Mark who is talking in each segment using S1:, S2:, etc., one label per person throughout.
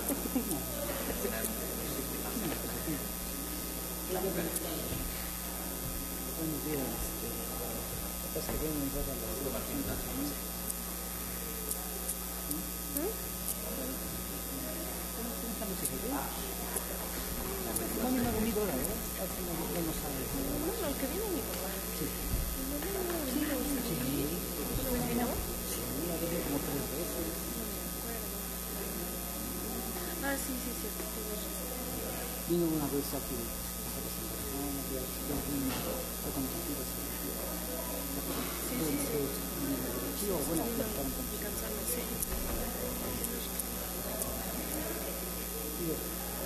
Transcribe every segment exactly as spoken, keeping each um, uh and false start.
S1: Buenos días, este, capaz que vienen a las no me ha venido ahora, ¿verdad? Aquí no, no sabes.
S2: No, no, que viene mi papá.
S1: Sí. Sí, sí.
S2: ¿Vino?
S1: Sí, ha venido como tres veces.
S2: No me acuerdo. Ah, sí, sí, sí.
S1: Vino una vez aquí, ¿sabes? Ya vino a contigo.
S2: Sí, sí, sí.
S1: Sí, o bueno, platicar un poco.
S2: Descansando, sí.
S1: Digo,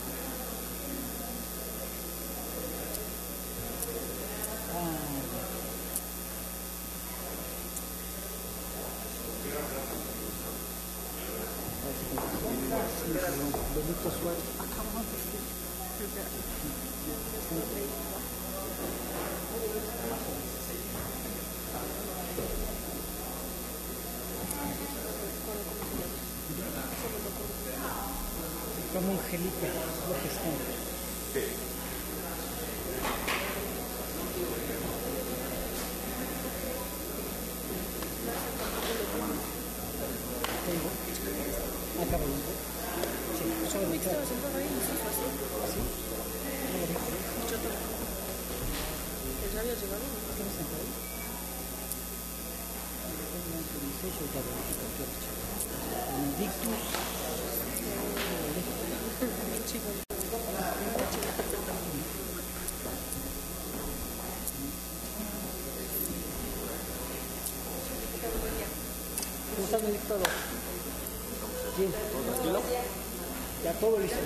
S1: Benito Suárez. Acabamos de decir. Como Angelita López Campos. Acabo de ver. Sí, solo me
S2: Estaba sentado ahí y se fue así.
S1: ¿Así? No lo vi por ahí.
S2: Yo tampoco. ¿El sabio llegado?
S1: ¿Qué me sentó ahí? Benedictus. ¿Cómo está, Benedicto? Bien, ¿todo ya todo listo.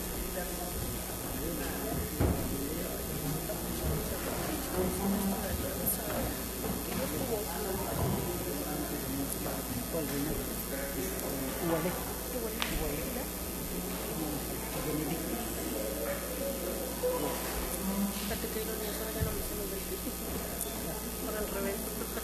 S1: ¿Cuál vino? Igualé. Igualé. Benedictus.
S2: Fíjate que ironías, ahora ya no me sé los del físico. Ahora al revés.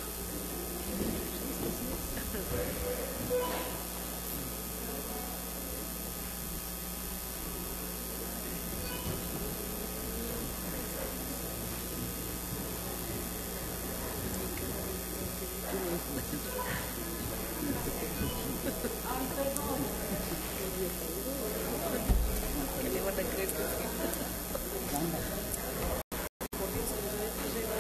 S2: Que le van a creer que sí. Por Dios, se les ve que llega.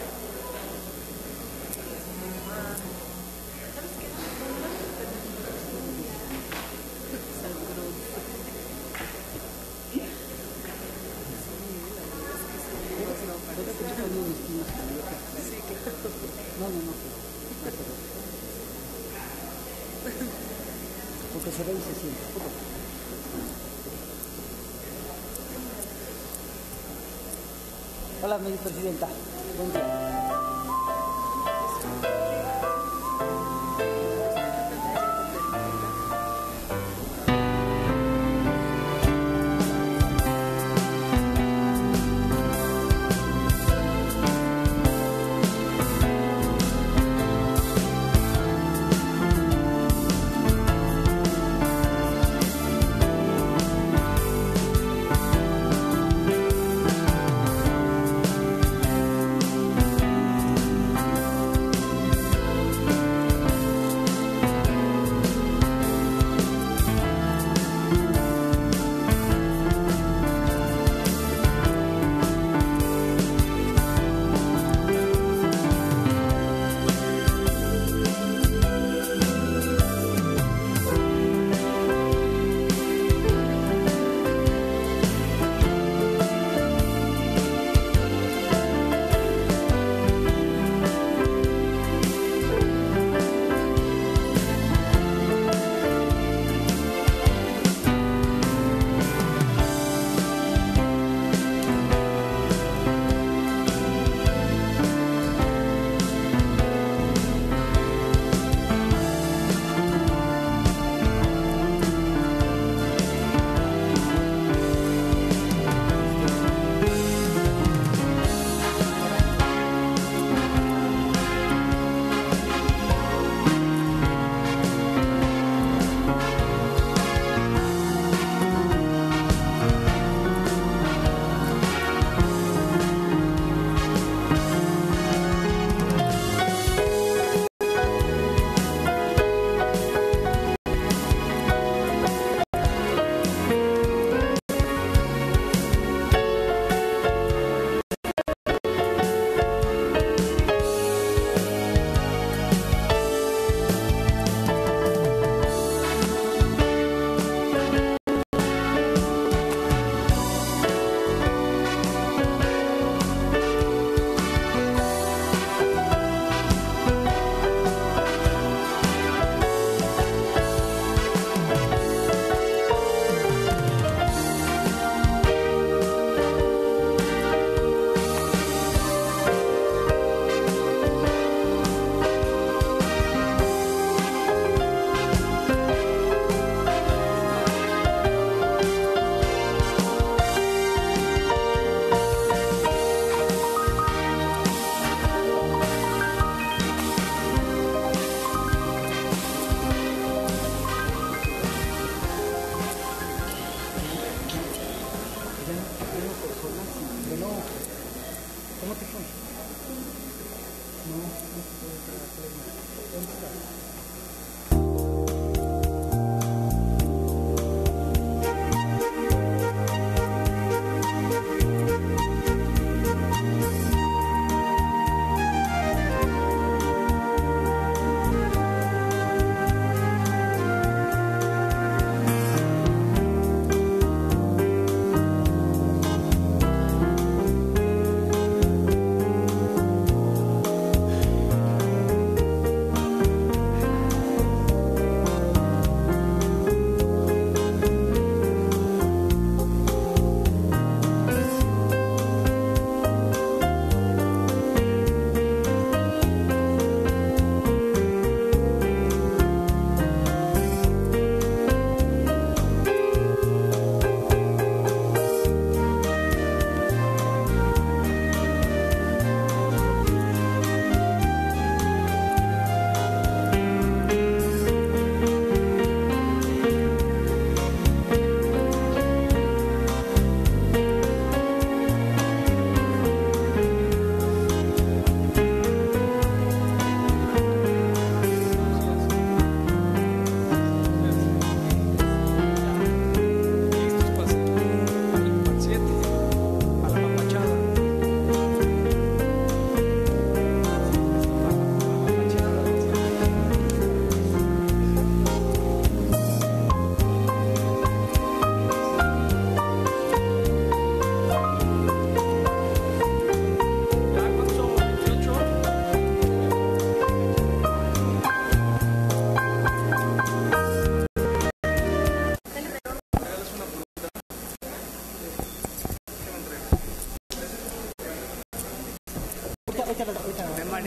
S2: ¿Sabes qué?
S1: No, no, no. Porque se ve y se siente. Hola, mi presidenta. Buen día.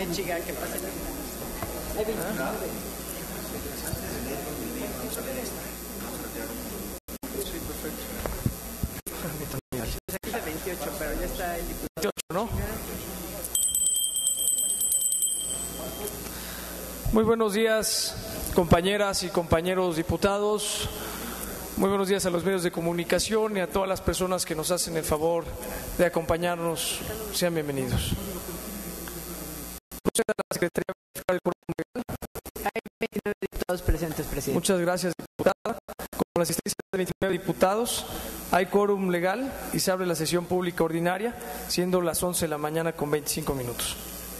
S2: Qué chica, que pase.
S1: Hay veintinueve.
S3: Sí, perfecto.
S2: Pues aquí es veintiocho, pero ya está el diputado.
S3: veintiocho, ¿no? Muy buenos días, compañeras y compañeros diputados. Muy buenos días a los medios de comunicación y a todas las personas que nos hacen el favor de acompañarnos. Sean bienvenidos. Proceda a la Secretaría de Verificar el Quórum Legal.
S2: Hay veintinueve diputados presentes, presidente.
S3: Muchas gracias, diputada. Con la asistencia de veintinueve diputados, hay quórum legal y se abre la sesión pública ordinaria, siendo las once de la mañana con veinticinco minutos.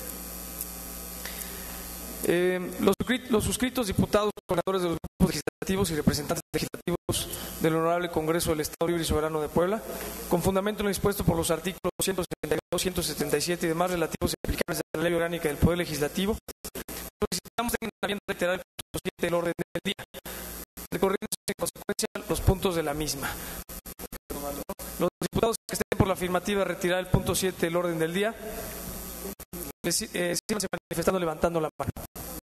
S3: Eh, los, los suscritos diputados, coordinadores de los grupos legislativos y representantes legislativos del Honorable Congreso del Estado Libre y Soberano de Puebla, con fundamento en lo dispuesto por los artículos ciento setenta y dos, ciento setenta y siete y demás relativos y aplicables de la Ley Orgánica del Poder Legislativo, solicitamos también reiterar el punto siete del orden del día, recorriendo en consecuencia los puntos de la misma. Los diputados que estén por la afirmativa de retirar el punto siete del orden del día, les, eh, síganse manifestando levantando la mano.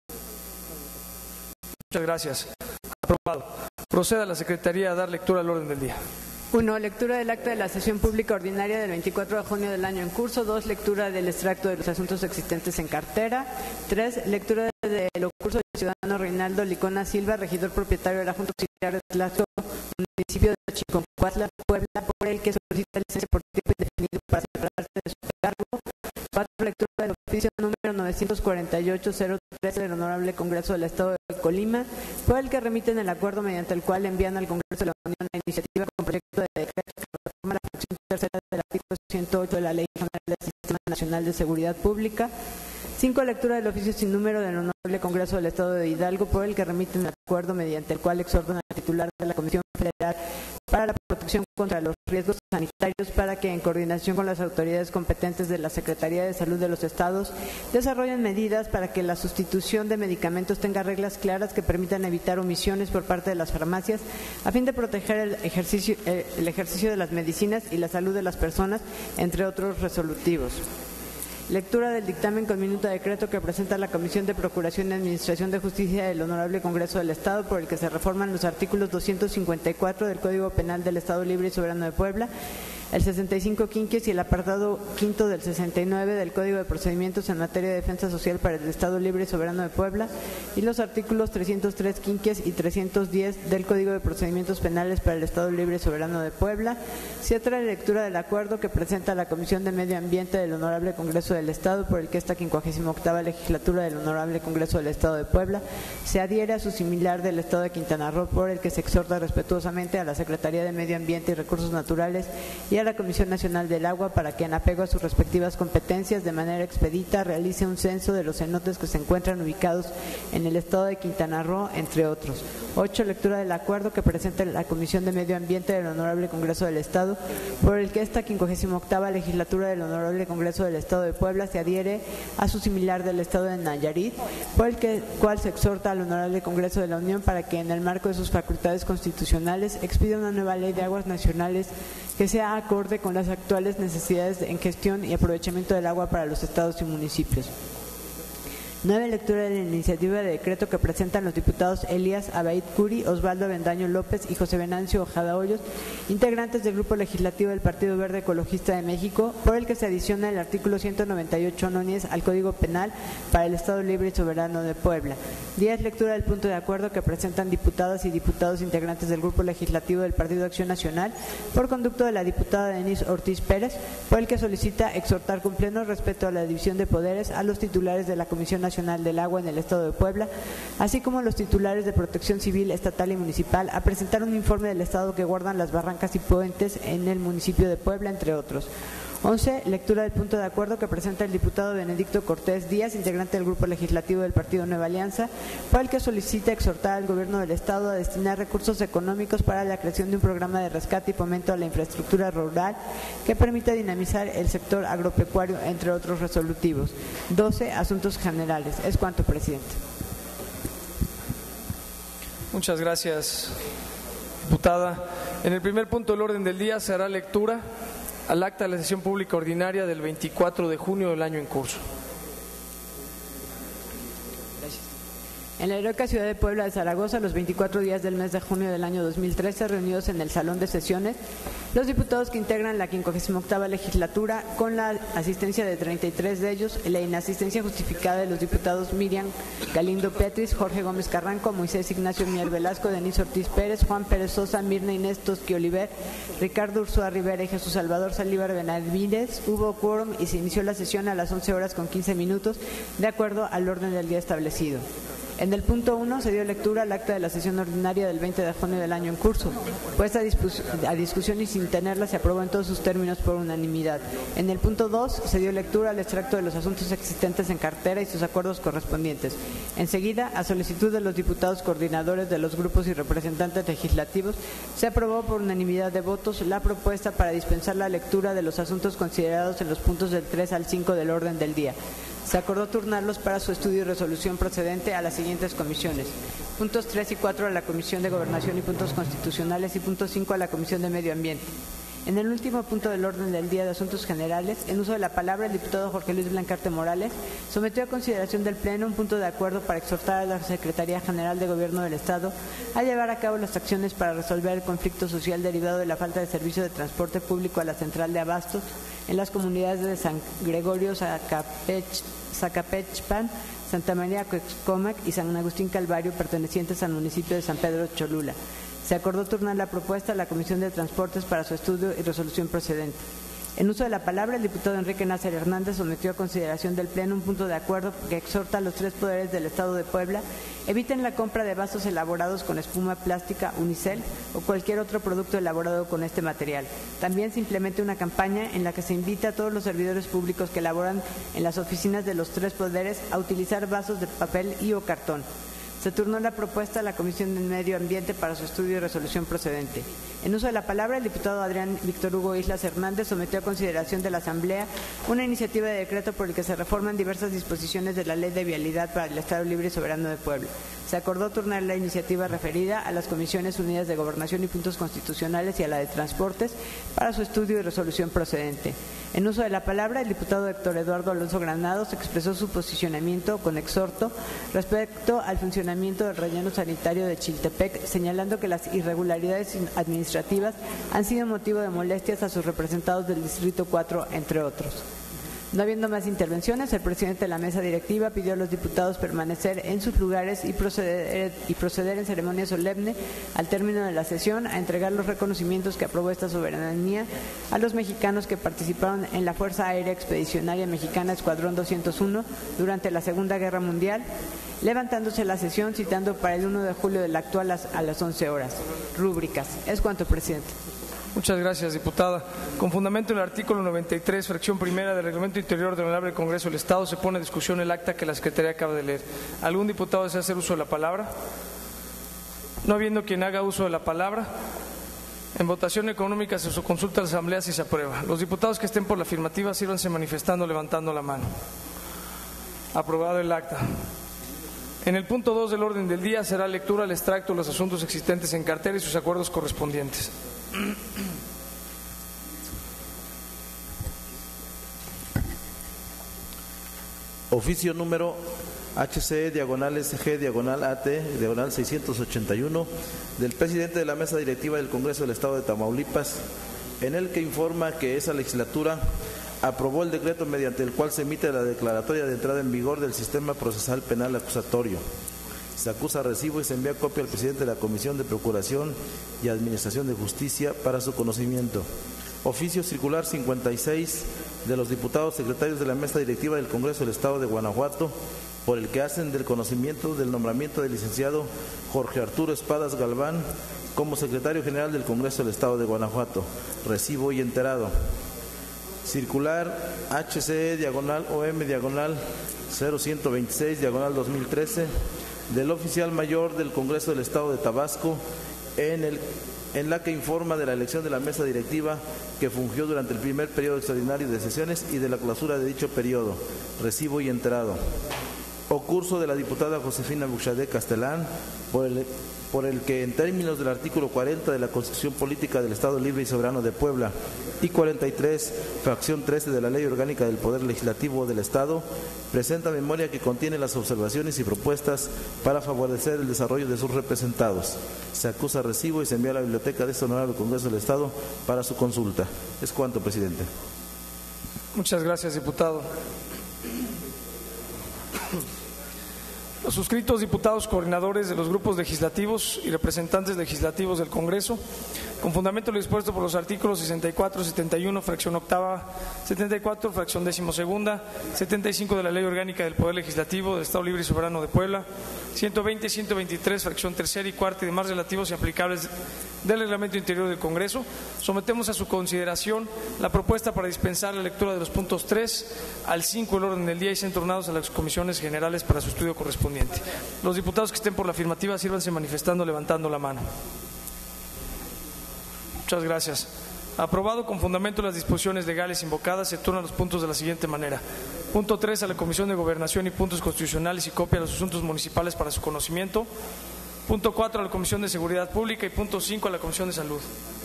S3: Muchas gracias. Aprobado. Proceda a la Secretaría a dar lectura al orden del día.
S2: Uno, lectura del acta de la sesión pública ordinaria del veinticuatro de junio del año en curso. Dos, lectura del extracto de los asuntos existentes en cartera. Tres, lectura del concurso del ciudadano Reinaldo Licona Silva, regidor propietario de la Junta Auxiliar de Tlaxco, municipio de Chiconcuatla, Puebla, por el que solicita licencia por tiempo indefinido para separarse de su cargo. Cuatro, lectura del oficio número novecientos cuarenta y ocho cero trece del Honorable Congreso del Estado de Colima, por el que remiten el acuerdo mediante el cual envían al Congreso de la Unión la iniciativa con proyecto de decreto que reforma la fracción tercera del artículo ciento ocho de la Ley General del Sistema Nacional de Seguridad Pública. Cinco, lectura del oficio sin número del Honorable Congreso del Estado de Hidalgo, por el que remiten el acuerdo mediante el cual exhortan al titular de la Comisión Federal para la Protección contra los Riesgos Sanitarios para que, en coordinación con las autoridades competentes de la Secretaría de Salud de los Estados, desarrollen medidas para que la sustitución de medicamentos tenga reglas claras que permitan evitar omisiones por parte de las farmacias a fin de proteger el ejercicio, el ejercicio de las medicinas y la salud de las personas, entre otros resolutivos. Lectura del dictamen con minuta de decreto que presenta la Comisión de Procuración y Administración de Justicia del Honorable Congreso del Estado, por el que se reforman los artículos doscientos cincuenta y cuatro del Código Penal del Estado Libre y Soberano de Puebla, el sesenta y cinco quinquies y el apartado quinto del sesenta y nueve del Código de Procedimientos en materia de defensa social para el Estado Libre y Soberano de Puebla, y los artículos trescientos tres quinquies y trescientos diez del Código de Procedimientos Penales para el Estado Libre y Soberano de Puebla. Se trae lectura del acuerdo que presenta la Comisión de Medio Ambiente del Honorable Congreso del Estado, por el que esta quincuagésima octava legislatura del Honorable Congreso del Estado de Puebla se adhiere a su similar del Estado de Quintana Roo, por el que se exhorta respetuosamente a la Secretaría de Medio Ambiente y Recursos Naturales y a la Comisión Nacional del Agua para que, en apego a sus respectivas competencias, de manera expedita realice un censo de los cenotes que se encuentran ubicados en el Estado de Quintana Roo, entre otros. Ocho, lectura del acuerdo que presenta la Comisión de Medio Ambiente del Honorable Congreso del Estado, por el que esta quincuagésima octava legislatura del Honorable Congreso del Estado de Puebla se adhiere a su similar del Estado de Nayarit, por el que, cual se exhorta al Honorable Congreso de la Unión para que, en el marco de sus facultades constitucionales, expida una nueva ley de aguas nacionales que sea acorde con las actuales necesidades en gestión y aprovechamiento del agua para los estados y municipios. Nueve, lectura de la iniciativa de decreto que presentan los diputados Elías Abaid Curi, Osvaldo Avendaño López y José Venancio Ojada Hoyos, integrantes del Grupo Legislativo del Partido Verde Ecologista de México, por el que se adiciona el artículo ciento noventa y ocho nonies al Código Penal para el Estado Libre y Soberano de Puebla. Diez, lectura del punto de acuerdo que presentan diputadas y diputados integrantes del Grupo Legislativo del Partido Acción Nacional, por conducto de la diputada Denise Ortiz Pérez, por el que solicita exhortar con pleno respeto a la división de poderes a los titulares de la Comisión Nacional Nacional del Agua en el Estado de Puebla, así como los titulares de Protección Civil estatal y municipal, a presentar un informe del estado que guardan las barrancas y puentes en el municipio de Puebla, entre otros. Once, lectura del punto de acuerdo que presenta el diputado Benedicto Cortés Díaz, integrante del Grupo Legislativo del Partido Nueva Alianza, por el que solicita exhortar al Gobierno del Estado a destinar recursos económicos para la creación de un programa de rescate y fomento a la infraestructura rural que permita dinamizar el sector agropecuario, entre otros resolutivos. Doce, asuntos generales. Es cuanto, presidente.
S3: Muchas gracias, diputada. En el primer punto del orden del día se hará lectura al acta de la sesión pública ordinaria del veinticuatro de junio del año en curso.
S2: En la heroica ciudad de Puebla de Zaragoza, los veinticuatro días del mes de junio del año dos mil trece, reunidos en el Salón de Sesiones, los diputados que integran la quincuagésima octava legislatura, con la asistencia de treinta y tres de ellos, y la inasistencia justificada de los diputados Miriam Galindo Petris, Jorge Gómez Carranco, Moisés Ignacio Mier Velasco, Denise Ortiz Pérez, Juan Pérez Sosa, Mirna Inés Tosqui Oliver, Ricardo Ursúa Rivera y Jesús Salvador Saldívar Benavides, hubo quórum y se inició la sesión a las once horas con quince minutos, de acuerdo al orden del día establecido. En el punto uno se dio lectura al acta de la sesión ordinaria del veinte de junio del año en curso. Puesta a discusión y sin tenerla se aprobó en todos sus términos por unanimidad. En el punto dos se dio lectura al extracto de los asuntos existentes en cartera y sus acuerdos correspondientes. Enseguida, a solicitud de los diputados coordinadores de los grupos y representantes legislativos, se aprobó por unanimidad de votos la propuesta para dispensar la lectura de los asuntos considerados en los puntos del tres al cinco del orden del día. Se acordó turnarlos para su estudio y resolución procedente a las siguientes comisiones. Puntos tres y cuatro a la Comisión de Gobernación y Puntos Constitucionales y punto cinco a la Comisión de Medio Ambiente. En el último punto del orden del día de Asuntos Generales, en uso de la palabra, el diputado Jorge Luis Blancarte Morales sometió a consideración del Pleno un punto de acuerdo para exhortar a la Secretaría General de Gobierno del Estado a llevar a cabo las acciones para resolver el conflicto social derivado de la falta de servicio de transporte público a la central de abastos en las comunidades de San Gregorio, Zacapech, Zacapechpan, Santa María Coexcomac y San Agustín Calvario, pertenecientes al municipio de San Pedro Cholula. Se acordó turnar la propuesta a la Comisión de Transportes para su estudio y resolución procedente. En uso de la palabra, el diputado Enrique Nácer Hernández sometió a consideración del Pleno un punto de acuerdo que exhorta a los tres poderes del Estado de Puebla eviten la compra de vasos elaborados con espuma plástica, unicel o cualquier otro producto elaborado con este material. También se implemente una campaña en la que se invita a todos los servidores públicos que laboran en las oficinas de los tres poderes a utilizar vasos de papel y o cartón. Se turnó la propuesta a la Comisión de Medio Ambiente para su estudio y resolución procedente. En uso de la palabra, el diputado Adrián Víctor Hugo Islas Hernández sometió a consideración de la Asamblea una iniciativa de decreto por el que se reforman diversas disposiciones de la Ley de Vialidad para el Estado Libre y Soberano de Puebla. Se acordó turnar la iniciativa referida a las Comisiones Unidas de Gobernación y Puntos Constitucionales y a la de Transportes para su estudio y resolución procedente. En uso de la palabra, el diputado Héctor Eduardo Alonso Granados expresó su posicionamiento con exhorto respecto al funcionamiento del relleno sanitario de Chiltepec, señalando que las irregularidades administrativas han sido motivo de molestias a sus representados del Distrito cuatro, entre otros. No habiendo más intervenciones, el presidente de la mesa directiva pidió a los diputados permanecer en sus lugares y proceder, y proceder en ceremonia solemne al término de la sesión a entregar los reconocimientos que aprobó esta soberanía a los mexicanos que participaron en la Fuerza Aérea Expedicionaria Mexicana Escuadrón doscientos uno durante la Segunda Guerra Mundial, levantándose la sesión citando para el primero de julio del actual a las once horas. Rúbricas. Es cuanto, presidente.
S3: Muchas gracias, diputada. Con fundamento en el artículo noventa y tres, fracción primera del Reglamento Interior del Honorable Congreso del Estado, se pone a discusión el acta que la Secretaría acaba de leer. ¿Algún diputado desea hacer uso de la palabra? No habiendo quien haga uso de la palabra, en votación económica se consulta a la Asamblea si se aprueba. Los diputados que estén por la afirmativa, sírvanse manifestando levantando la mano. Aprobado el acta. En el punto dos del orden del día será lectura al extracto de los asuntos existentes en cartera y sus acuerdos correspondientes.
S4: Oficio número H C E diagonal S G diagonal A T diagonal seiscientos ochenta y uno del presidente de la mesa directiva del Congreso del Estado de Tamaulipas, en el que informa que esa legislatura aprobó el decreto mediante el cual se emite la declaratoria de entrada en vigor del sistema procesal penal acusatorio. Se acusa recibo y se envía copia al presidente de la Comisión de Procuración y Administración de Justicia para su conocimiento. Oficio circular cincuenta y seis de los diputados secretarios de la mesa directiva del Congreso del Estado de Guanajuato, por el que hacen del conocimiento del nombramiento del licenciado Jorge Arturo Espadas Galván como secretario general del Congreso del Estado de Guanajuato. Recibo y enterado. Circular H C E diagonal O M diagonal cero ciento veintiséis diagonal dos mil trece del oficial mayor del Congreso del Estado de Tabasco, en, el, en la que informa de la elección de la mesa directiva que fungió durante el primer periodo extraordinario de sesiones y de la clausura de dicho periodo. Recibo y enterado. O curso de la diputada Josefina Buxadé Castelán, por el, por el que, en términos del artículo cuarenta de la Constitución Política del Estado Libre y Soberano de Puebla y cuarenta y tres, fracción trece de la Ley Orgánica del Poder Legislativo del Estado, presenta memoria que contiene las observaciones y propuestas para favorecer el desarrollo de sus representados. Se acusa recibo y se envía a la biblioteca de este honorable Congreso del Estado para su consulta. Es cuanto, presidente.
S3: Muchas gracias, diputado. Los suscritos diputados coordinadores de los grupos legislativos y representantes legislativos del Congreso, con fundamento en lo dispuesto por los artículos sesenta y cuatro, setenta y uno, fracción octava, setenta y cuatro, fracción décimo segunda, setenta y cinco de la Ley Orgánica del Poder Legislativo del Estado Libre y Soberano de Puebla, ciento veinte, ciento veintitrés, fracción tercera y cuarta y demás relativos y aplicables del Reglamento Interior del Congreso, sometemos a su consideración la propuesta para dispensar la lectura de los puntos tres al cinco del orden del día y ser tornados a las comisiones generales para su estudio correspondiente. Los diputados que estén por la afirmativa, sírvanse manifestando levantando la mano. Muchas gracias. Aprobado. Con fundamento en las disposiciones legales invocadas, se turnan los puntos de la siguiente manera. Punto tres, a la Comisión de Gobernación y Puntos Constitucionales y copia de los asuntos municipales para su conocimiento. Punto cuatro, a la Comisión de Seguridad Pública y punto cinco, a la Comisión de Salud.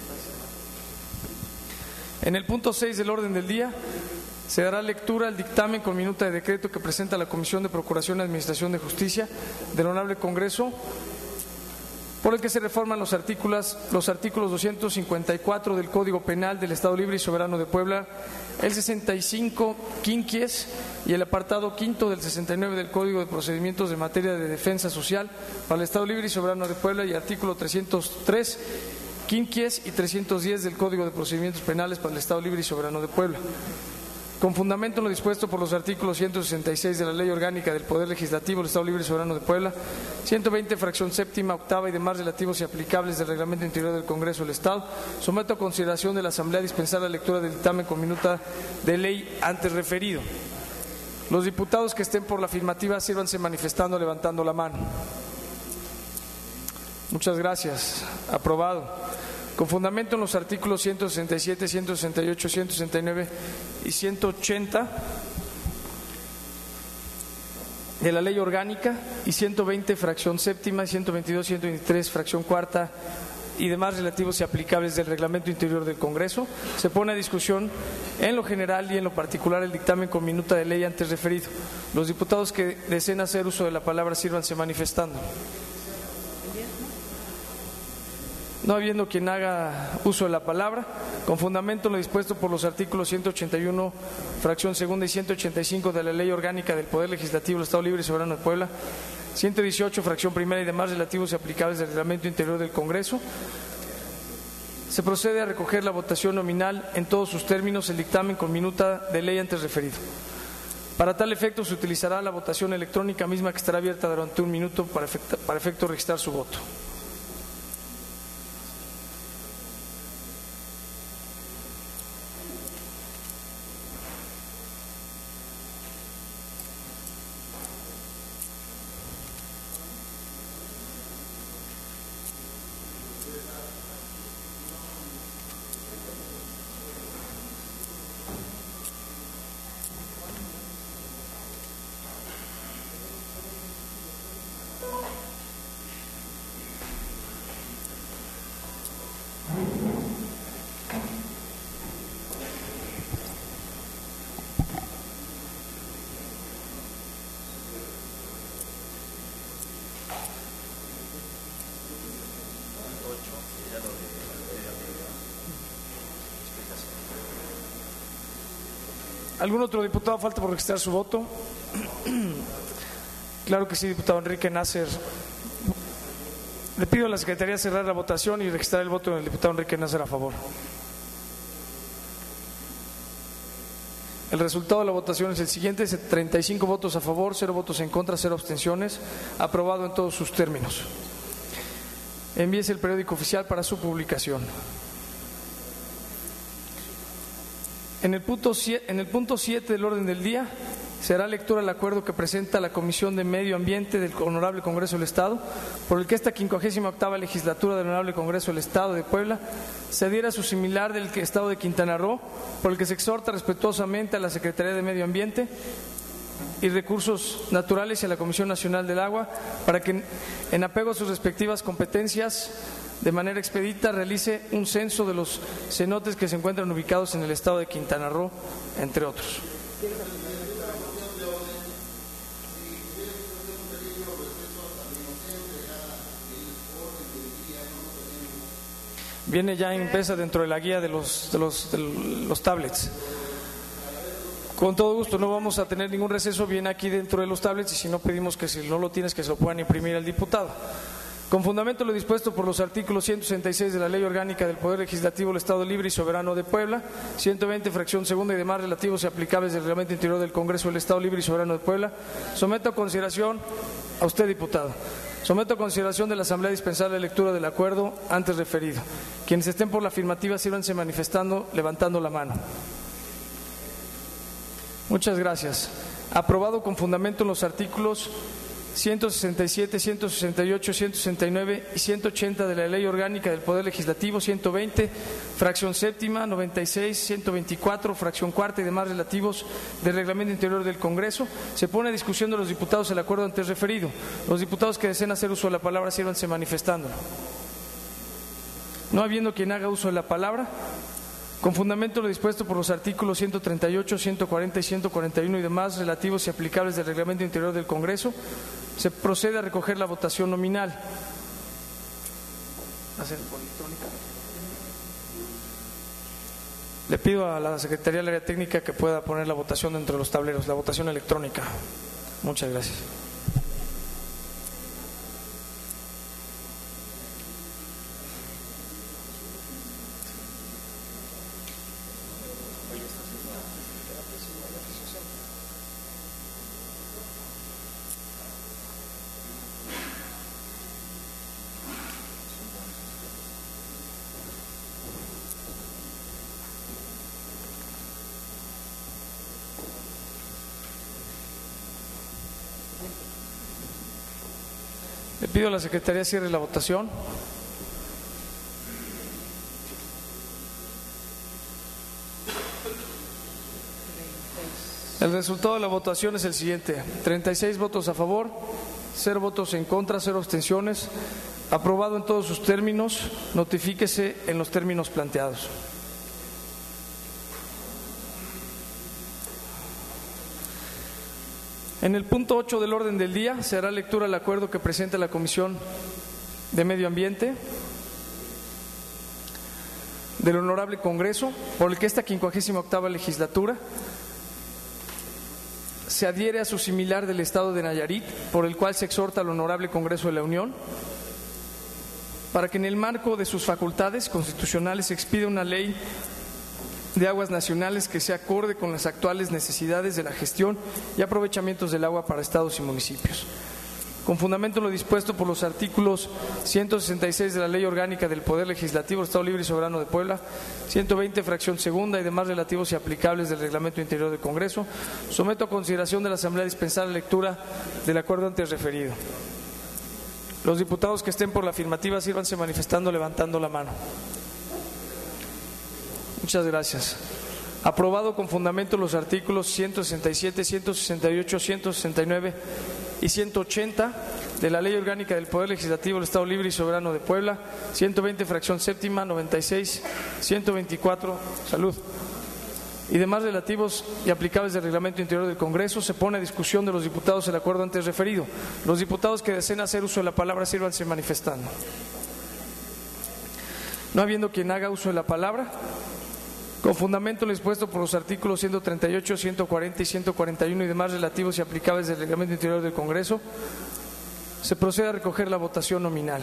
S3: En el punto seis del orden del día se dará lectura al dictamen con minuta de decreto que presenta la Comisión de Procuración y Administración de Justicia del Honorable Congreso, por el que se reforman los artículos, los artículos doscientos cincuenta y cuatro del Código Penal del Estado Libre y Soberano de Puebla, el sesenta y cinco quinquies y el apartado quinto del sesenta y nueve del Código de Procedimientos de Materia de Defensa Social para el Estado Libre y Soberano de Puebla y artículo trescientos tres quinquies y trescientos diez del Código de Procedimientos Penales para el Estado Libre y Soberano de Puebla. Con fundamento en lo dispuesto por los artículos ciento sesenta y seis de la Ley Orgánica del Poder Legislativo del Estado Libre y Soberano de Puebla, ciento veinte, fracción séptima, octava y demás relativos y aplicables del Reglamento Interior del Congreso del Estado, someto a consideración de la Asamblea dispensar la lectura del dictamen con minuta de ley antes referido. Los diputados que estén por la afirmativa, sírvanse manifestando levantando la mano. Muchas gracias. Aprobado. Con fundamento en los artículos ciento sesenta y siete, ciento sesenta y ocho, ciento sesenta y nueve y ciento ochenta de la Ley Orgánica y ciento veinte, fracción séptima, y ciento veintidós, ciento veintitrés, fracción cuarta y demás relativos y aplicables del Reglamento Interior del Congreso, se pone a discusión en lo general y en lo particular el dictamen con minuta de ley antes referido. Los diputados que deseen hacer uso de la palabra, sírvanse manifestando. No habiendo quien haga uso de la palabra, con fundamento en lo dispuesto por los artículos ciento ochenta y uno, fracción segunda y ciento ochenta y cinco de la Ley Orgánica del Poder Legislativo del Estado Libre y Soberano de Puebla, ciento dieciocho, fracción primera y demás relativos y aplicables del Reglamento Interior del Congreso, se procede a recoger la votación nominal en todos sus términos, el dictamen con minuta de ley antes referido. Para tal efecto se utilizará la votación electrónica misma que estará abierta durante un minuto para efecto, para efecto de registrar su voto. ¿Algún otro diputado falta por registrar su voto? Claro que sí, diputado Enrique Nasser. Le pido a la Secretaría cerrar la votación y registrar el voto del diputado Enrique Nasser a favor. El resultado de la votación es el siguiente: treinta y cinco votos a favor, cero votos en contra, cero abstenciones. Aprobado en todos sus términos. Envíese el periódico oficial para su publicación. En el punto siete del orden del día se hará lectura del acuerdo que presenta la Comisión de Medio Ambiente del Honorable Congreso del Estado, por el que esta quincuagésima octava legislatura del Honorable Congreso del Estado de Puebla se adhiera a su similar del Estado de Quintana Roo, por el que se exhorta respetuosamente a la Secretaría de Medio Ambiente y Recursos Naturales y a la Comisión Nacional del Agua para que, en apego a sus respectivas competencias, de manera expedita realice un censo de los cenotes que se encuentran ubicados en el estado de Quintana Roo, entre otros. Viene ya impresa dentro de la guía de los, de los, de los tablets. Con todo gusto, no vamos a tener ningún receso, viene aquí dentro de los tablets, y si no pedimos que si no lo tienes que se lo puedan imprimir al diputado. Con fundamento lo dispuesto por los artículos ciento sesenta y seis de la Ley Orgánica del Poder Legislativo del Estado Libre y Soberano de Puebla, ciento veinte fracción segunda y demás relativos y aplicables del Reglamento Interior del Congreso del Estado Libre y Soberano de Puebla, someto a consideración a usted, diputado. Someto a consideración de la Asamblea dispensar la lectura del acuerdo antes referido. Quienes estén por la afirmativa, sírvanse manifestando, levantando la mano. Muchas gracias. Aprobado con fundamento en los artículos ciento sesenta y siete, ciento sesenta y ocho, ciento sesenta y nueve y ciento ochenta de la Ley Orgánica del Poder Legislativo, ciento veinte, fracción séptima, noventa y seis, ciento veinticuatro, fracción cuarta y demás relativos del Reglamento Interior del Congreso. Se pone a discusión de los diputados el acuerdo antes referido. Los diputados que deseen hacer uso de la palabra, sírvanse manifestándolo. No habiendo quien haga uso de la palabra, con fundamento lo dispuesto por los artículos ciento treinta y ocho, ciento cuarenta y ciento cuarenta y uno y demás relativos y aplicables del Reglamento Interior del Congreso, se procede a recoger la votación nominal. ¿Hacer por electrónica? Le pido a la Secretaría del Área Técnica que pueda poner la votación dentro de los tableros, la votación electrónica. Muchas gracias. Le pido a la Secretaría cierre la votación. El resultado de la votación es el siguiente: treinta y seis votos a favor, cero votos en contra, cero abstenciones. Aprobado en todos sus términos. Notifíquese en los términos planteados. En el punto ocho del orden del día se hará lectura del acuerdo que presenta la Comisión de Medio Ambiente del Honorable Congreso, por el que esta quincuagésima octava legislatura se adhiere a su similar del Estado de Nayarit, por el cual se exhorta al Honorable Congreso de la Unión para que en el marco de sus facultades constitucionales se expida una ley de aguas nacionales que sea acorde con las actuales necesidades de la gestión y aprovechamientos del agua para estados y municipios. Con fundamento en lo dispuesto por los artículos ciento sesenta y seis de la Ley Orgánica del Poder Legislativo del Estado Libre y Soberano de Puebla, ciento veinte fracción segunda y demás relativos y aplicables del Reglamento Interior del Congreso, someto a consideración de la Asamblea dispensar la lectura del acuerdo antes referido. Los diputados que estén por la afirmativa, sírvanse manifestando, levantando la mano. Muchas gracias. Aprobado con fundamento los artículos ciento sesenta y siete, ciento sesenta y ocho, ciento sesenta y nueve y ciento ochenta de la Ley Orgánica del Poder Legislativo del Estado Libre y Soberano de Puebla, ciento veinte fracción séptima, noventa y seis, ciento veinticuatro, salud, y demás relativos y aplicables del Reglamento Interior del Congreso, se pone a discusión de los diputados el acuerdo antes referido. Los diputados que deseen hacer uso de la palabra, sírvanse manifestando. No habiendo quien haga uso de la palabra, con fundamento lo expuesto por los artículos ciento treinta y ocho, ciento cuarenta y ciento cuarenta y uno y demás relativos y aplicables del Reglamento Interior del Congreso, se procede a recoger la votación nominal.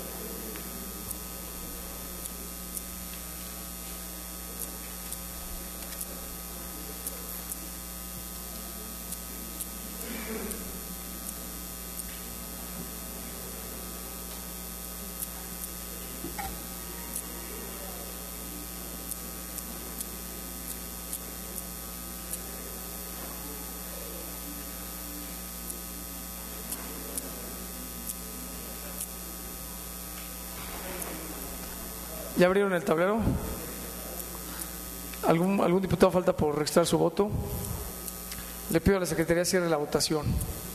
S3: ¿Ya abrieron el tablero? ¿Algún, algún diputado falta por registrar su voto? Le pido a la Secretaría cierre la votación.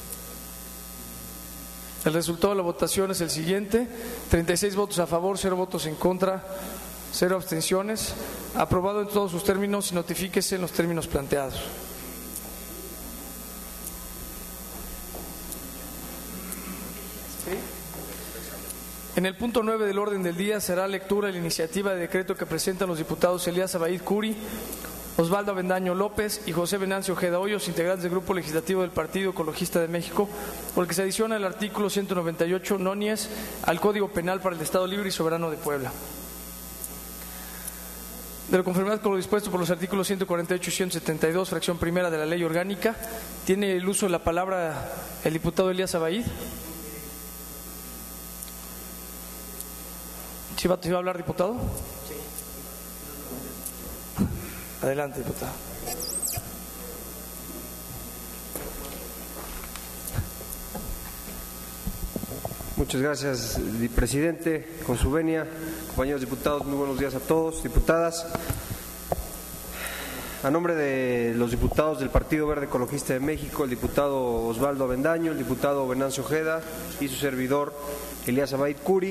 S3: El resultado de la votación es el siguiente: treinta y seis votos a favor, cero votos en contra, cero abstenciones. Aprobado en todos sus términos y notifíquese en los términos planteados. En el punto nueve del orden del día será lectura de la iniciativa de decreto que presentan los diputados Elías Sabaid Curi, Osvaldo Avendaño López y José Venancio Ojeda Hoyos, integrantes del Grupo Legislativo del Partido Ecologista de México, por el que se adiciona el artículo ciento noventa y ocho nonies al Código Penal para el Estado Libre y Soberano de Puebla. De la conformidad con lo dispuesto por los artículos ciento cuarenta y ocho y ciento setenta y dos, fracción primera de la Ley Orgánica, tiene el uso de la palabra el diputado Elías Sabaid. ¿Sí va, ¿sí va a hablar, diputado? Sí. Adelante, diputado.
S5: Muchas gracias, presidente. Con su venia, compañeros diputados, muy buenos días a todos, diputadas. A nombre de los diputados del Partido Verde Ecologista de México, el diputado Osvaldo Avendaño, el diputado Venancio Ojeda y su servidor Elías Sabaid Curi,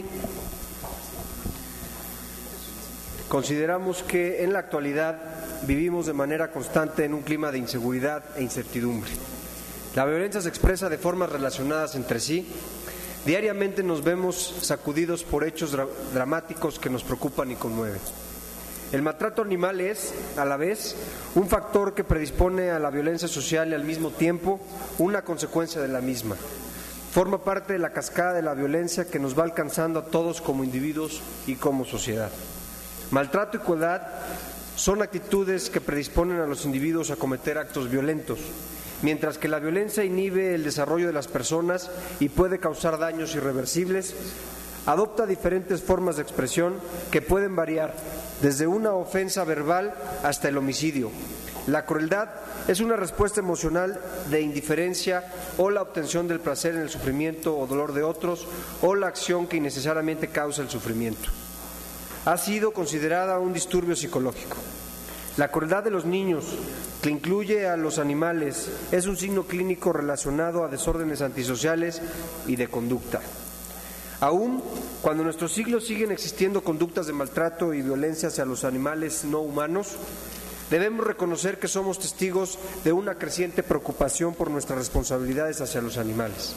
S5: consideramos que en la actualidad vivimos de manera constante en un clima de inseguridad e incertidumbre. La violencia se expresa de formas relacionadas entre sí. Diariamente nos vemos sacudidos por hechos dra- dramáticos que nos preocupan y conmueven. El maltrato animal es, a la vez, un factor que predispone a la violencia social y al mismo tiempo una consecuencia de la misma. Forma parte de la cascada de la violencia que nos va alcanzando a todos como individuos y como sociedad. Maltrato y crueldad son actitudes que predisponen a los individuos a cometer actos violentos, mientras que la violencia inhibe el desarrollo de las personas y puede causar daños irreversibles. Adopta diferentes formas de expresión que pueden variar, desde una ofensa verbal hasta el homicidio. La crueldad es una respuesta emocional de indiferencia o la obtención del placer en el sufrimiento o dolor de otros, o la acción que innecesariamente causa el sufrimiento. Ha sido considerada un disturbio psicológico. La crueldad de los niños, que incluye a los animales, es un signo clínico relacionado a desórdenes antisociales y de conducta. Aún cuando en nuestros siglos siguen existiendo conductas de maltrato y violencia hacia los animales no humanos, debemos reconocer que somos testigos de una creciente preocupación por nuestras responsabilidades hacia los animales.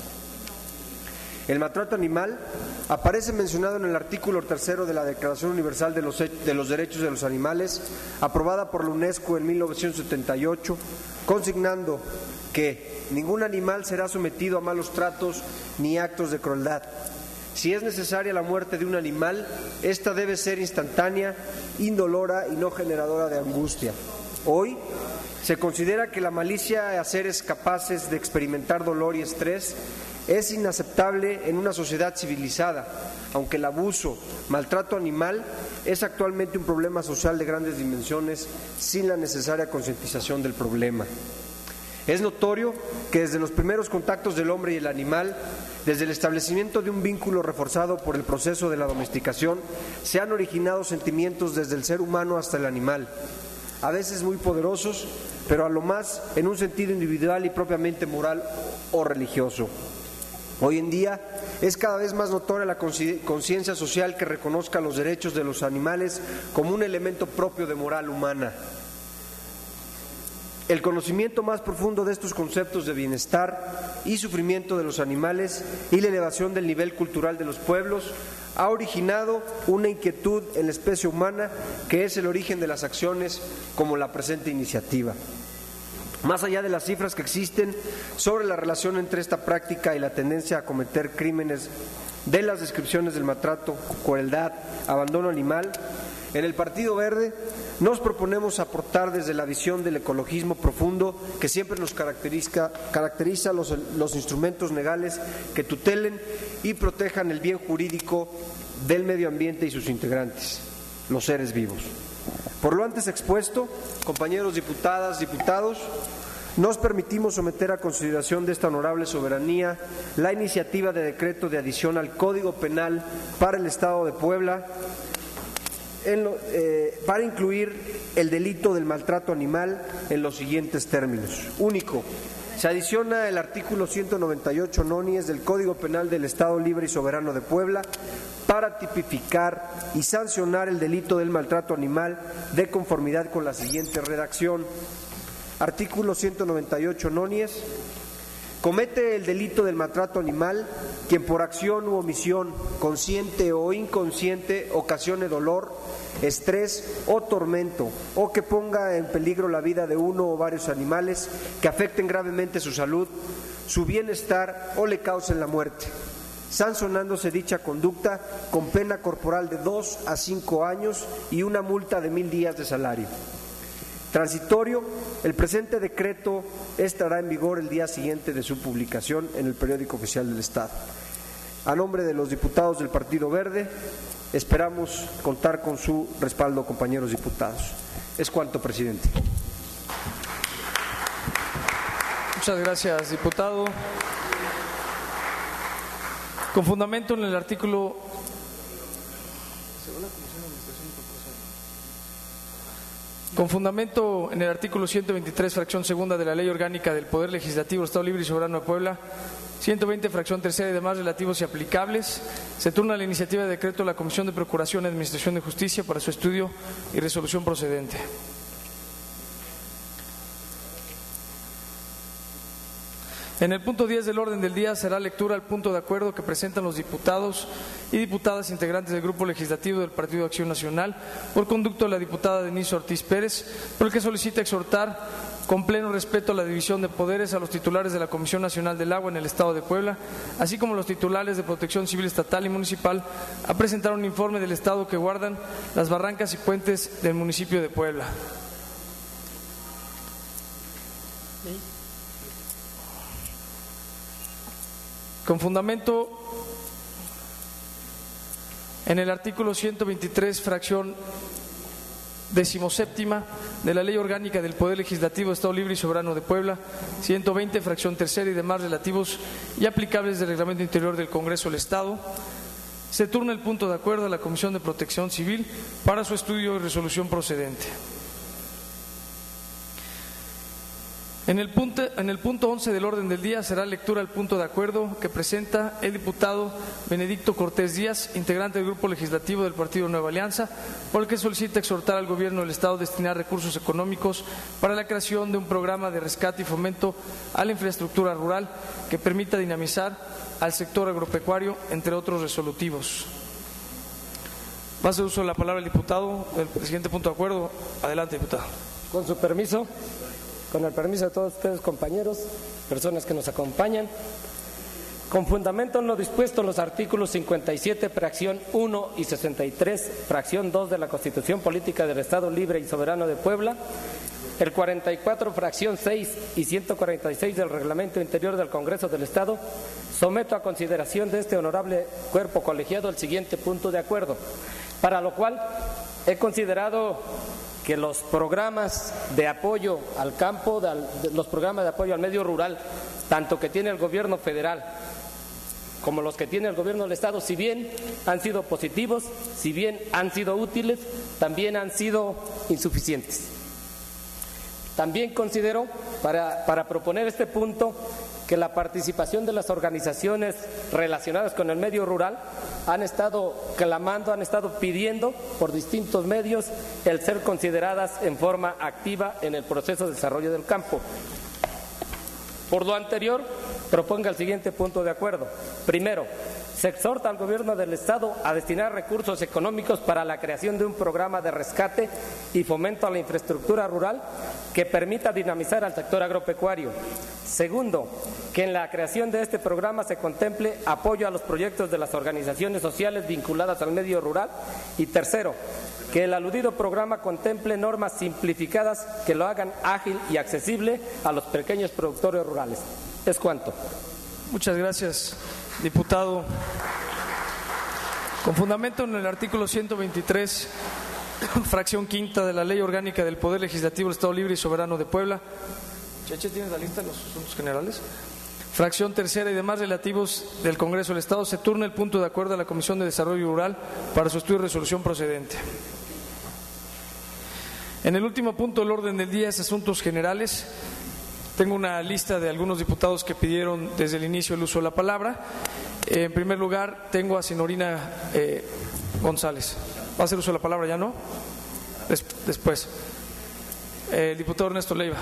S5: El maltrato animal aparece mencionado en el artículo tercero de la Declaración Universal de los, de los Derechos de los Animales, aprobada por la UNESCO en mil novecientos setenta y ocho, consignando que ningún animal será sometido a malos tratos ni actos de crueldad. Si es necesaria la muerte de un animal, esta debe ser instantánea, indolora y no generadora de angustia. Hoy se considera que la malicia a seres capaces de experimentar dolor y estrés es inaceptable en una sociedad civilizada, aunque el abuso, maltrato animal es actualmente un problema social de grandes dimensiones sin la necesaria concientización del problema. Es notorio que desde los primeros contactos del hombre y el animal, desde el establecimiento de un vínculo reforzado por el proceso de la domesticación, se han originado sentimientos desde el ser humano hasta el animal, a veces muy poderosos, pero a lo más en un sentido individual y propiamente moral o religioso. Hoy en día es cada vez más notoria la conciencia social que reconozca los derechos de los animales como un elemento propio de moral humana. El conocimiento más profundo de estos conceptos de bienestar y sufrimiento de los animales y la elevación del nivel cultural de los pueblos ha originado una inquietud en la especie humana que es el origen de las acciones como la presente iniciativa. Más allá de las cifras que existen sobre la relación entre esta práctica y la tendencia a cometer crímenes de las descripciones del maltrato, crueldad, abandono animal, en el Partido Verde nos proponemos aportar desde la visión del ecologismo profundo que siempre nos caracteriza, caracteriza los, los instrumentos legales que tutelen y protejan el bien jurídico del medio ambiente y sus integrantes, los seres vivos. Por lo antes expuesto, compañeros diputadas, diputados, nos permitimos someter a consideración de esta honorable soberanía la iniciativa de decreto de adición al Código Penal para el Estado de Puebla, en lo, eh, para incluir el delito del maltrato animal en los siguientes términos. Único. Se adiciona el artículo ciento noventa y ocho nonies del Código Penal del Estado Libre y Soberano de Puebla para tipificar y sancionar el delito del maltrato animal de conformidad con la siguiente redacción. Artículo ciento noventa y ocho nonies. Comete el delito del maltrato animal quien por acción u omisión, consciente o inconsciente, ocasione dolor, estrés o tormento, o que ponga en peligro la vida de uno o varios animales que afecten gravemente su salud, su bienestar o le causen la muerte, sancionándose dicha conducta con pena corporal de dos a cinco años y una multa de mil días de salario. Transitorio, el presente decreto estará en vigor el día siguiente de su publicación en el Periódico Oficial del Estado. A nombre de los diputados del Partido Verde, esperamos contar con su respaldo, compañeros diputados. Es cuanto, presidente.
S3: Muchas gracias, diputado. Con fundamento en el artículo Con fundamento en el artículo ciento veintitrés, fracción segunda de la Ley Orgánica del Poder Legislativo del Estado Libre y Soberano de Puebla, ciento veinte, fracción tercera y demás relativos y aplicables, se turna la iniciativa de decreto a la Comisión de Procuración y Administración de Justicia para su estudio y resolución procedente. En el punto diez del orden del día será lectura al punto de acuerdo que presentan los diputados y diputadas integrantes del Grupo Legislativo del Partido de Acción Nacional por conducto de la diputada Denise Ortiz Pérez, por el que solicita exhortar con pleno respeto a la división de poderes a los titulares de la Comisión Nacional del Agua en el Estado de Puebla, así como los titulares de Protección Civil Estatal y Municipal, a presentar un informe del estado que guardan las barrancas y puentes del municipio de Puebla. Con fundamento en el artículo ciento veintitrés, fracción decimoséptima de la Ley Orgánica del Poder Legislativo del Estado Libre y Soberano de Puebla, ciento veinte, fracción tercera y demás relativos y aplicables del Reglamento Interior del Congreso del Estado, se turna el punto de acuerdo a la Comisión de Protección Civil para su estudio y resolución procedente. En el, punto, en el punto once del orden del día será lectura al punto de acuerdo que presenta el diputado Benedicto Cortés Díaz, integrante del Grupo Legislativo del Partido Nueva Alianza, por el que solicita exhortar al Gobierno del Estado a destinar recursos económicos para la creación de un programa de rescate y fomento a la infraestructura rural que permita dinamizar al sector agropecuario, entre otros resolutivos. Va a hacer uso de la palabra el diputado del siguiente punto de acuerdo. Adelante, diputado.
S6: Con su permiso. Con el permiso de todos ustedes, compañeros, personas que nos acompañan, con fundamento en lo dispuesto en los artículos cincuenta y siete, fracción uno y sesenta y tres, fracción dos de la Constitución Política del Estado Libre y Soberano de Puebla, el cuarenta y cuatro, fracción seis y ciento cuarenta y seis del Reglamento Interior del Congreso del Estado, someto a consideración de este honorable cuerpo colegiado el siguiente punto de acuerdo, para lo cual he considerado que los programas de apoyo al campo, de los programas de apoyo al medio rural, tanto que tiene el gobierno federal como los que tiene el gobierno del Estado, si bien han sido positivos, si bien han sido útiles, también han sido insuficientes. También considero, para, para proponer este punto, que la participación de las organizaciones relacionadas con el medio rural han estado clamando, han estado pidiendo por distintos medios el ser consideradas en forma activa en el proceso de desarrollo del campo. Por lo anterior, proponga el siguiente punto de acuerdo. Primero, se exhorta al Gobierno del Estado a destinar recursos económicos para la creación de un programa de rescate y fomento a la infraestructura rural que permita dinamizar al sector agropecuario. Segundo, que en la creación de este programa se contemple apoyo a los proyectos de las organizaciones sociales vinculadas al medio rural. Y tercero, que el aludido programa contemple normas simplificadas que lo hagan ágil y accesible a los pequeños productores rurales. Es cuanto.
S3: Muchas gracias, diputado. Con fundamento en el artículo ciento veintitrés, fracción quinta de la Ley Orgánica del Poder Legislativo del Estado Libre y Soberano de Puebla. Cheche, ¿tienes la lista de los asuntos generales? Fracción tercera y demás relativos del Congreso del Estado, se turna el punto de acuerdo a la Comisión de Desarrollo Rural para su estudio y resolución procedente. En el último punto del orden del día es asuntos generales. Tengo una lista de algunos diputados que pidieron desde el inicio el uso de la palabra. Eh, en primer lugar, tengo a Sinorina eh, González. ¿Va a hacer uso de la palabra ya, no? Des, después. Eh, el diputado Ernesto Leiva.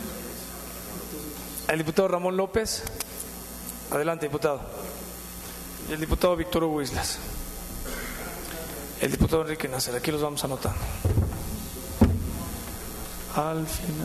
S3: El diputado Ramón López. Adelante, diputado. Y el diputado Víctor Hugo Islas. El diputado Enrique Nasser. Aquí los vamos anotando. Al final.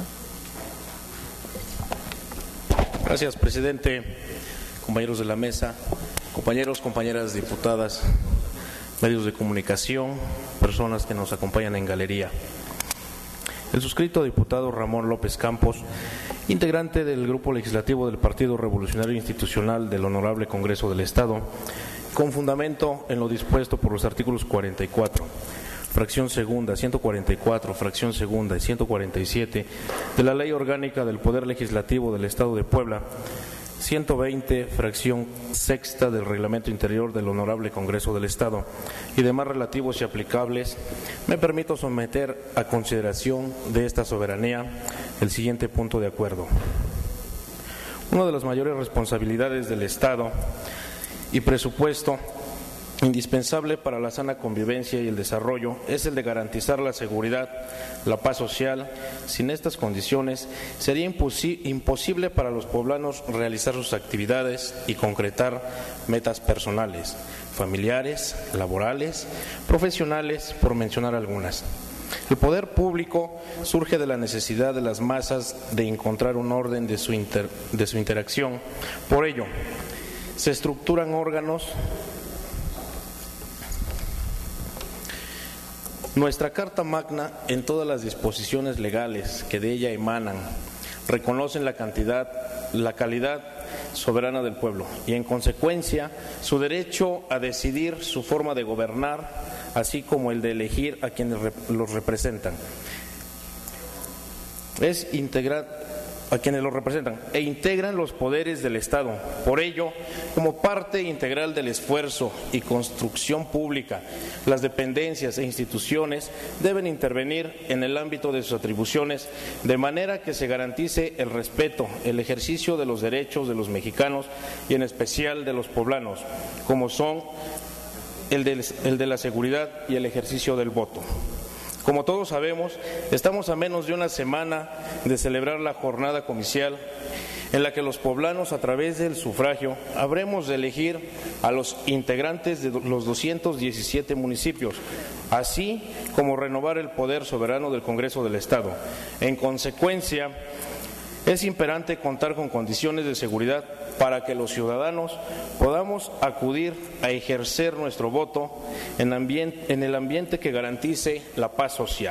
S7: Gracias, presidente, compañeros de la mesa, compañeros, compañeras diputadas, medios de comunicación, personas que nos acompañan en galería. El suscrito diputado Ramón López Campos, integrante del Grupo Legislativo del Partido Revolucionario Institucional del Honorable Congreso del Estado, con fundamento en lo dispuesto por los artículos cuarenta y cuatro, fracción segunda, ciento cuarenta y cuatro, fracción segunda y ciento cuarenta y siete de la Ley Orgánica del Poder Legislativo del Estado de Puebla, ciento veinte, fracción sexta del Reglamento Interior del Honorable Congreso del Estado y demás relativos y aplicables, me permito someter a consideración de esta soberanía el siguiente punto de acuerdo. Una de las mayores responsabilidades del Estado y presupuesto indispensable para la sana convivencia y el desarrollo es el de garantizar la seguridad, la paz social. Sin estas condiciones sería imposible para los poblanos realizar sus actividades y concretar metas personales, familiares, laborales, profesionales, por mencionar algunas. El poder público surge de la necesidad de las masas de encontrar un orden de su, inter, de su interacción. Por ello, se estructuran órganos. Nuestra Carta Magna, en todas las disposiciones legales que de ella emanan, reconocen la cantidad, la calidad soberana del pueblo y, en consecuencia, su derecho a decidir su forma de gobernar, así como el de elegir a quienes los representan. Es integrar a quienes los representan e integran los poderes del Estado. Por ello, como parte integral del esfuerzo y construcción pública, las dependencias e instituciones deben intervenir en el ámbito de sus atribuciones de manera que se garantice el respeto, el ejercicio de los derechos de los mexicanos y en especial de los poblanos, como son el de, el de la seguridad y el ejercicio del voto. Como todos sabemos, estamos a menos de una semana de celebrar la jornada comicial en la que los poblanos, a través del sufragio, habremos de elegir a los integrantes de los doscientos diecisiete municipios, así como renovar el poder soberano del Congreso del Estado. En consecuencia, es imperante contar con condiciones de seguridad para que los ciudadanos podamos acudir a ejercer nuestro voto en, ambiente, en el ambiente que garantice la paz social.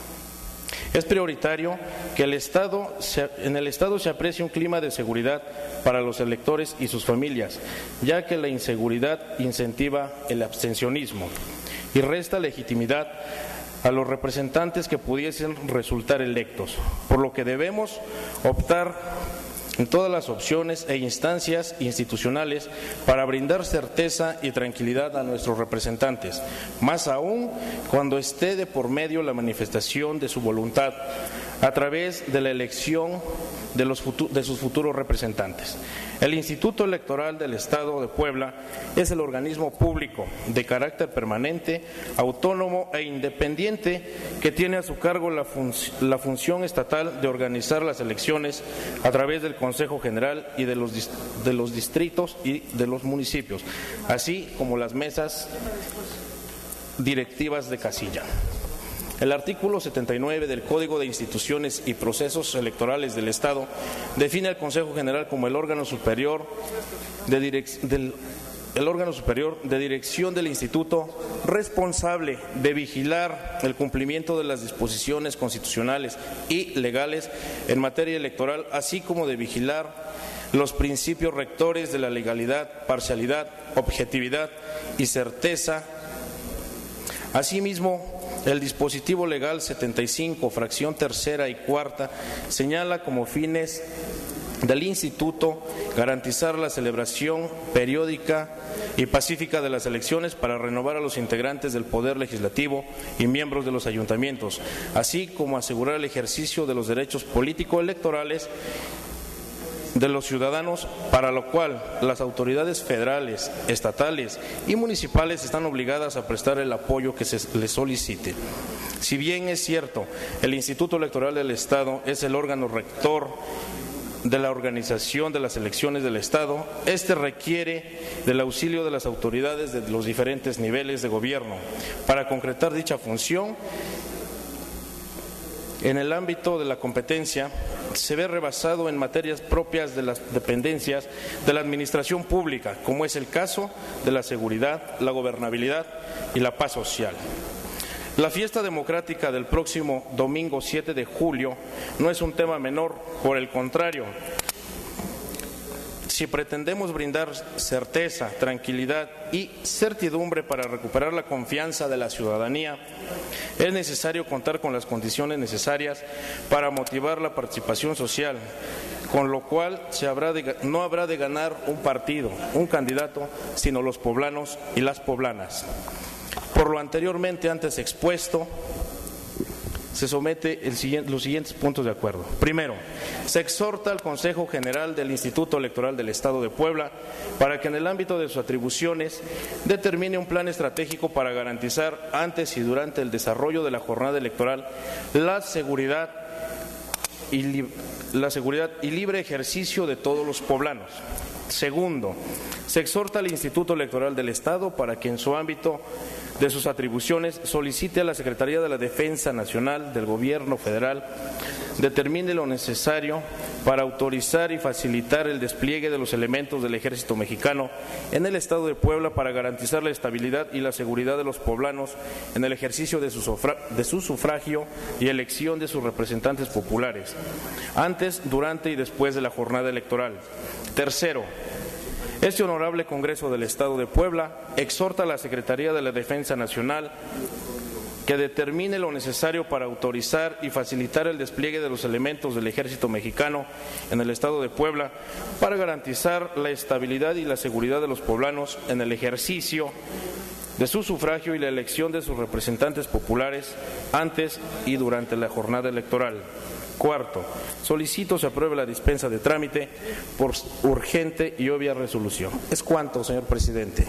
S7: Es prioritario que el Estado se, en el Estado se aprecie un clima de seguridad para los electores y sus familias, ya que la inseguridad incentiva el abstencionismo y resta legitimidad a los representantes que pudiesen resultar electos, por lo que debemos optar en todas las opciones e instancias institucionales para brindar certeza y tranquilidad a nuestros representantes, más aún cuando esté de por medio la manifestación de su voluntad a través de la elección de, los de sus futuros representantes. El Instituto Electoral del Estado de Puebla es el organismo público de carácter permanente, autónomo e independiente que tiene a su cargo la, fun la función estatal de organizar las elecciones a través del Consejo General y de los, de los distritos y de los municipios, así como las mesas directivas de casilla. El artículo setenta y nueve del Código de Instituciones y Procesos Electorales del Estado define al Consejo General como el órgano superior de, direc del, el órgano superior de dirección del Instituto, responsable de vigilar el cumplimiento de las disposiciones constitucionales y legales en materia electoral, así como de vigilar los principios rectores de la legalidad, parcialidad, objetividad y certeza. Asimismo, el dispositivo legal setenta y cinco, fracción tercera y cuarta, señala como fines del Instituto garantizar la celebración periódica y pacífica de las elecciones para renovar a los integrantes del Poder Legislativo y miembros de los ayuntamientos, así como asegurar el ejercicio de los derechos político-electorales de los ciudadanos, para lo cual las autoridades federales, estatales y municipales están obligadas a prestar el apoyo que se les solicite. Si bien es cierto, el Instituto Electoral del Estado es el órgano rector de la organización de las elecciones del Estado, este requiere del auxilio de las autoridades de los diferentes niveles de gobierno para concretar dicha función. En el ámbito de la competencia, se ve rebasado en materias propias de las dependencias de la administración pública, como es el caso de la seguridad, la gobernabilidad y la paz social. La fiesta democrática del próximo domingo siete de julio no es un tema menor, por el contrario. Si pretendemos brindar certeza, tranquilidad y certidumbre para recuperar la confianza de la ciudadanía, es necesario contar con las condiciones necesarias para motivar la participación social, con lo cual se habrá de, no habrá de ganar un partido, un candidato, sino los poblanos y las poblanas. Por lo anteriormente antes expuesto, se somete el siguiente, los siguientes puntos de acuerdo. Primero, se exhorta al Consejo General del Instituto Electoral del Estado de Puebla para que en el ámbito de sus atribuciones determine un plan estratégico para garantizar antes y durante el desarrollo de la jornada electoral la seguridad y, li la seguridad y libre ejercicio de todos los poblanos. Segundo, se exhorta al Instituto Electoral del Estado para que en su ámbito de sus atribuciones solicite a la Secretaría de la Defensa Nacional del Gobierno Federal determine lo necesario para autorizar y facilitar el despliegue de los elementos del Ejército Mexicano en el Estado de Puebla para garantizar la estabilidad y la seguridad de los poblanos en el ejercicio de su, de su sufragio y elección de sus representantes populares, antes, durante y después de la jornada electoral. Tercero, este honorable Congreso del Estado de Puebla exhorta a la Secretaría de la Defensa Nacional que determine lo necesario para autorizar y facilitar el despliegue de los elementos del Ejército Mexicano en el Estado de Puebla para garantizar la estabilidad y la seguridad de los poblanos en el ejercicio de su sufragio y la elección de sus representantes populares antes y durante la jornada electoral. Cuarto, solicito se apruebe la dispensa de trámite por urgente y obvia resolución. ¿Es cuánto, señor presidente?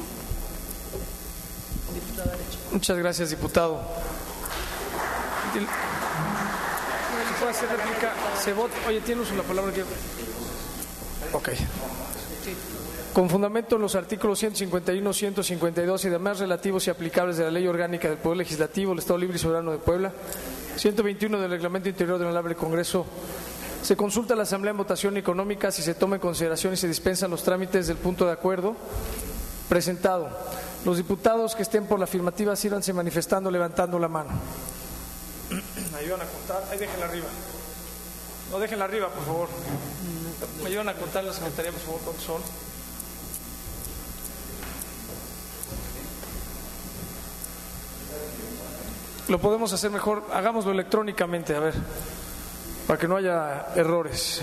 S3: Muchas gracias, diputado. ¿Se puede hacer réplica? ¿Se vota? Oye, ¿tiene uso la palabra? Ok. Con fundamento en los artículos ciento cincuenta y uno, ciento cincuenta y dos y demás relativos y aplicables de la Ley Orgánica del Poder Legislativo del Estado Libre y Soberano de Puebla, ciento veintiuno del Reglamento Interior del Honorable Congreso, se consulta a la Asamblea en votación económica si se toma en consideración y se dispensan los trámites del punto de acuerdo presentado. Los diputados que estén por la afirmativa síganse manifestando levantando la mano. Me ayudan a contar. Ahí déjenla arriba. No, déjenla arriba, por favor. Me ayudan a contar la secretaría, por favor, cuántos son. Lo podemos hacer mejor, hagámoslo electrónicamente, a ver, para que no haya errores.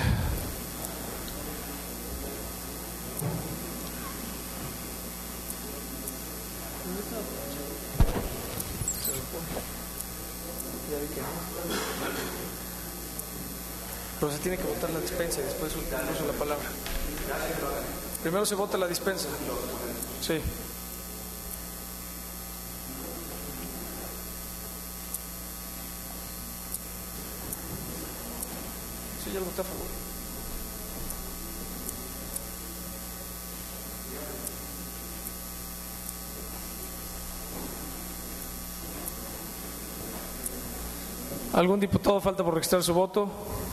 S3: Pero se tiene que votar la dispensa y después uso la palabra. Primero se vota la dispensa. Sí. Sí, ya lo voté a favor. ¿Algún diputado falta por registrar su voto?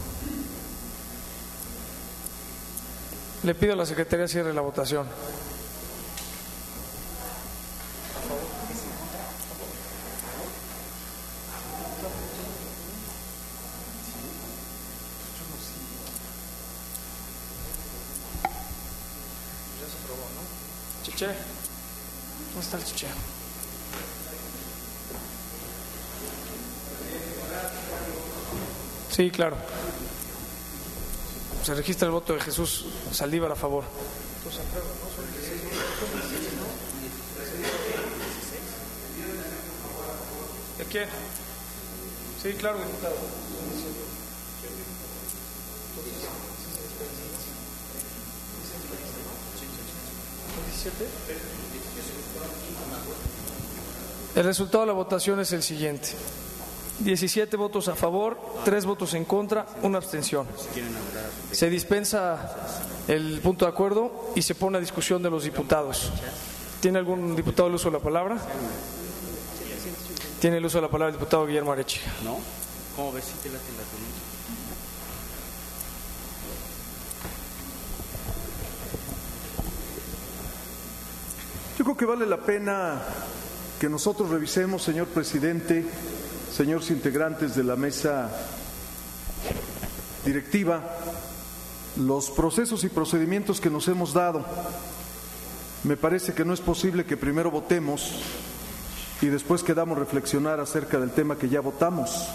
S3: Le pido a la Secretaría cierre la votación. Chiche, ¿dónde está el chiche? Sí, claro. Se registra el voto de Jesús Saldívar a favor. Entonces, ¿De quién? Sí, claro, diputado. El resultado de la votación es el siguiente: diecisiete votos a favor, tres votos en contra, una abstención. Se dispensa el punto de acuerdo y se pone a discusión de los diputados. ¿Tiene algún diputado el uso de la palabra? Tiene el uso de la palabra el diputado Guillermo Arechiga.
S8: ¿No? ¿Cómo ves si te late la pregunta?
S9: Yo creo que vale la pena que nosotros revisemos, señor presidente, señores integrantes de la mesa directiva, los procesos y procedimientos que nos hemos dado. Me parece que no es posible que primero votemos y después quedamos reflexionar acerca del tema que ya votamos.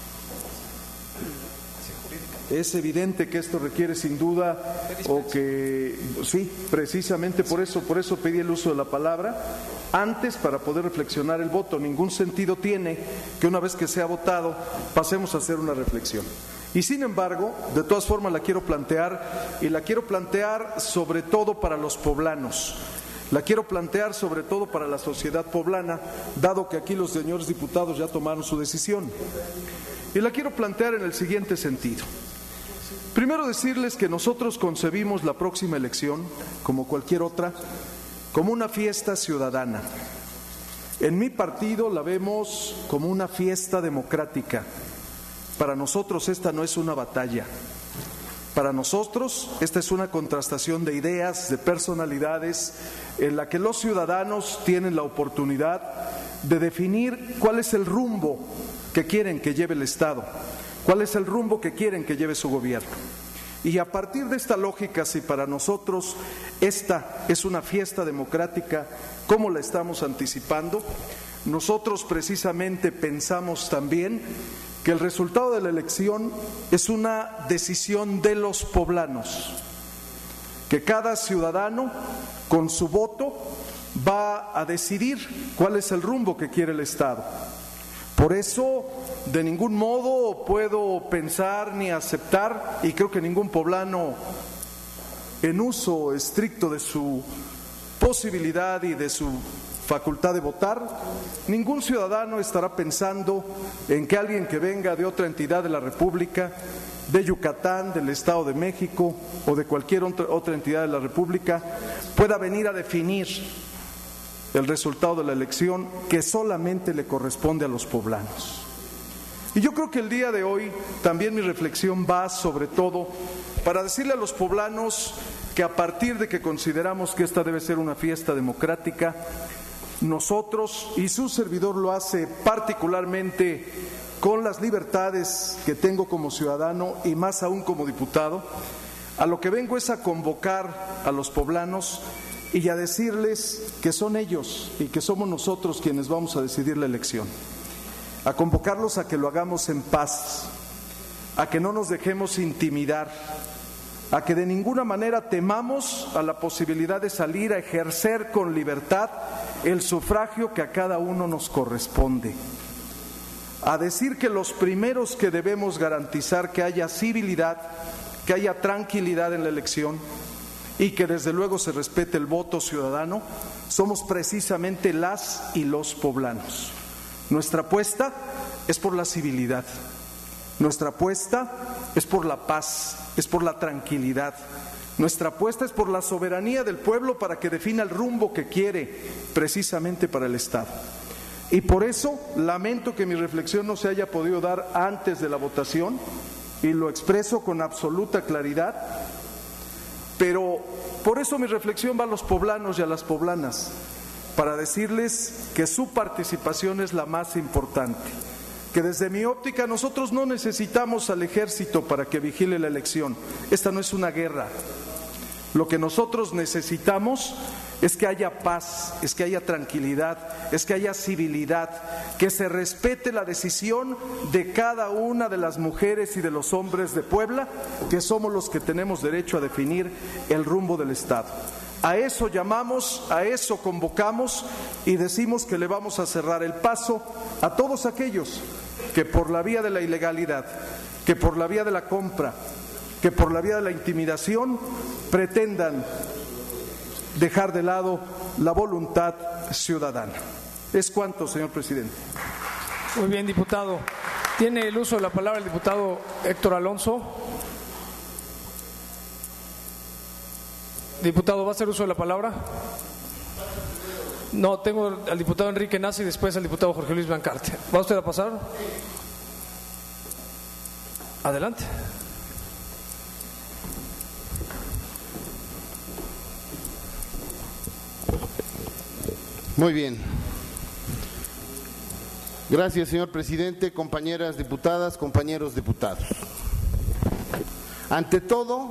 S9: Es evidente que esto requiere sin duda, o que sí, precisamente por eso, por eso pedí el uso de la palabra antes para poder reflexionar el voto. Ningún sentido tiene que una vez que sea votado pasemos a hacer una reflexión. Y sin embargo, de todas formas la quiero plantear, y la quiero plantear sobre todo para los poblanos. La quiero plantear sobre todo para la sociedad poblana, dado que aquí los señores diputados ya tomaron su decisión. Y la quiero plantear en el siguiente sentido. Primero, decirles que nosotros concebimos la próxima elección, como cualquier otra, como una fiesta ciudadana. En mi partido la vemos como una fiesta democrática. Para nosotros esta no es una batalla. Para nosotros esta es una contrastación de ideas, de personalidades, en la que los ciudadanos tienen la oportunidad de definir cuál es el rumbo que quieren que lleve el Estado, cuál es el rumbo que quieren que lleve su gobierno. Y a partir de esta lógica, si para nosotros esta es una fiesta democrática, ¿cómo la estamos anticipando? Nosotros precisamente pensamos también que el resultado de la elección es una decisión de los poblanos, que cada ciudadano con su voto va a decidir cuál es el rumbo que quiere el Estado. Por eso, de ningún modo puedo pensar ni aceptar, y creo que ningún poblano en uso estricto de su posibilidad y de su facultad de votar, ningún ciudadano estará pensando en que alguien que venga de otra entidad de la República, de Yucatán, del Estado de México o de cualquier otra entidad de la República, pueda venir a definir el resultado de la elección que solamente le corresponde a los poblanos. Y yo creo que el día de hoy también mi reflexión va sobre todo para decirle a los poblanos que a partir de que consideramos que esta debe ser una fiesta democrática, nosotros, y su servidor lo hace particularmente con las libertades que tengo como ciudadano y más aún como diputado, a lo que vengo es a convocar a los poblanos y a decirles que son ellos y que somos nosotros quienes vamos a decidir la elección, a convocarlos a que lo hagamos en paz, a que no nos dejemos intimidar, a que de ninguna manera temamos a la posibilidad de salir a ejercer con libertad el sufragio que a cada uno nos corresponde, a decir que los primeros que debemos garantizar que haya civilidad, que haya tranquilidad en la elección y que desde luego se respete el voto ciudadano, somos precisamente las y los poblanos. Nuestra apuesta es por la civilidad, nuestra apuesta es por la paz, es por la tranquilidad. Nuestra apuesta es por la soberanía del pueblo para que defina el rumbo que quiere precisamente para el Estado. Y por eso lamento que mi reflexión no se haya podido dar antes de la votación, y lo expreso con absoluta claridad, pero por eso mi reflexión va a los poblanos y a las poblanas, para decirles que su participación es la más importante, que desde mi óptica nosotros no necesitamos al ejército para que vigile la elección. Esta no es una guerra. Lo que nosotros necesitamos es que haya paz, es que haya tranquilidad, es que haya civilidad, que se respete la decisión de cada una de las mujeres y de los hombres de Puebla, que somos los que tenemos derecho a definir el rumbo del Estado. A eso llamamos, a eso convocamos y decimos que le vamos a cerrar el paso a todos aquellos que por la vía de la ilegalidad, que por la vía de la compra, que por la vía de la intimidación pretendan dejar de lado la voluntad ciudadana. Es cuanto, señor presidente.
S3: Muy bien, diputado. Tiene el uso de la palabra el diputado Héctor Alonso. Diputado, ¿va a hacer uso de la palabra? No, tengo al diputado Enrique Nasi y después al diputado Jorge Luis Blancarte. ¿Va usted a pasar? Adelante.
S10: Muy bien. Gracias, señor presidente, compañeras diputadas, compañeros diputados. Ante todo,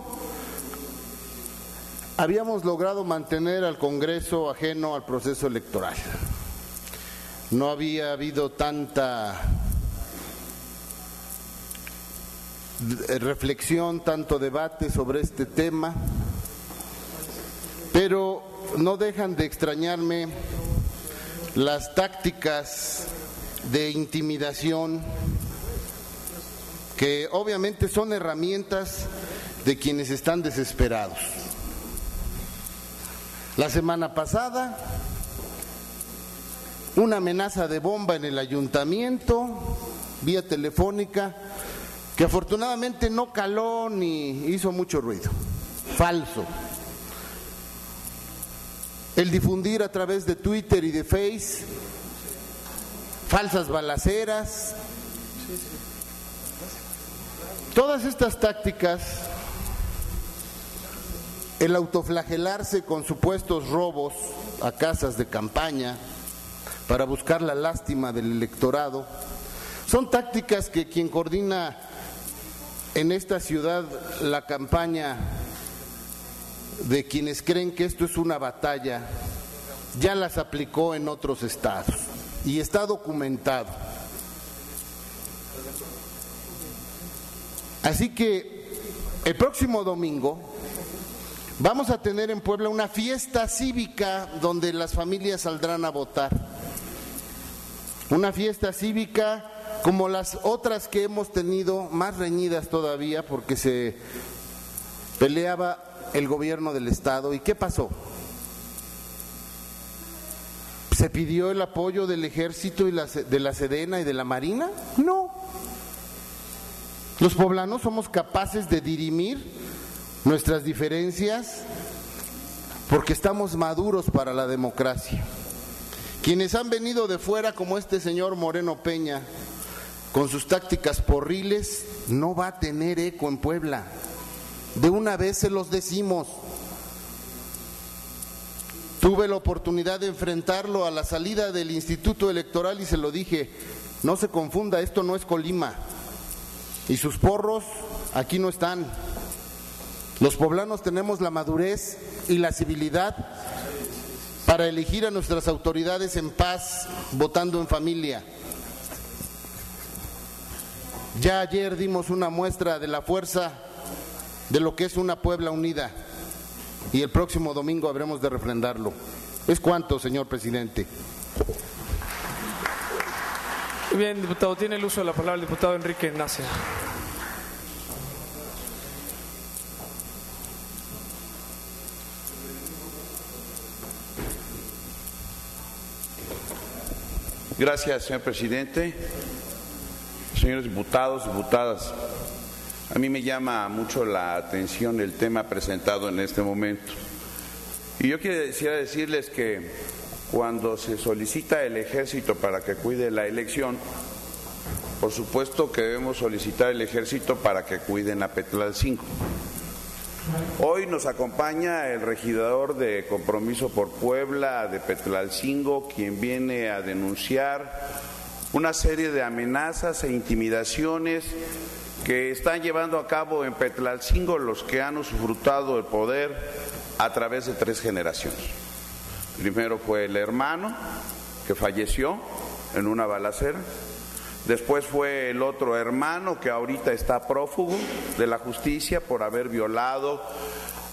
S10: habíamos logrado mantener al Congreso ajeno al proceso electoral. No había habido tanta reflexión, tanto debate sobre este tema, pero no dejan de extrañarme las tácticas de intimidación que obviamente son herramientas de quienes están desesperados. La semana pasada, una amenaza de bomba en el ayuntamiento, vía telefónica, que afortunadamente no caló ni hizo mucho ruido. Falso. El difundir a través de Twitter y de Face falsas balaceras. Todas estas tácticas, el autoflagelarse con supuestos robos a casas de campaña para buscar la lástima del electorado, son tácticas que quien coordina en esta ciudad la campaña de quienes creen que esto es una batalla, ya las aplicó en otros estados y está documentado. Así que el próximo domingo vamos a tener en Puebla una fiesta cívica donde las familias saldrán a votar. Una fiesta cívica como las otras que hemos tenido, más reñidas todavía porque se peleaba el gobierno del estado. ¿Y qué pasó? ¿Se pidió el apoyo del ejército y la, de la Sedena y de la Marina? No. Los poblanos somos capaces de dirimir nuestras diferencias porque estamos maduros para la democracia. Quienes han venido de fuera, como este señor Moreno Peña, con sus tácticas porriles, no va a tener eco en Puebla. De una vez se los decimos. Tuve la oportunidad de enfrentarlo a la salida del Instituto Electoral y se lo dije, no se confunda, esto no es Colima. Y sus porros aquí no están. Los poblanos tenemos la madurez y la civilidad para elegir a nuestras autoridades en paz, votando en familia. Ya ayer dimos una muestra de la fuerza de lo que es una Puebla unida y el próximo domingo habremos de refrendarlo. ¿Es cuánto, señor presidente?
S3: Bien, diputado, tiene el uso de la palabra el diputado Enrique Nasi.
S11: Gracias, señor presidente. Señores diputados, diputadas, a mí me llama mucho la atención el tema presentado en este momento. Y yo quisiera decirles que cuando se solicita el ejército para que cuide la elección, por supuesto que debemos solicitar el ejército para que cuiden a Petlalcingo. Hoy nos acompaña el regidor de Compromiso por Puebla de Petlalcingo, quien viene a denunciar una serie de amenazas e intimidaciones que están llevando a cabo en Petlalcingo los que han usufructuado el poder a través de tres generaciones. Primero fue el hermano que falleció en una balacera, después fue el otro hermano que ahorita está prófugo de la justicia por haber violado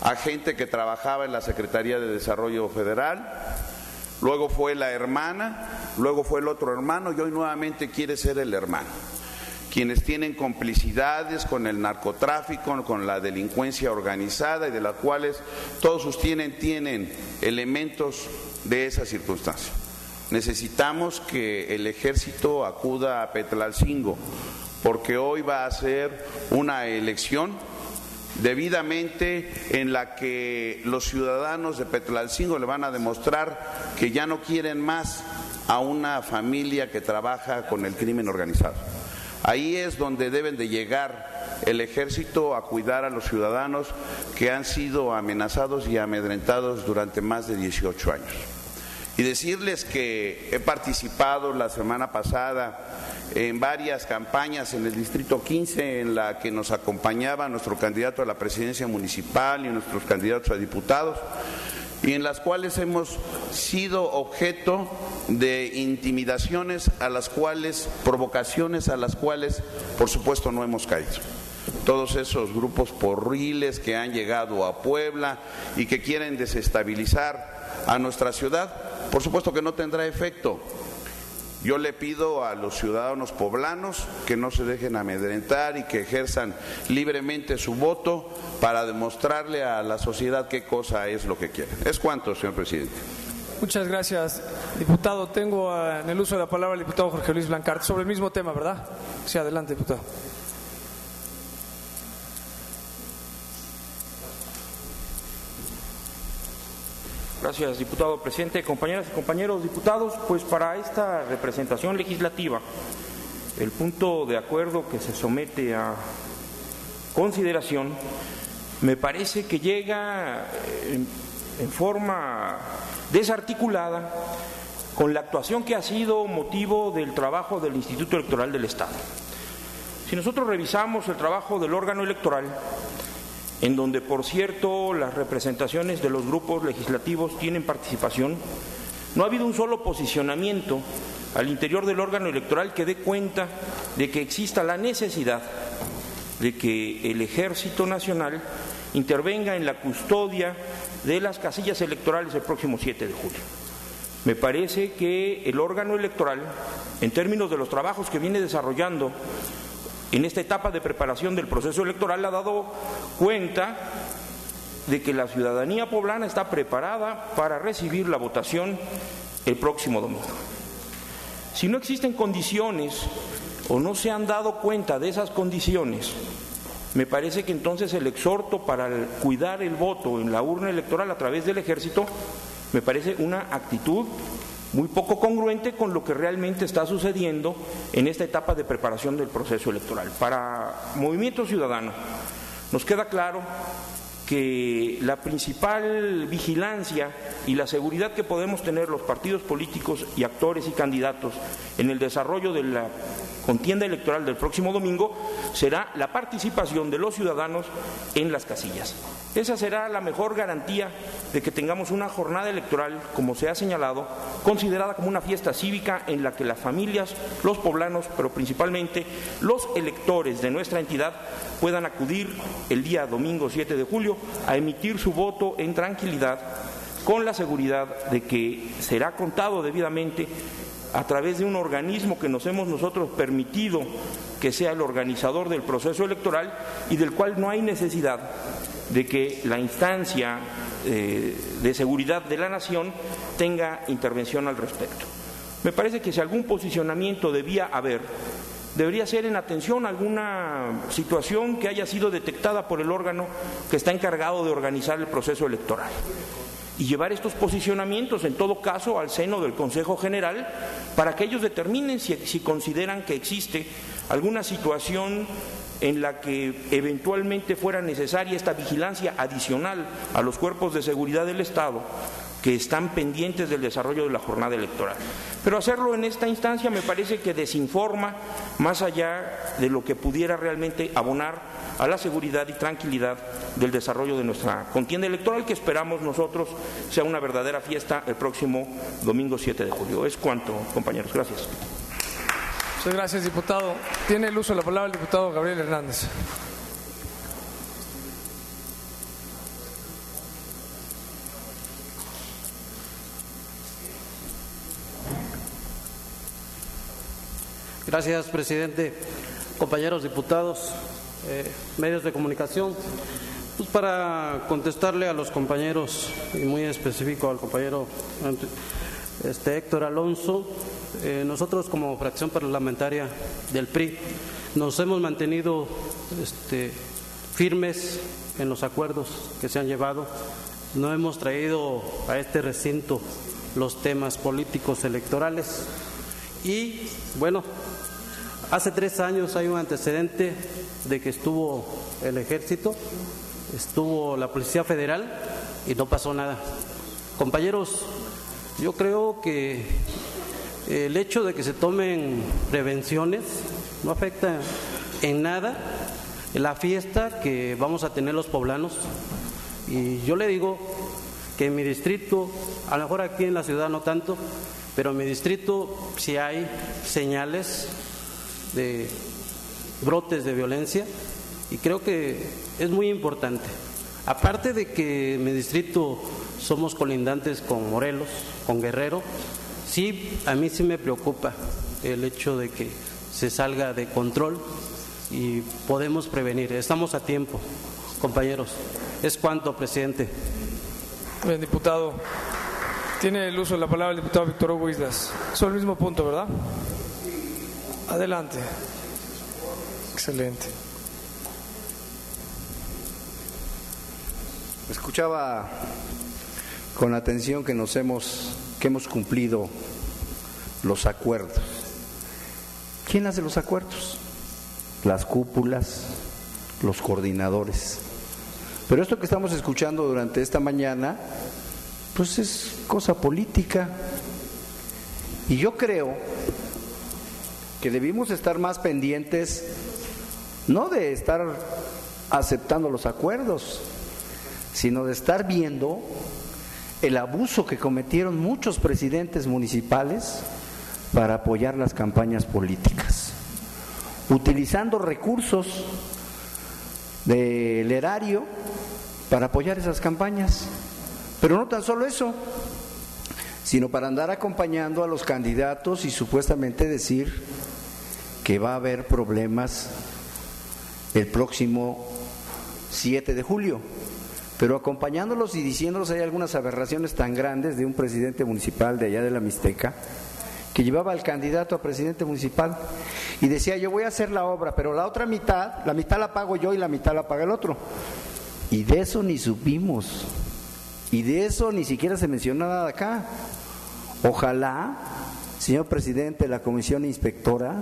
S11: a gente que trabajaba en la Secretaría de Desarrollo Federal, luego fue la hermana, luego fue el otro hermano y hoy nuevamente quiere ser el hermano. Quienes tienen complicidades con el narcotráfico, con la delincuencia organizada y de las cuales todos ustedes tienen elementos de esa circunstancia. Necesitamos que el ejército acuda a Petlalcingo, porque hoy va a ser una elección debidamente en la que los ciudadanos de Petlalcingo le van a demostrar que ya no quieren más a una familia que trabaja con el crimen organizado. Ahí es donde deben de llegar el ejército a cuidar a los ciudadanos que han sido amenazados y amedrentados durante más de dieciocho años. Y decirles que he participado la semana pasada en varias campañas en el Distrito quince en la que nos acompañaba nuestro candidato a la presidencia municipal y nuestros candidatos a diputados, y en las cuales hemos sido objeto de intimidaciones a las cuales, provocaciones a las cuales, por supuesto, no hemos caído. Todos esos grupos porriles que han llegado a Puebla y que quieren desestabilizar a nuestra ciudad, por supuesto que no tendrá efecto. Yo le pido a los ciudadanos poblanos que no se dejen amedrentar y que ejerzan libremente su voto para demostrarle a la sociedad qué cosa es lo que quieren. Es cuanto, señor presidente.
S3: Muchas gracias, diputado. Tengo en el uso de la palabra al diputado Jorge Luis Blanquart sobre el mismo tema, ¿verdad? Sí, adelante, diputado.
S12: Gracias, diputado presidente. Compañeras y compañeros diputados, pues para esta representación legislativa, el punto de acuerdo que se somete a consideración me parece que llega en, en forma desarticulada con la actuación que ha sido motivo del trabajo del Instituto Electoral del Estado. Si nosotros revisamos el trabajo del órgano electoral, en donde, por cierto, las representaciones de los grupos legislativos tienen participación, no ha habido un solo posicionamiento al interior del órgano electoral que dé cuenta de que exista la necesidad de que el Ejército Nacional intervenga en la custodia de las casillas electorales el próximo siete de julio. Me parece que el órgano electoral, en términos de los trabajos que viene desarrollando en esta etapa de preparación del proceso electoral, ha dado cuenta de que la ciudadanía poblana está preparada para recibir la votación el próximo domingo. Si no existen condiciones o no se han dado cuenta de esas condiciones, me parece que entonces el exhorto para el cuidar el voto en la urna electoral a través del Ejército me parece una actitud muy poco congruente con lo que realmente está sucediendo en esta etapa de preparación del proceso electoral. Para Movimiento Ciudadano nos queda claro que la principal vigilancia y la seguridad que podemos tener los partidos políticos y actores y candidatos en el desarrollo de la contienda electoral del próximo domingo será la participación de los ciudadanos en las casillas. Esa será la mejor garantía de que tengamos una jornada electoral, como se ha señalado, considerada como una fiesta cívica en la que las familias, los poblanos, pero principalmente los electores de nuestra entidad puedan acudir el día domingo siete de julio a emitir su voto en tranquilidad, con la seguridad de que será contado debidamente a través de un organismo que nos hemos nosotros permitido que sea el organizador del proceso electoral y del cual no hay necesidad de que la instancia eh, de seguridad de la nación tenga intervención al respecto. Me parece que si algún posicionamiento debía haber, debería ser en atención a alguna situación que haya sido detectada por el órgano que está encargado de organizar el proceso electoral, y llevar estos posicionamientos, en todo caso, al seno del Consejo General para que ellos determinen si, si consideran que existe alguna situación en la que eventualmente fuera necesaria esta vigilancia adicional a los cuerpos de seguridad del Estado que están pendientes del desarrollo de la jornada electoral. Pero hacerlo en esta instancia me parece que desinforma más allá de lo que pudiera realmente abonar a la seguridad y tranquilidad del desarrollo de nuestra contienda electoral, que esperamos nosotros sea una verdadera fiesta el próximo domingo siete de julio. Es cuanto, compañeros. Gracias.
S3: Muchas gracias, diputado. Tiene el uso de la palabra el diputado Gabriel Hernández.
S13: Gracias, presidente. Compañeros diputados, eh, medios de comunicación, pues para contestarle a los compañeros, y muy específico al compañero este, Héctor Alonso, eh, nosotros como fracción parlamentaria del P R I nos hemos mantenido este, firmes en los acuerdos que se han llevado. No hemos traído a este recinto los temas políticos electorales y, bueno, hace tres años hay un antecedente de que estuvo el Ejército, estuvo la Policía Federal y no pasó nada. Compañeros, yo creo que el hecho de que se tomen prevenciones no afecta en nada la fiesta que vamos a tener los poblanos. Y yo le digo que en mi distrito, a lo mejor aquí en la ciudad no tanto, pero en mi distrito sí hay señales de brotes de violencia y creo que es muy importante. Aparte de que en mi distrito somos colindantes con Morelos, con Guerrero, sí, a mí sí me preocupa el hecho de que se salga de control y podemos prevenir. Estamos a tiempo, compañeros. Es cuanto, presidente.
S3: Bien, diputado. Tiene el uso de la palabra el diputado Víctor Hugo Islas. Sobre el mismo punto, ¿verdad? Adelante. Excelente.
S14: Escuchaba con atención que nos hemos que hemos cumplido los acuerdos. ¿Quién hace los acuerdos? Las cúpulas, los coordinadores. Pero esto que estamos escuchando durante esta mañana, pues es cosa política. Y yo creo que debimos estar más pendientes, no de estar aceptando los acuerdos, sino de estar viendo el abuso que cometieron muchos presidentes municipales para apoyar las campañas políticas, utilizando recursos del erario para apoyar esas campañas. Pero no tan solo eso, sino para andar acompañando a los candidatos y supuestamente decir que va a haber problemas el próximo siete de julio, pero acompañándolos y diciéndolos hay algunas aberraciones tan grandes de un presidente municipal de allá de la Mixteca, que llevaba al candidato a presidente municipal y decía: yo voy a hacer la obra, pero la otra mitad, la mitad la pago yo y la mitad la paga el otro. Y de eso ni supimos, y de eso ni siquiera se menciona nada acá. Ojalá, señor presidente de la comisión inspectora,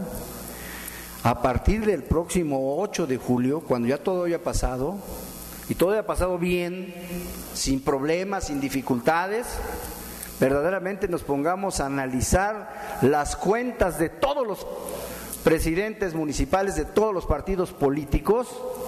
S14: a partir del próximo ocho de julio, cuando ya todo haya pasado, y todo haya pasado bien, sin problemas, sin dificultades, verdaderamente nos pongamos a analizar las cuentas de todos los presidentes municipales, de todos los partidos políticos,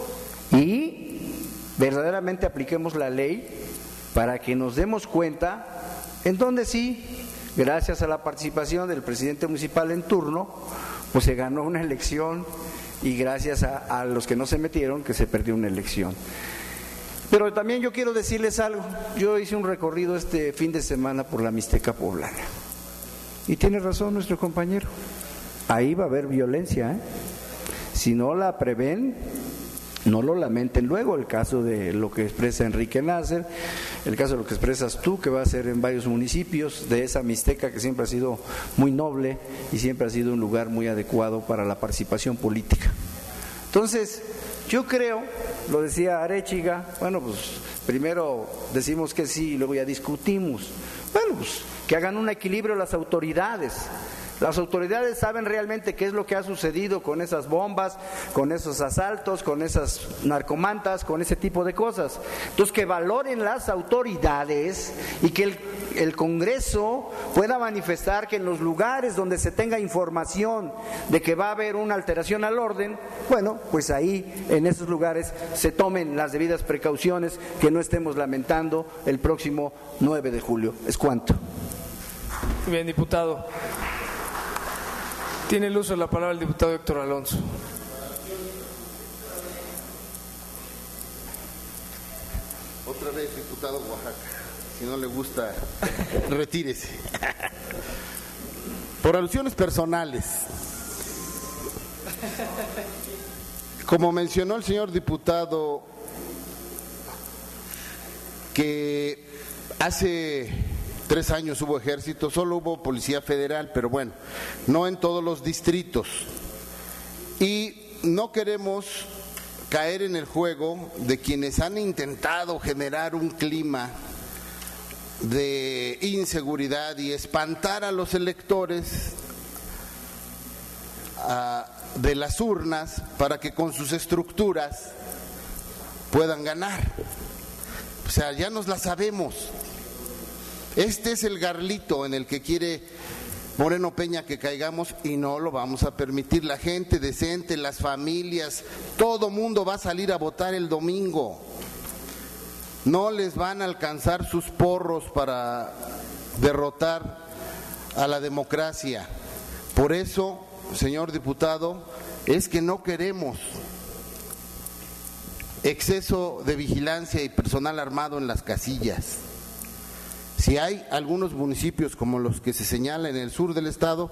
S14: y verdaderamente apliquemos la ley para que nos demos cuenta en donde sí, gracias a la participación del presidente municipal en turno, pues se ganó una elección, y gracias a, a los que no se metieron, que se perdió una elección. Pero también yo quiero decirles algo. Yo hice un recorrido este fin de semana por la Mixteca poblana, y tiene razón nuestro compañero, ahí va a haber violencia, ¿eh? Si no la prevén, no lo lamenten luego. El caso de lo que expresa Enrique Nasser, el caso de lo que expresas tú, que va a ser en varios municipios de esa Mixteca que siempre ha sido muy noble y siempre ha sido un lugar muy adecuado para la participación política. Entonces, yo creo, lo decía Arechiga, bueno, pues primero decimos que sí y luego ya discutimos. Bueno, pues que hagan un equilibrio las autoridades. Las autoridades saben realmente qué es lo que ha sucedido con esas bombas, con esos asaltos, con esas narcomantas, con ese tipo de cosas. Entonces, que valoren las autoridades y que el, el Congreso pueda manifestar que en los lugares donde se tenga información de que va a haber una alteración al orden, bueno, pues ahí, en esos lugares, se tomen las debidas precauciones, que no estemos lamentando el próximo nueve de julio. Es cuanto.
S3: Bien, diputado. Tiene el uso de la palabra el diputado Héctor Alonso.
S10: Otra vez, diputado Oaxaca. Si no le gusta, retírese. Por alusiones personales, Como mencionó el señor diputado, que hace tres años hubo ejército, solo hubo policía federal, pero bueno, no en todos los distritos. Y no queremos caer en el juego de quienes han intentado generar un clima de inseguridad y espantar a los electores a, de las urnas para que con sus estructuras puedan ganar. O sea, ya nos la sabemos. Este es el garlito en el que quiere Moreno Peña que caigamos y no lo vamos a permitir. La gente decente, las familias, todo mundo va a salir a votar el domingo. No les van a alcanzar sus porros para derrotar a la democracia. Por eso, señor diputado, es que no queremos exceso de vigilancia y personal armado en las casillas. Si hay algunos municipios como los que se señalan en el sur del estado,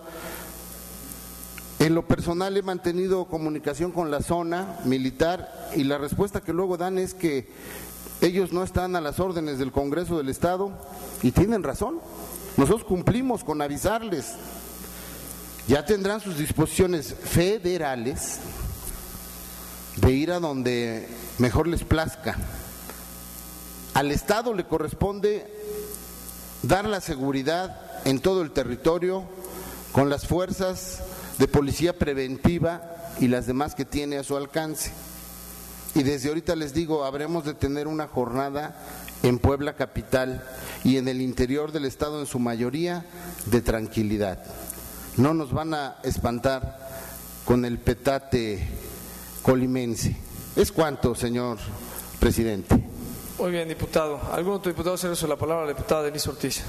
S10: en lo personal he mantenido comunicación con la zona militar y la respuesta que luego dan es que ellos no están a las órdenes del Congreso del Estado y tienen razón. Nosotros cumplimos con avisarles. Ya tendrán sus disposiciones federales de ir a donde mejor les plazca. Al Estado le corresponde dar la seguridad en todo el territorio con las fuerzas de policía preventiva y las demás que tiene a su alcance. Y desde ahorita les digo, habremos de tener una jornada en Puebla capital y en el interior del estado en su mayoría de tranquilidad. No nos van a espantar con el petate colimense. ¿Es cuánto, señor presidente?
S3: Muy bien, diputado. ¿Algún otro diputado se usa la palabra? La diputada Denise Ortiz.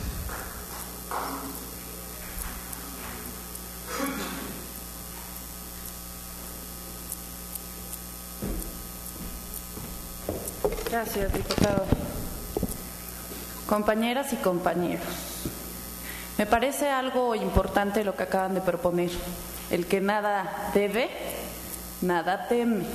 S15: Gracias, diputado. Compañeras y compañeros, me parece algo importante lo que acaban de proponer. El que nada debe, nada teme.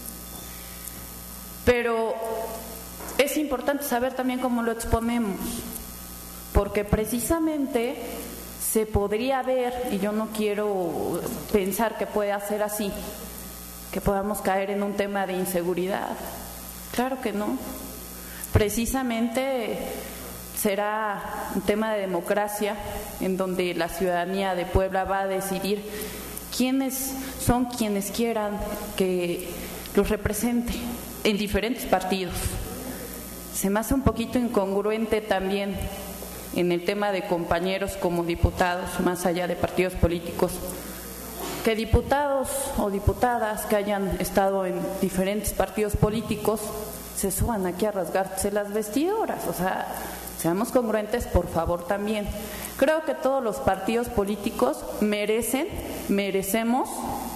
S15: Pero es importante saber también cómo lo exponemos, porque precisamente se podría ver, y yo no quiero pensar que pueda ser así, que podamos caer en un tema de inseguridad. Claro que no. Precisamente será un tema de democracia en donde la ciudadanía de Puebla va a decidir quiénes son quienes quieran que los represente en diferentes partidos. Se me hace un poquito incongruente también en el tema de compañeros como diputados, más allá de partidos políticos, que diputados o diputadas que hayan estado en diferentes partidos políticos se suban aquí a rasgarse las vestiduras. O sea, seamos congruentes, por favor, también. Creo que todos los partidos políticos merecen, merecemos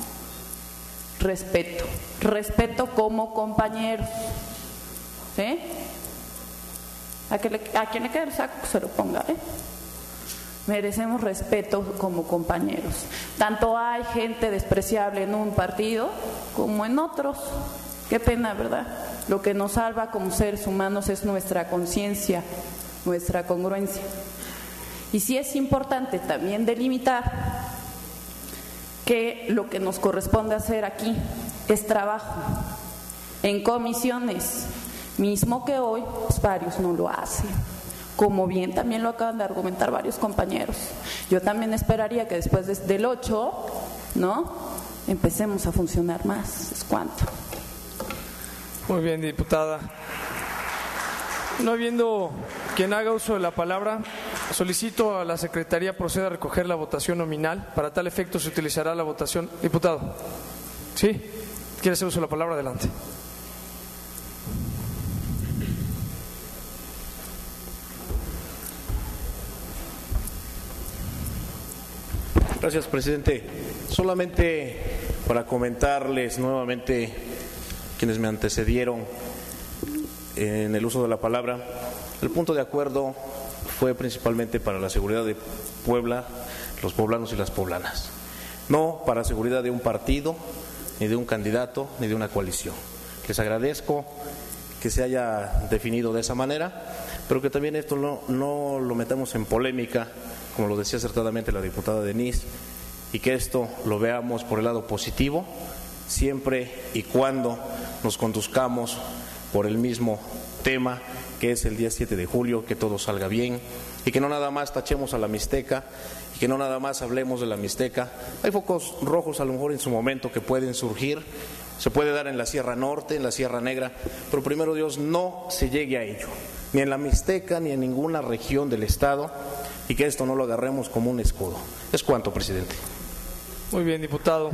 S15: respeto, respeto como compañeros, ¿sí? A, que le, a quien le quede el saco se lo ponga, ¿eh? Merecemos respeto como compañeros. Tanto hay gente despreciable en un partido como en otros. Qué pena, ¿verdad? Lo que nos salva como seres humanos es nuestra conciencia, nuestra congruencia. Y sí es importante también delimitar que lo que nos corresponde hacer aquí es trabajo en comisiones, mismo que hoy pues, varios no lo hacen. Como bien también lo acaban de argumentar varios compañeros. Yo también esperaría que después de, del ocho, ¿no?, empecemos a funcionar más. ¿Es cuánto?
S3: Muy bien, diputada. No habiendo quien haga uso de la palabra, solicito a la Secretaría proceda a recoger la votación nominal. Para tal efecto se utilizará la votación. Diputado, ¿sí? ¿Quiere hacer uso de la palabra? Adelante.
S7: Gracias, presidente. Solamente para comentarles nuevamente, quienes me antecedieron en el uso de la palabra, el punto de acuerdo fue principalmente para la seguridad de Puebla, los poblanos y las poblanas, no para seguridad de un partido ni de un candidato, ni de una coalición. Les agradezco que se haya definido de esa manera, pero que también esto no, no lo metamos en polémica, como lo decía acertadamente la diputada Denise, y que esto lo veamos por el lado positivo, siempre y cuando nos conduzcamos por el mismo tema, que es el día siete de julio, que todo salga bien y que no nada más tachemos a la Mixteca y que no nada más hablemos de la Mixteca. Hay focos rojos a lo mejor en su momento que pueden surgir, se puede dar en la Sierra Norte, en la Sierra Negra, pero primero Dios no se llegue a ello, ni en la Mixteca ni en ninguna región del Estado, y que esto no lo agarremos como un escudo. Es cuanto, presidente.
S3: Muy bien, diputado.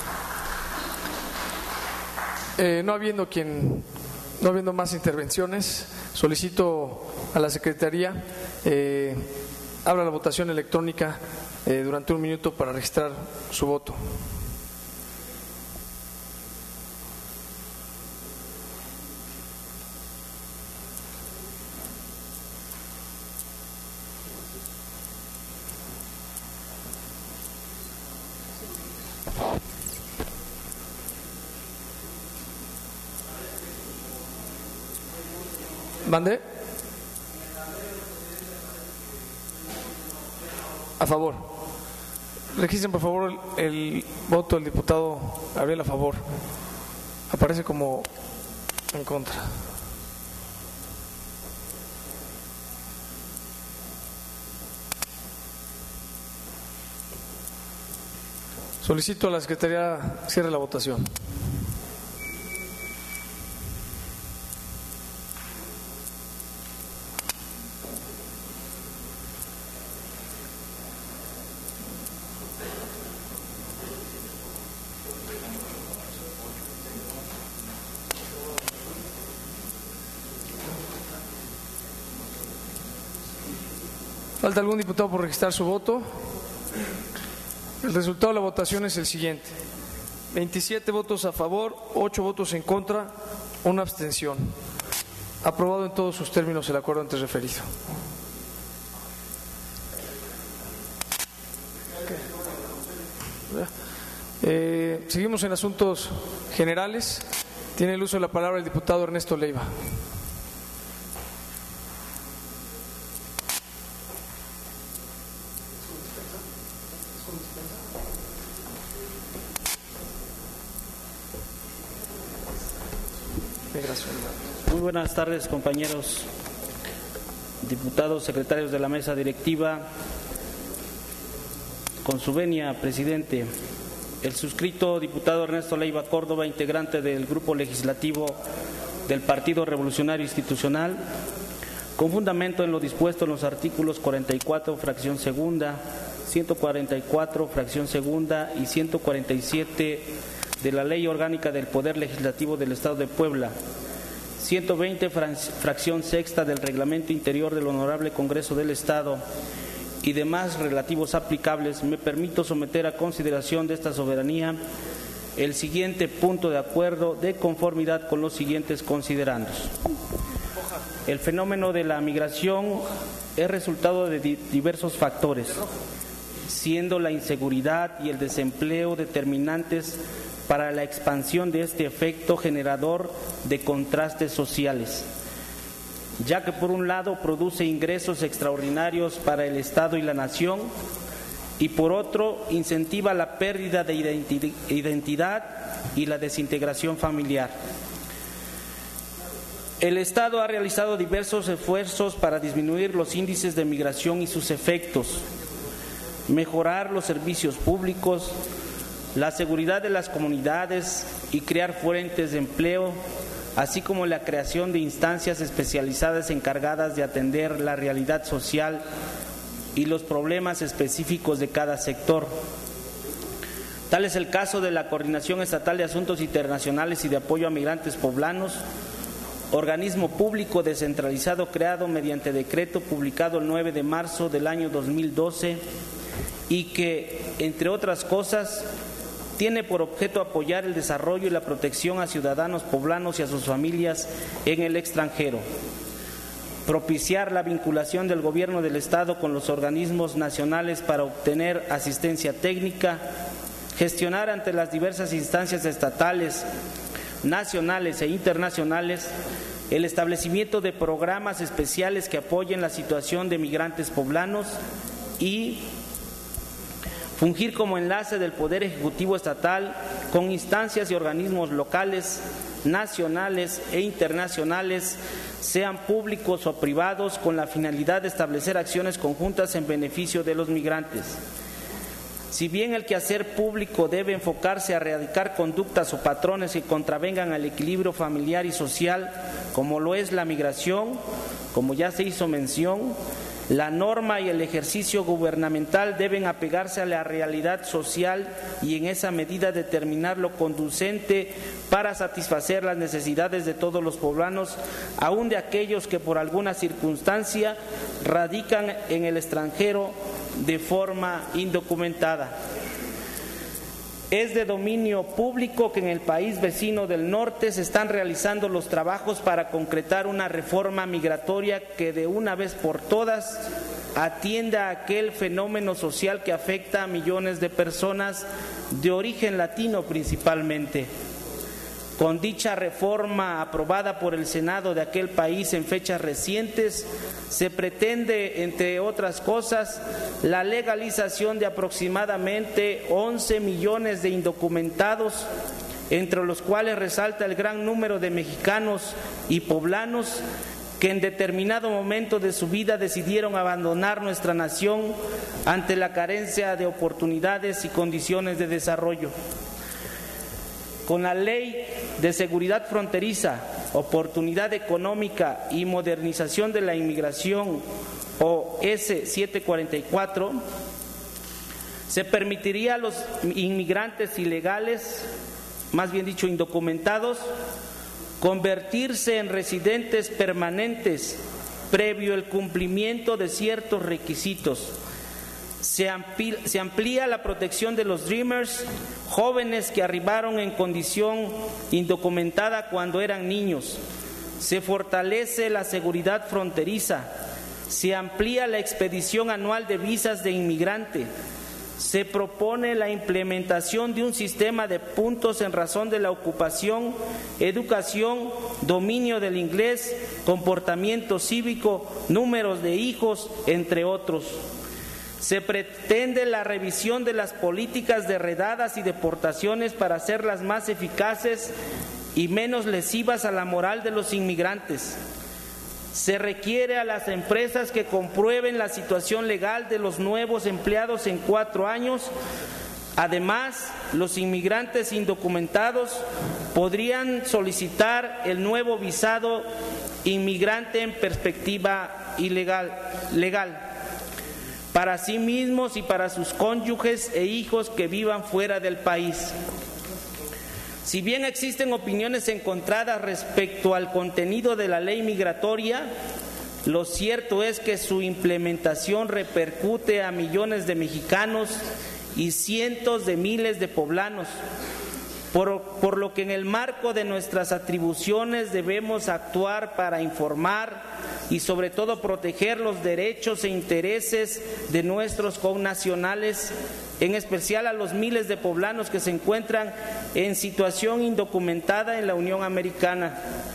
S3: Eh, no habiendo quien, no habiendo más intervenciones, solicito a la Secretaría eh, abra la votación electrónica eh, durante un minuto para registrar su voto. ¿Mande? A favor. Registren por favor el, el voto del diputado Gabriel a favor. Aparece como en contra. Solicito a la Secretaría cierre la votación. ¿Falta algún diputado por registrar su voto? El resultado de la votación es el siguiente: veintisiete votos a favor, ocho votos en contra, una abstención. Aprobado en todos sus términos el acuerdo antes referido. Eh, seguimos en asuntos generales. Tiene el uso de la palabra el diputado Ernesto Leiva.
S13: Muy buenas tardes, compañeros diputados, secretarios de la mesa directiva. Con su venia, presidente, el suscrito diputado Ernesto Leiva Córdoba, integrante del Grupo Legislativo del Partido Revolucionario Institucional, con fundamento en lo dispuesto en los artículos cuarenta y cuatro, fracción segunda, ciento cuarenta y cuatro, fracción segunda y ciento cuarenta y siete de la Ley Orgánica del Poder Legislativo del Estado de Puebla, ciento veinte, fracción sexta del Reglamento Interior del Honorable Congreso del Estado y demás relativos aplicables, me permito someter a consideración de esta soberanía el siguiente punto de acuerdo de conformidad con los siguientes considerandos. El fenómeno de la migración es resultado de diversos factores, siendo la inseguridad y el desempleo determinantes para la expansión de este efecto generador de contrastes sociales, ya que por un lado produce ingresos extraordinarios para el Estado y la nación y por otro incentiva la pérdida de identidad y la desintegración familiar. El Estado ha realizado diversos esfuerzos para disminuir los índices de migración y sus efectos, mejorar los servicios públicos, la seguridad de las comunidades y crear fuentes de empleo, así como la creación de instancias especializadas encargadas de atender la realidad social y los problemas específicos de cada sector. Tal es el caso de la Coordinación Estatal de Asuntos Internacionales y de Apoyo a Migrantes Poblanos, organismo público descentralizado creado mediante decreto publicado el nueve de marzo del año dos mil doce y que, entre otras cosas, tiene por objeto apoyar el desarrollo y la protección a ciudadanos poblanos y a sus familias en el extranjero, propiciar la vinculación del Gobierno del Estado con los organismos nacionales para obtener asistencia técnica,
S16: gestionar ante las diversas instancias estatales, nacionales e internacionales el establecimiento de programas especiales que apoyen la situación de migrantes poblanos y fungir como enlace del Poder Ejecutivo Estatal con instancias y organismos locales, nacionales e internacionales, sean públicos o privados, con la finalidad de establecer acciones conjuntas en beneficio de los migrantes. Si bien el quehacer público debe enfocarse a erradicar conductas o patrones que contravengan al equilibrio familiar y social, como lo es la migración, como ya se hizo mención, la norma y el ejercicio gubernamental deben apegarse a la realidad social y en esa medida determinar lo conducente para satisfacer las necesidades de todos los poblanos, aun de aquellos que por alguna circunstancia radican en el extranjero de forma indocumentada. Es de dominio público que en el país vecino del norte se están realizando los trabajos para concretar una reforma migratoria que de una vez por todas atienda a aquel fenómeno social que afecta a millones de personas de origen latino principalmente. Con dicha reforma aprobada por el Senado de aquel país en fechas recientes, se pretende, entre otras cosas, la legalización de aproximadamente once millones de indocumentados, entre los cuales resalta el gran número de mexicanos y poblanos que en determinado momento de su vida decidieron abandonar nuestra nación ante la carencia de oportunidades y condiciones de desarrollo. Con la Ley de Seguridad Fronteriza, Oportunidad Económica y Modernización de la Inmigración, o ese setecientos cuarenta y cuatro, se permitiría a los inmigrantes ilegales, más bien dicho indocumentados, convertirse en residentes permanentes previo el cumplimiento de ciertos requisitos. Se amplía, se amplía la protección de los Dreamers, jóvenes que arribaron en condición indocumentada cuando eran niños. Se fortalece la seguridad fronteriza. Se amplía la expedición anual de visas de inmigrante. Se propone la implementación de un sistema de puntos en razón de la ocupación, educación, dominio del inglés, comportamiento cívico, números de hijos, entre otros. Se pretende la revisión de las políticas de redadas y deportaciones para hacerlas más eficaces y menos lesivas a la moral de los inmigrantes. Se requiere a las empresas que comprueben la situación legal de los nuevos empleados en cuatro años. Además, los inmigrantes indocumentados podrían solicitar el nuevo visado inmigrante en perspectiva ilegal, legal, para sí mismos y para sus cónyuges e hijos que vivan fuera del país. Si bien existen opiniones encontradas respecto al contenido de la ley migratoria, lo cierto es que su implementación repercute a millones de mexicanos y cientos de miles de poblanos, por, por lo que en el marco de nuestras atribuciones debemos actuar para informar y sobre todo proteger los derechos e intereses de nuestros connacionales, en especial a los miles de poblanos que se encuentran en situación indocumentada en la Unión Americana.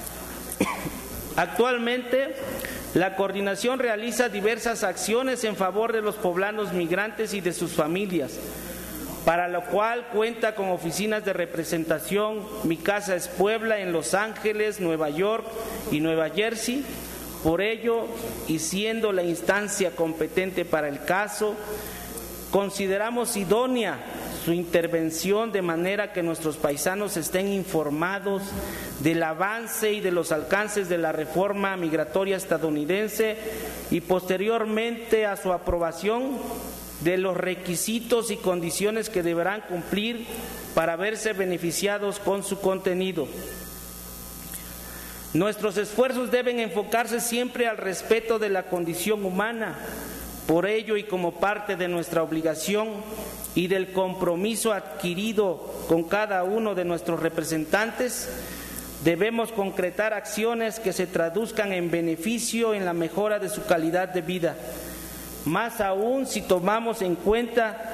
S16: Actualmente, la coordinación realiza diversas acciones en favor de los poblanos migrantes y de sus familias, para lo cual cuenta con oficinas de representación. Mi casa es Puebla, en Los Ángeles, Nueva York y Nueva Jersey. Por ello, y siendo la instancia competente para el caso, consideramos idónea su intervención de manera que nuestros paisanos estén informados del avance y de los alcances de la reforma migratoria estadounidense y posteriormente a su aprobación de los requisitos y condiciones que deberán cumplir para verse beneficiados con su contenido. Nuestros esfuerzos deben enfocarse siempre al respeto de la condición humana. Por ello, y como parte de nuestra obligación y del compromiso adquirido con cada uno de nuestros representantes, debemos concretar acciones que se traduzcan en beneficio en la mejora de su calidad de vida. Más aún si tomamos en cuenta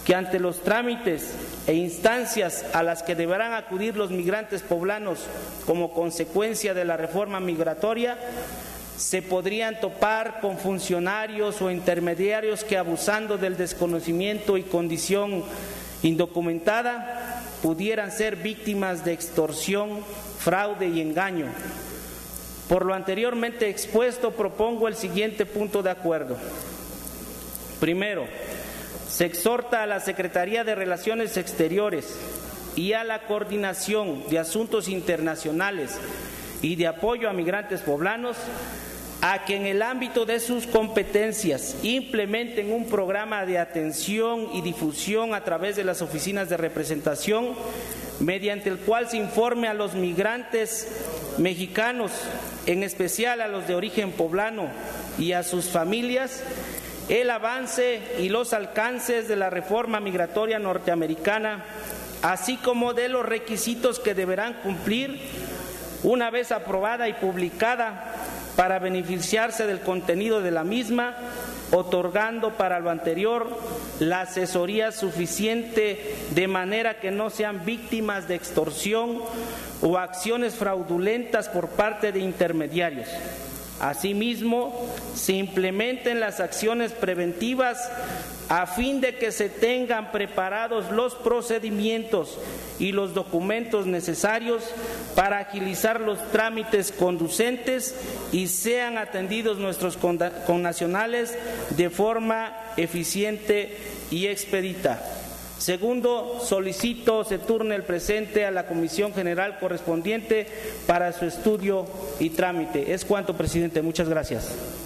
S16: que ante los trámites e instancias a las que deberán acudir los migrantes poblanos como consecuencia de la reforma migratoria, se podrían topar con funcionarios o intermediarios que, abusando del desconocimiento y condición indocumentada, pudieran ser víctimas de extorsión, fraude y engaño. Por lo anteriormente expuesto, propongo el siguiente punto de acuerdo. Primero, se exhorta a la Secretaría de Relaciones Exteriores y a la Coordinación de Asuntos Internacionales y de Apoyo a Migrantes Poblanos a que en el ámbito de sus competencias implementen un programa de atención y difusión a través de las oficinas de representación, mediante el cual se informe a los migrantes mexicanos, en especial a los de origen poblano y a sus familias, el avance y los alcances de la reforma migratoria norteamericana, así como de los requisitos que deberán cumplir una vez aprobada y publicada para beneficiarse del contenido de la misma, otorgando para lo anterior la asesoría suficiente de manera que no sean víctimas de extorsión o acciones fraudulentas por parte de intermediarios. Asimismo, se implementen las acciones preventivas a fin de que se tengan preparados los procedimientos y los documentos necesarios para agilizar los trámites conducentes y sean atendidos nuestros connacionales de forma eficiente y expedita. Segundo, solicito se turne el presente a la Comisión General correspondiente para su estudio y trámite. Es cuanto, presidente. Muchas gracias.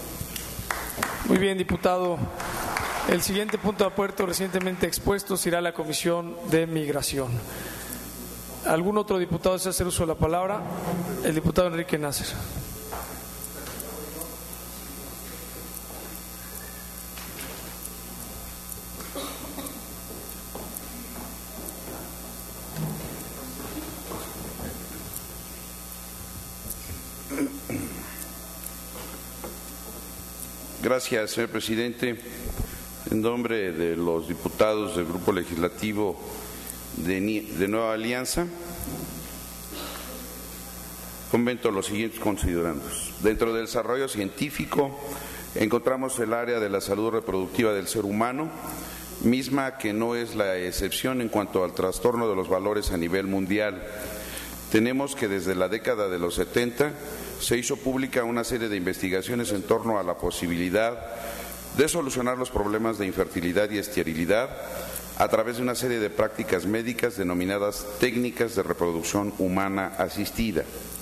S3: Muy bien, diputado. El siguiente punto de acuerdo recientemente expuesto será la Comisión de Migración. ¿Algún otro diputado desea hacer uso de la palabra? El diputado Enrique Nasser.
S11: Gracias, señor presidente. En nombre de los diputados del Grupo Legislativo de, de Nueva Alianza, comento los siguientes considerandos. Dentro del desarrollo científico encontramos el área de la salud reproductiva del ser humano, misma que no es la excepción en cuanto al trastorno de los valores a nivel mundial. Tenemos que desde la década de los setenta se hizo pública una serie de investigaciones en torno a la posibilidad de solucionar los problemas de infertilidad y esterilidad a través de una serie de prácticas médicas denominadas técnicas de reproducción humana asistida.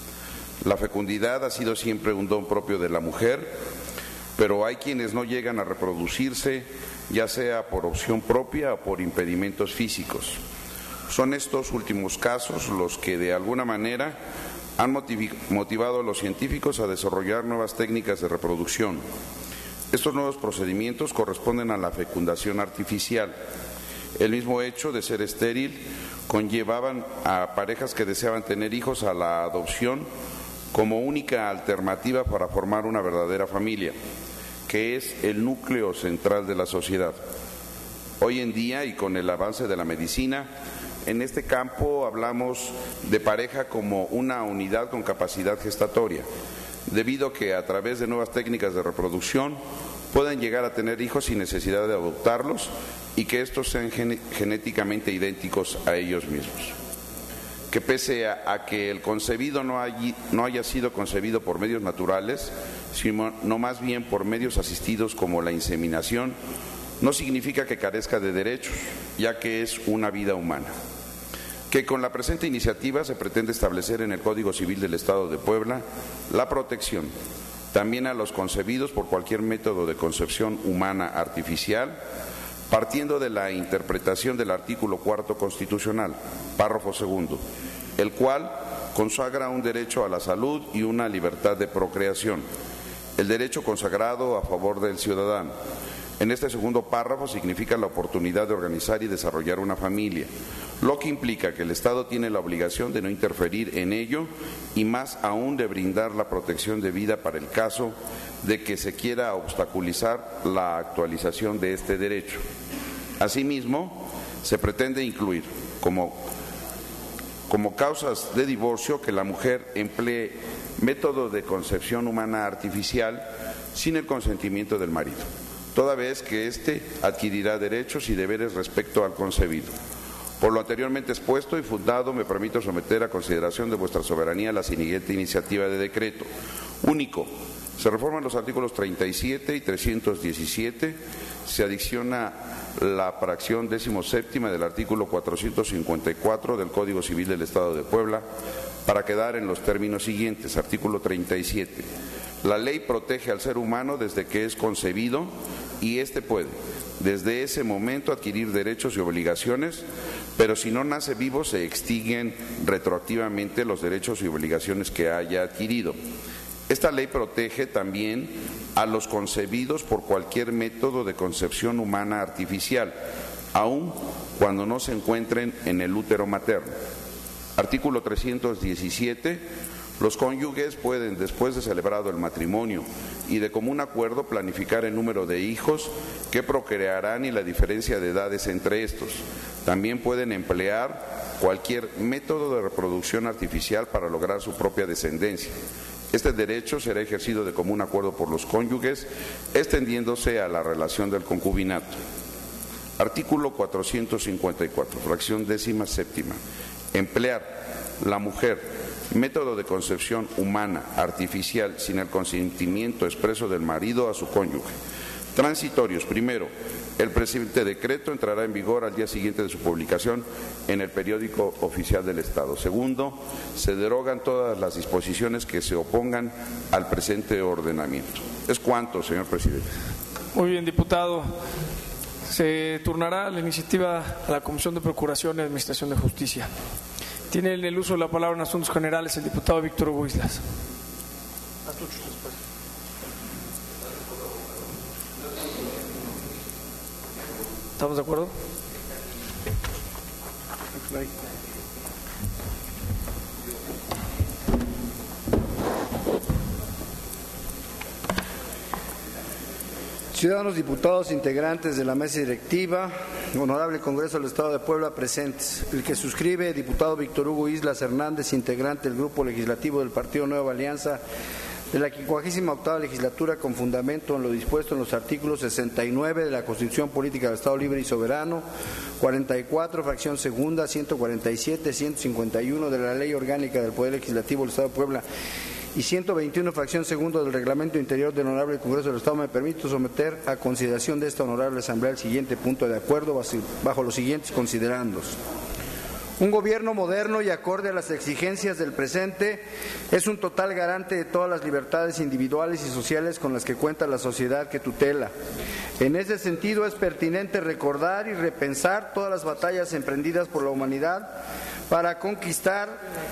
S11: La fecundidad ha sido siempre un don propio de la mujer, pero hay quienes no llegan a reproducirse, ya sea por opción propia o por impedimentos físicos. Son estos últimos casos los que de alguna manera han motivado a los científicos a desarrollar nuevas técnicas de reproducción. Estos nuevos procedimientos corresponden a la fecundación artificial. El mismo hecho de ser estéril conllevaban a parejas que deseaban tener hijos a la adopción como única alternativa para formar una verdadera familia, que es el núcleo central de la sociedad. Hoy en día, y con el avance de la medicina, en este campo hablamos de pareja como una unidad con capacidad gestatoria, debido a que a través de nuevas técnicas de reproducción pueden llegar a tener hijos sin necesidad de adoptarlos y que estos sean gen genéticamente idénticos a ellos mismos. Que pese a, a que el concebido no, hay, no haya sido concebido por medios naturales, sino no más bien por medios asistidos como la inseminación, no significa que carezca de derechos, ya que es una vida humana. Que con la presente iniciativa se pretende establecer en el Código Civil del Estado de Puebla la protección también a los concebidos por cualquier método de concepción humana artificial, partiendo de la interpretación del artículo cuarto constitucional, párrafo segundo, el cual consagra un derecho a la salud y una libertad de procreación, el derecho consagrado a favor del ciudadano. En este segundo párrafo significa la oportunidad de organizar y desarrollar una familia, lo que implica que el Estado tiene la obligación de no interferir en ello y más aún de brindar la protección debida para el caso de que se quiera obstaculizar la actualización de este derecho. Asimismo, se pretende incluir como, como causas de divorcio que la mujer emplee método de concepción humana artificial sin el consentimiento del marido, toda vez que éste adquirirá derechos y deberes respecto al concebido. Por lo anteriormente expuesto y fundado, me permito someter a consideración de vuestra soberanía la siguiente iniciativa de decreto. Único. Se reforman los artículos treinta y siete y trescientos diecisiete. Se adiciona la fracción decimoséptima del artículo cuatrocientos cincuenta y cuatro del Código Civil del Estado de Puebla para quedar en los términos siguientes. Artículo treinta y siete. La ley protege al ser humano desde que es concebido y éste puede, desde ese momento, adquirir derechos y obligaciones, pero si no nace vivo se extinguen retroactivamente los derechos y obligaciones que haya adquirido. Esta ley protege también a los concebidos por cualquier método de concepción humana artificial, aun cuando no se encuentren en el útero materno. Artículo trescientos diecisiete. Los cónyuges pueden, después de celebrado el matrimonio y de común acuerdo, planificar el número de hijos que procrearán y la diferencia de edades entre estos. También pueden emplear cualquier método de reproducción artificial para lograr su propia descendencia. Este derecho será ejercido de común acuerdo por los cónyuges, extendiéndose a la relación del concubinato. Artículo cuatrocientos cincuenta y cuatro, fracción décima séptima. Emplear la mujer método de concepción humana artificial sin el consentimiento expreso del marido a su cónyuge. Transitorios. Primero, el presente decreto entrará en vigor al día siguiente de su publicación en el periódico oficial del Estado. Segundo, se derogan todas las disposiciones que se opongan al presente ordenamiento. Es cuanto, señor presidente.
S3: Muy bien, diputado. Se turnará la iniciativa a la Comisión de Procuración y Administración de Justicia. Tiene en el uso de la palabra en asuntos generales el diputado Víctor Hugo Islas. ¿Estamos de acuerdo?
S14: Ciudadanos diputados integrantes de la mesa directiva, honorable Congreso del Estado de Puebla presentes. El que suscribe, diputado Víctor Hugo Islas Hernández, integrante del Grupo Legislativo del Partido Nueva Alianza de la quincuagésima octava legislatura, con fundamento en lo dispuesto en los artículos sesenta y nueve de la Constitución Política del Estado Libre y Soberano, cuarenta y cuatro, fracción segunda, ciento cuarenta y siete, ciento cincuenta y uno de la Ley Orgánica del Poder Legislativo del Estado de Puebla y ciento veintiuno, fracción segunda del Reglamento Interior del Honorable Congreso del Estado, me permito someter a consideración de esta honorable Asamblea el siguiente punto de acuerdo bajo los siguientes considerandos. Un gobierno moderno y acorde a las exigencias del presente es un total garante de todas las libertades individuales y sociales con las que cuenta la sociedad que tutela. En ese sentido es pertinente recordar y repensar todas las batallas emprendidas por la humanidad para conquistar,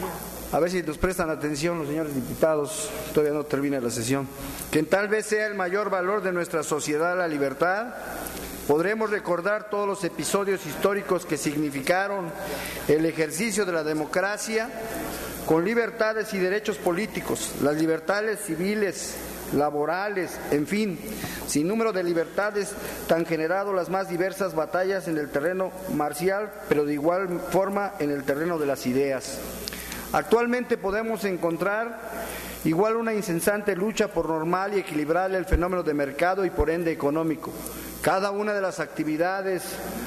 S14: a ver si nos prestan atención los señores diputados, todavía no termina la sesión, que tal vez sea el mayor valor de nuestra sociedad la libertad. Podremos recordar todos los episodios históricos que significaron el ejercicio de la democracia con libertades y derechos políticos, las libertades civiles, laborales, en fin, sin número de libertades tan generado las más diversas batallas en el terreno marcial, pero de igual forma en el terreno de las ideas. Actualmente podemos encontrar igual una incesante lucha por normal y equilibrar el fenómeno de mercado y por ende económico. Cada una de las actividades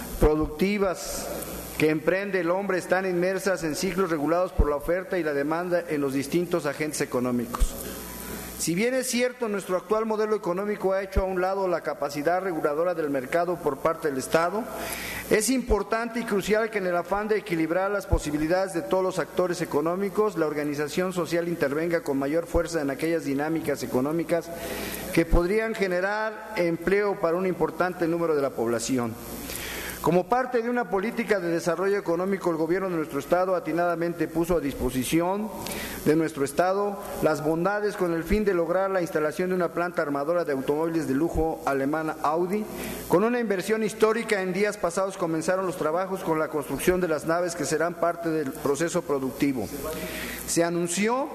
S14: productivas que emprende el hombre están inmersas en ciclos regulados por la oferta y la demanda en los distintos agentes económicos. Si bien es cierto, nuestro actual modelo económico ha hecho a un lado la capacidad reguladora del mercado por parte del Estado, es importante y crucial que en el afán de equilibrar las posibilidades de todos los actores económicos, la organización social intervenga con mayor fuerza en aquellas dinámicas económicas que podrían generar empleo para un importante número de la población. Como parte de una política de desarrollo económico, el gobierno de nuestro Estado atinadamente puso a disposición de nuestro Estado las bondades con el fin de lograr la instalación de una planta armadora de automóviles de lujo alemana Audi. Con una inversión histórica, en días pasados comenzaron los trabajos con la construcción de las naves que serán parte del proceso productivo. Se anunció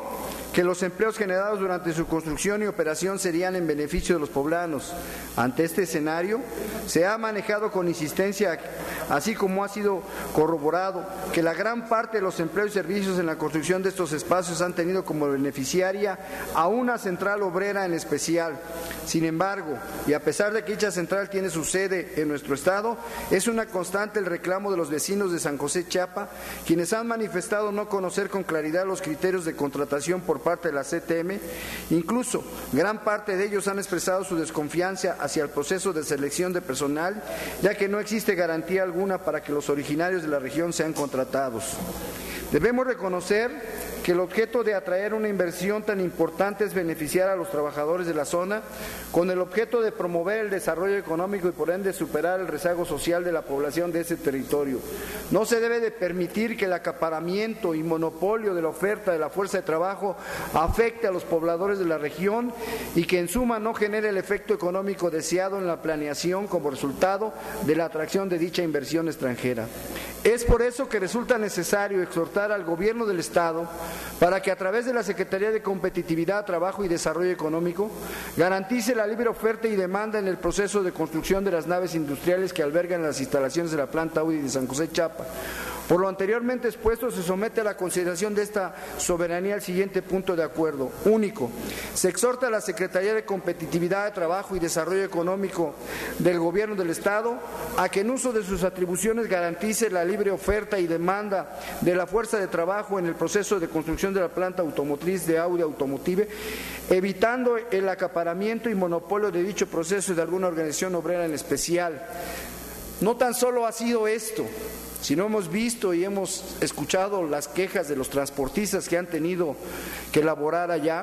S14: que los empleos generados durante su construcción y operación serían en beneficio de los poblanos. Ante este escenario, se ha manejado con insistencia, así como ha sido corroborado, que la gran parte de los empleos y servicios en la construcción de estos espacios han tenido como beneficiaria a una central obrera en especial. Sin embargo, y a pesar de que dicha central tiene su sede en nuestro estado, es una constante el reclamo de los vecinos de San José Chiapa, quienes han manifestado no conocer con claridad los criterios de contratación por parte de la C T M. Incluso, gran parte de ellos han expresado su desconfianza hacia el proceso de selección de personal, ya que no existe garantía alguna para que los originarios de la región sean contratados. Debemos reconocer que el objeto de atraer una inversión tan importante es beneficiar a los trabajadores de la zona, con el objeto de promover el desarrollo económico y por ende superar el rezago social de la población de ese territorio. No se debe de permitir que el acaparamiento y monopolio de la oferta de la fuerza de trabajo afecte a los pobladores de la región y que en suma no genere el efecto económico deseado en la planeación como resultado de la atracción de dicha inversión extranjera. Es por eso que resulta necesario exhortar al Gobierno del Estado para que a través de la Secretaría de Competitividad, Trabajo y Desarrollo Económico garantice la libre oferta y demanda en el proceso de construcción de las naves industriales que albergan las instalaciones de la planta Audi de San José Chiapa. Por lo anteriormente expuesto, se somete a la consideración de esta soberanía el siguiente punto de acuerdo. Único, se exhorta a la Secretaría de Competitividad, Trabajo y Desarrollo Económico del Gobierno del Estado a que en uso de sus atribuciones garantice la libre oferta y demanda de la fuerza de trabajo en el proceso de construcción de la planta automotriz de Audi Automotive, evitando el acaparamiento y monopolio de dicho proceso de alguna organización obrera en especial. No tan solo ha sido esto, sino hemos visto y hemos escuchado las quejas de los transportistas que han tenido que laborar allá,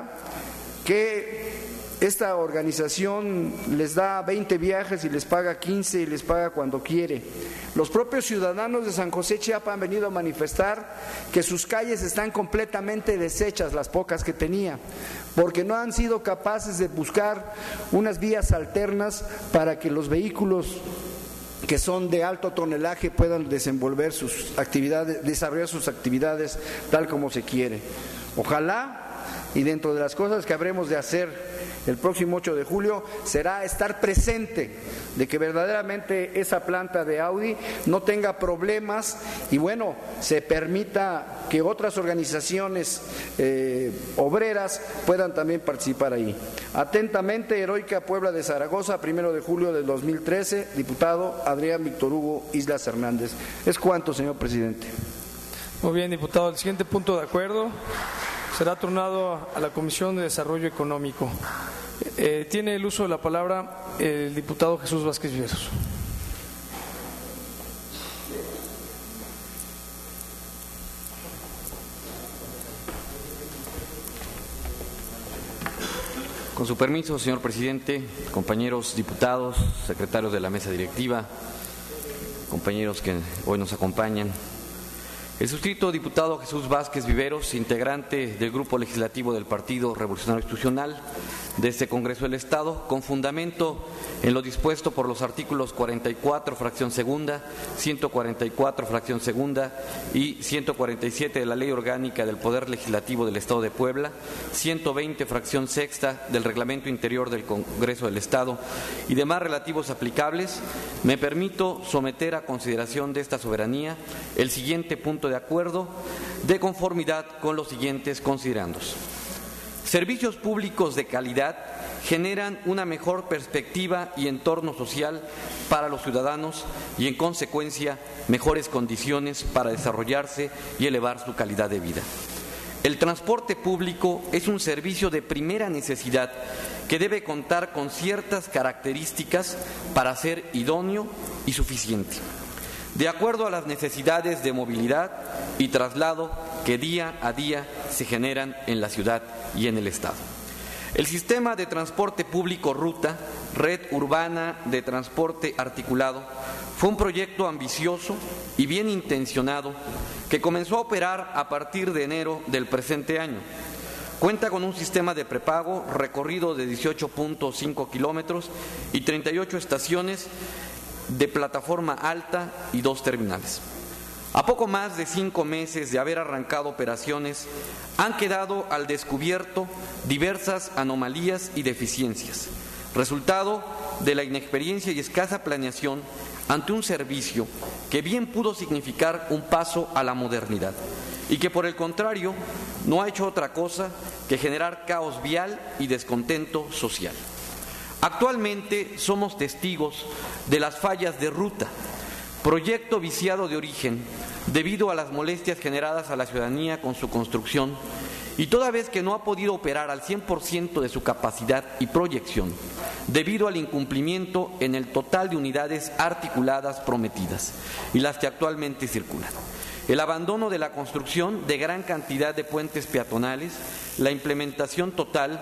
S14: que esta organización les da veinte viajes y les paga quince y les paga cuando quiere. Los propios ciudadanos de San José Chiapa han venido a manifestar que sus calles están completamente deshechas, las pocas que tenía, porque no han sido capaces de buscar unas vías alternas para que los vehículos que son de alto tonelaje puedan desenvolver sus actividades, desarrollar sus actividades tal como se quiere. Ojalá, y dentro de las cosas que habremos de hacer el próximo ocho de julio, será estar presente de que verdaderamente esa planta de Audi no tenga problemas y bueno, se permita que otras organizaciones eh, obreras puedan también participar ahí. Atentamente, Heroica Puebla de Zaragoza, primero de julio del dos mil trece, diputado Adrián Víctor Hugo Islas Hernández. Es cuanto, señor presidente.
S3: Muy bien, diputado. El siguiente punto de acuerdo será turnado a la Comisión de Desarrollo Económico. Eh, tiene el uso de la palabra el diputado Jesús Vázquez Viveros.
S8: Con su permiso, señor presidente, compañeros diputados, secretarios de la mesa directiva, compañeros que hoy nos acompañan. El suscrito diputado Jesús Vázquez Viveros, integrante del Grupo Legislativo del Partido Revolucionario Institucional de este Congreso del Estado, con fundamento en lo dispuesto por los artículos cuarenta y cuatro, fracción segunda, ciento cuarenta y cuatro, fracción segunda y ciento cuarenta y siete de la Ley Orgánica del Poder Legislativo del Estado de Puebla, ciento veinte, fracción sexta del Reglamento Interior del Congreso del Estado y demás relativos aplicables, me permito someter a consideración de esta soberanía el siguiente punto de acuerdo de conformidad con los siguientes considerandos. Servicios públicos de calidad generan una mejor perspectiva y entorno social para los ciudadanos y, en consecuencia, mejores condiciones para desarrollarse y elevar su calidad de vida. El transporte público es un servicio de primera necesidad que debe contar con ciertas características para ser idóneo y suficiente, de acuerdo a las necesidades de movilidad y traslado que día a día se generan en la ciudad y en el Estado. El sistema de transporte público ruta, red urbana de transporte articulado, fue un proyecto ambicioso y bien intencionado que comenzó a operar a partir de enero del presente año. Cuenta con un sistema de prepago recorrido de dieciocho punto cinco kilómetros y treinta y ocho estaciones de plataforma alta y dos terminales. A poco más de cinco meses de haber arrancado operaciones, han quedado al descubierto diversas anomalías y deficiencias, resultado de la inexperiencia y escasa planeación ante un servicio que bien pudo significar un paso a la modernidad y que por el contrario no ha hecho otra cosa que generar caos vial y descontento social. Actualmente somos testigos de las fallas de ruta, proyecto viciado de origen debido a las molestias generadas a la ciudadanía con su construcción y toda vez que no ha podido operar al cien por ciento de su capacidad y proyección debido al incumplimiento en el total de unidades articuladas prometidas y las que actualmente circulan. El abandono de la construcción de gran cantidad de puentes peatonales, la implementación total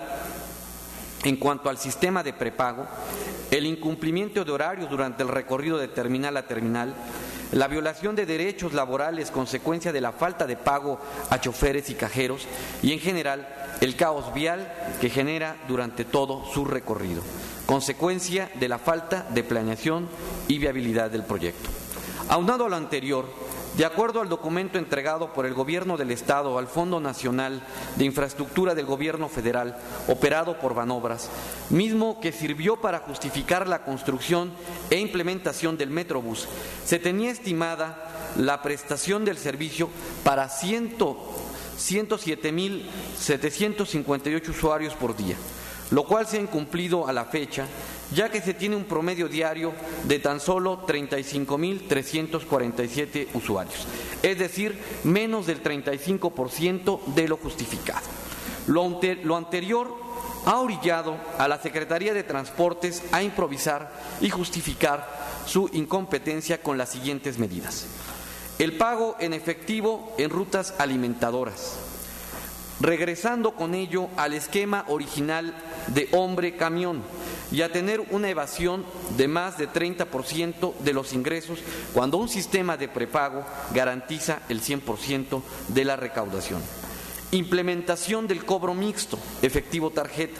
S8: en cuanto al sistema de prepago, el incumplimiento de horarios durante el recorrido de terminal a terminal, la violación de derechos laborales consecuencia de la falta de pago a choferes y cajeros y en general el caos vial que genera durante todo su recorrido, consecuencia de la falta de planeación y viabilidad del proyecto. Aunado a lo anterior, de acuerdo al documento entregado por el Gobierno del Estado al Fondo Nacional de Infraestructura del Gobierno Federal, operado por Banobras, mismo que sirvió para justificar la construcción e implementación del Metrobús, se tenía estimada la prestación del servicio para ciento siete mil setecientos cincuenta y ocho usuarios por día, lo cual se ha incumplido a la fecha, ya que se tiene un promedio diario de tan solo treinta y cinco mil trescientos cuarenta y siete usuarios, es decir, menos del treinta y cinco por ciento de lo justificado. Lo, ante, lo anterior ha orillado a la Secretaría de Transportes a improvisar y justificar su incompetencia con las siguientes medidas: el pago en efectivo en rutas alimentadoras, regresando con ello al esquema original de hombre-camión y a tener una evasión de más de treinta por ciento de los ingresos cuando un sistema de prepago garantiza el cien por ciento de la recaudación. Implementación del cobro mixto, efectivo tarjeta.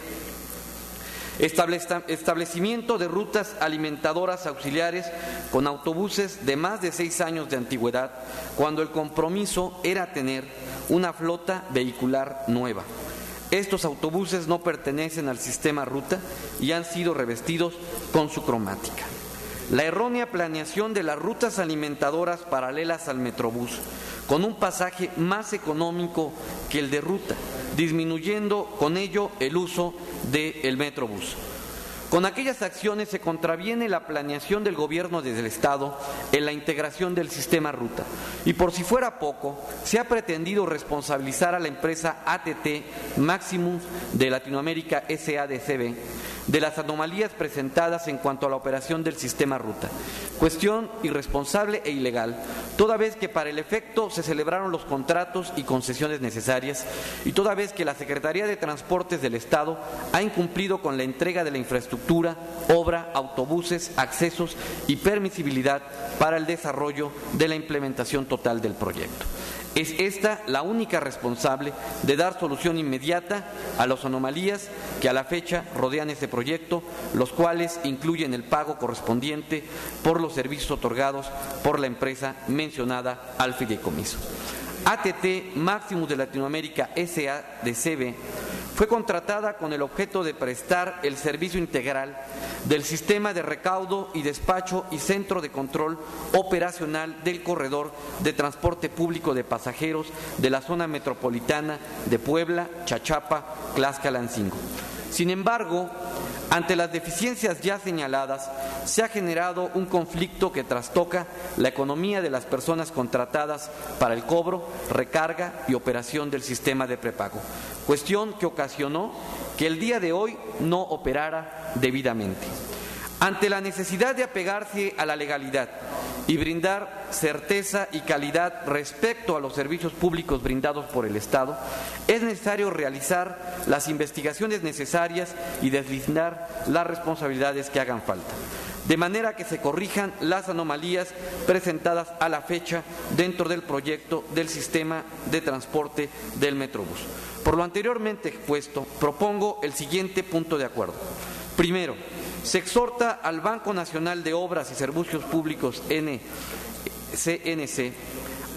S8: Establecimiento de rutas alimentadoras auxiliares con autobuses de más de seis años de antigüedad, cuando el compromiso era tener una flota vehicular nueva. Estos autobuses no pertenecen al sistema ruta y han sido revestidos con su cromática. La errónea planeación de las rutas alimentadoras paralelas al Metrobús, con un pasaje más económico que el de ruta, disminuyendo con ello el uso del Metrobús. Con aquellas acciones se contraviene la planeación del gobierno desde el Estado en la integración del sistema ruta. Y por si fuera poco, se ha pretendido responsabilizar a la empresa A T T Maximus de Latinoamérica S A de C B de las anomalías presentadas en cuanto a la operación del sistema ruta. Cuestión irresponsable e ilegal, toda vez que para el efecto se celebraron los contratos y concesiones necesarias y toda vez que la Secretaría de Transportes del Estado ha incumplido con la entrega de la infraestructura, obra, autobuses, accesos y permisibilidad para el desarrollo de la implementación total del proyecto. Es esta la única responsable de dar solución inmediata a las anomalías que a la fecha rodean este proyecto, los cuales incluyen el pago correspondiente por los servicios otorgados por la empresa mencionada al fideicomiso. A T T Maximus de Latinoamérica S A de C B fue contratada con el objeto de prestar el servicio integral del sistema de recaudo y despacho y centro de control operacional del corredor de transporte público de pasajeros de la zona metropolitana de Puebla, Chachapa, Tlaxcalancingo. Sin embargo, ante las deficiencias ya señaladas, se ha generado un conflicto que trastoca la economía de las personas contratadas para el cobro, recarga y operación del sistema de prepago, cuestión que ocasionó que el día de hoy no operara debidamente. Ante la necesidad de apegarse a la legalidad y brindar certeza y calidad respecto a los servicios públicos brindados por el Estado, es necesario realizar las investigaciones necesarias y deslindar las responsabilidades que hagan falta, de manera que se corrijan las anomalías presentadas a la fecha dentro del proyecto del sistema de transporte del Metrobús. Por lo anteriormente expuesto, propongo el siguiente punto de acuerdo. Primero, se exhorta al Banco Nacional de Obras y Servicios Públicos N C N C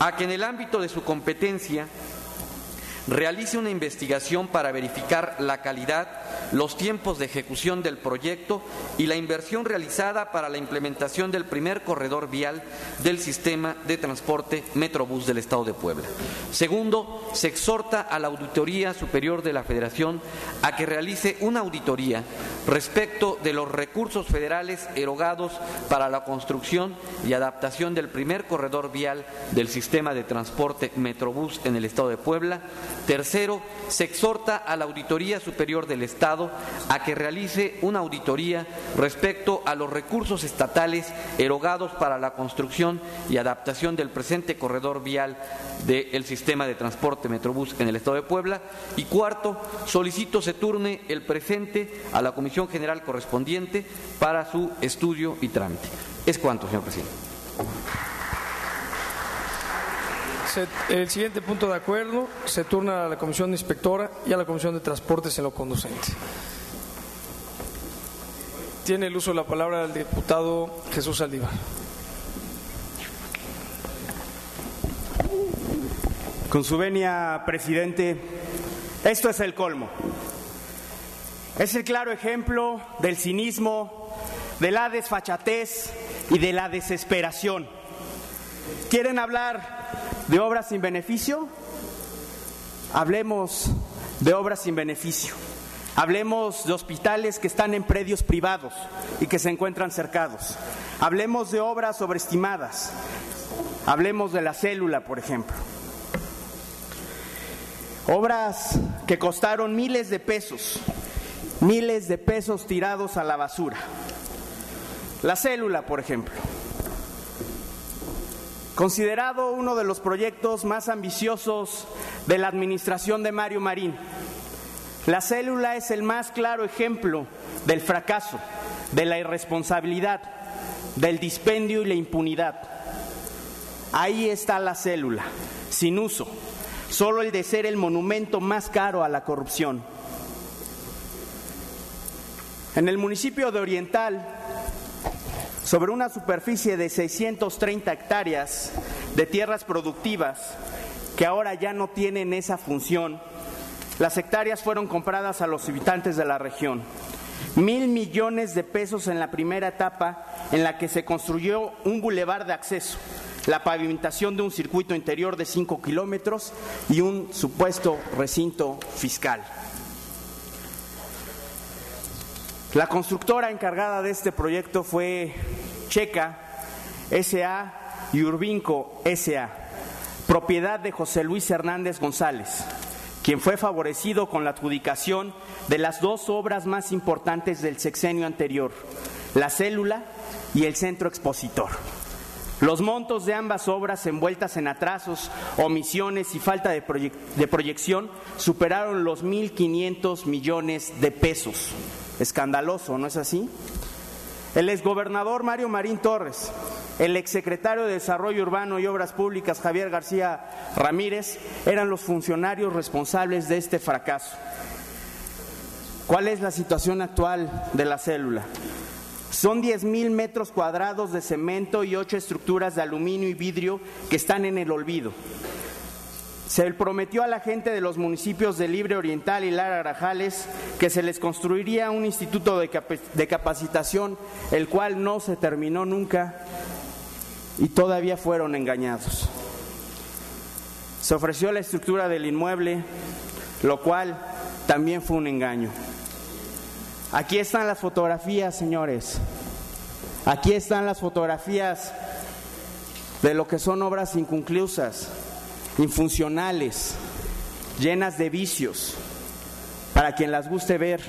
S8: a que en el ámbito de su competencia realice una investigación para verificar la calidad, los tiempos de ejecución del proyecto y la inversión realizada para la implementación del primer corredor vial del sistema de transporte Metrobús del Estado de Puebla. Segundo, se exhorta a la Auditoría Superior de la Federación a que realice una auditoría respecto de los recursos federales erogados para la construcción y adaptación del primer corredor vial del sistema de transporte Metrobús en el Estado de Puebla. Tercero, se exhorta a la Auditoría Superior del Estado a que realice una auditoría respecto a los recursos estatales erogados para la construcción y adaptación del presente corredor vial del sistema de transporte Metrobús en el Estado de Puebla. Y cuarto, solicito se turne el presente a la Comisión General correspondiente para su estudio y trámite. Es cuanto, señor presidente.
S3: El siguiente punto de acuerdo se turna a la Comisión Inspectora y a la Comisión de Transportes en lo conducente. Tiene el uso de la palabra el diputado Jesús Saldívar.
S17: Con su venia, presidente, esto es el colmo. Es el claro ejemplo del cinismo, de la desfachatez y de la desesperación. ¿Quieren hablar de obras sin beneficio? Hablemos de obras sin beneficio. Hablemos de hospitales que están en predios privados y que se encuentran cercados. Hablemos de obras sobreestimadas. Hablemos de la célula, por ejemplo. Obras que costaron miles de pesos, miles de pesos tirados a la basura. La célula, por ejemplo. Considerado uno de los proyectos más ambiciosos de la administración de Mario Marín, la célula es el más claro ejemplo del fracaso, de la irresponsabilidad, del dispendio y la impunidad. Ahí está la célula, sin uso, solo el de ser el monumento más caro a la corrupción. En el municipio de Oriental, sobre una superficie de seiscientas treinta hectáreas de tierras productivas que ahora ya no tienen esa función, las hectáreas fueron compradas a los habitantes de la región. Mil millones de pesos en la primera etapa en la que se construyó un bulevar de acceso, la pavimentación de un circuito interior de cinco kilómetros y un supuesto recinto fiscal. La constructora encargada de este proyecto fue Checa S A y Urbinco S A, propiedad de José Luis Hernández González, quien fue favorecido con la adjudicación de las dos obras más importantes del sexenio anterior, la célula y el centro expositor. Los montos de ambas obras, envueltas en atrasos, omisiones y falta de, proyec- de proyección, superaron los mil quinientos millones de pesos. Escandaloso, ¿no es así? El exgobernador Mario Marín Torres, el exsecretario de Desarrollo Urbano y Obras Públicas Javier García Ramírez eran los funcionarios responsables de este fracaso. ¿Cuál es la situación actual de la célula? Son diez mil metros cuadrados de cemento y ocho estructuras de aluminio y vidrio que están en el olvido. Se le prometió a la gente de los municipios de Libre Oriental y Lara Grajales que se les construiría un instituto de, cap- de capacitación, el cual no se terminó nunca y todavía fueron engañados. Se ofreció la estructura del inmueble, lo cual también fue un engaño. Aquí están las fotografías, señores. Aquí están las fotografías de lo que son obras inconclusas, infuncionales, llenas de vicios, para quien las guste ver.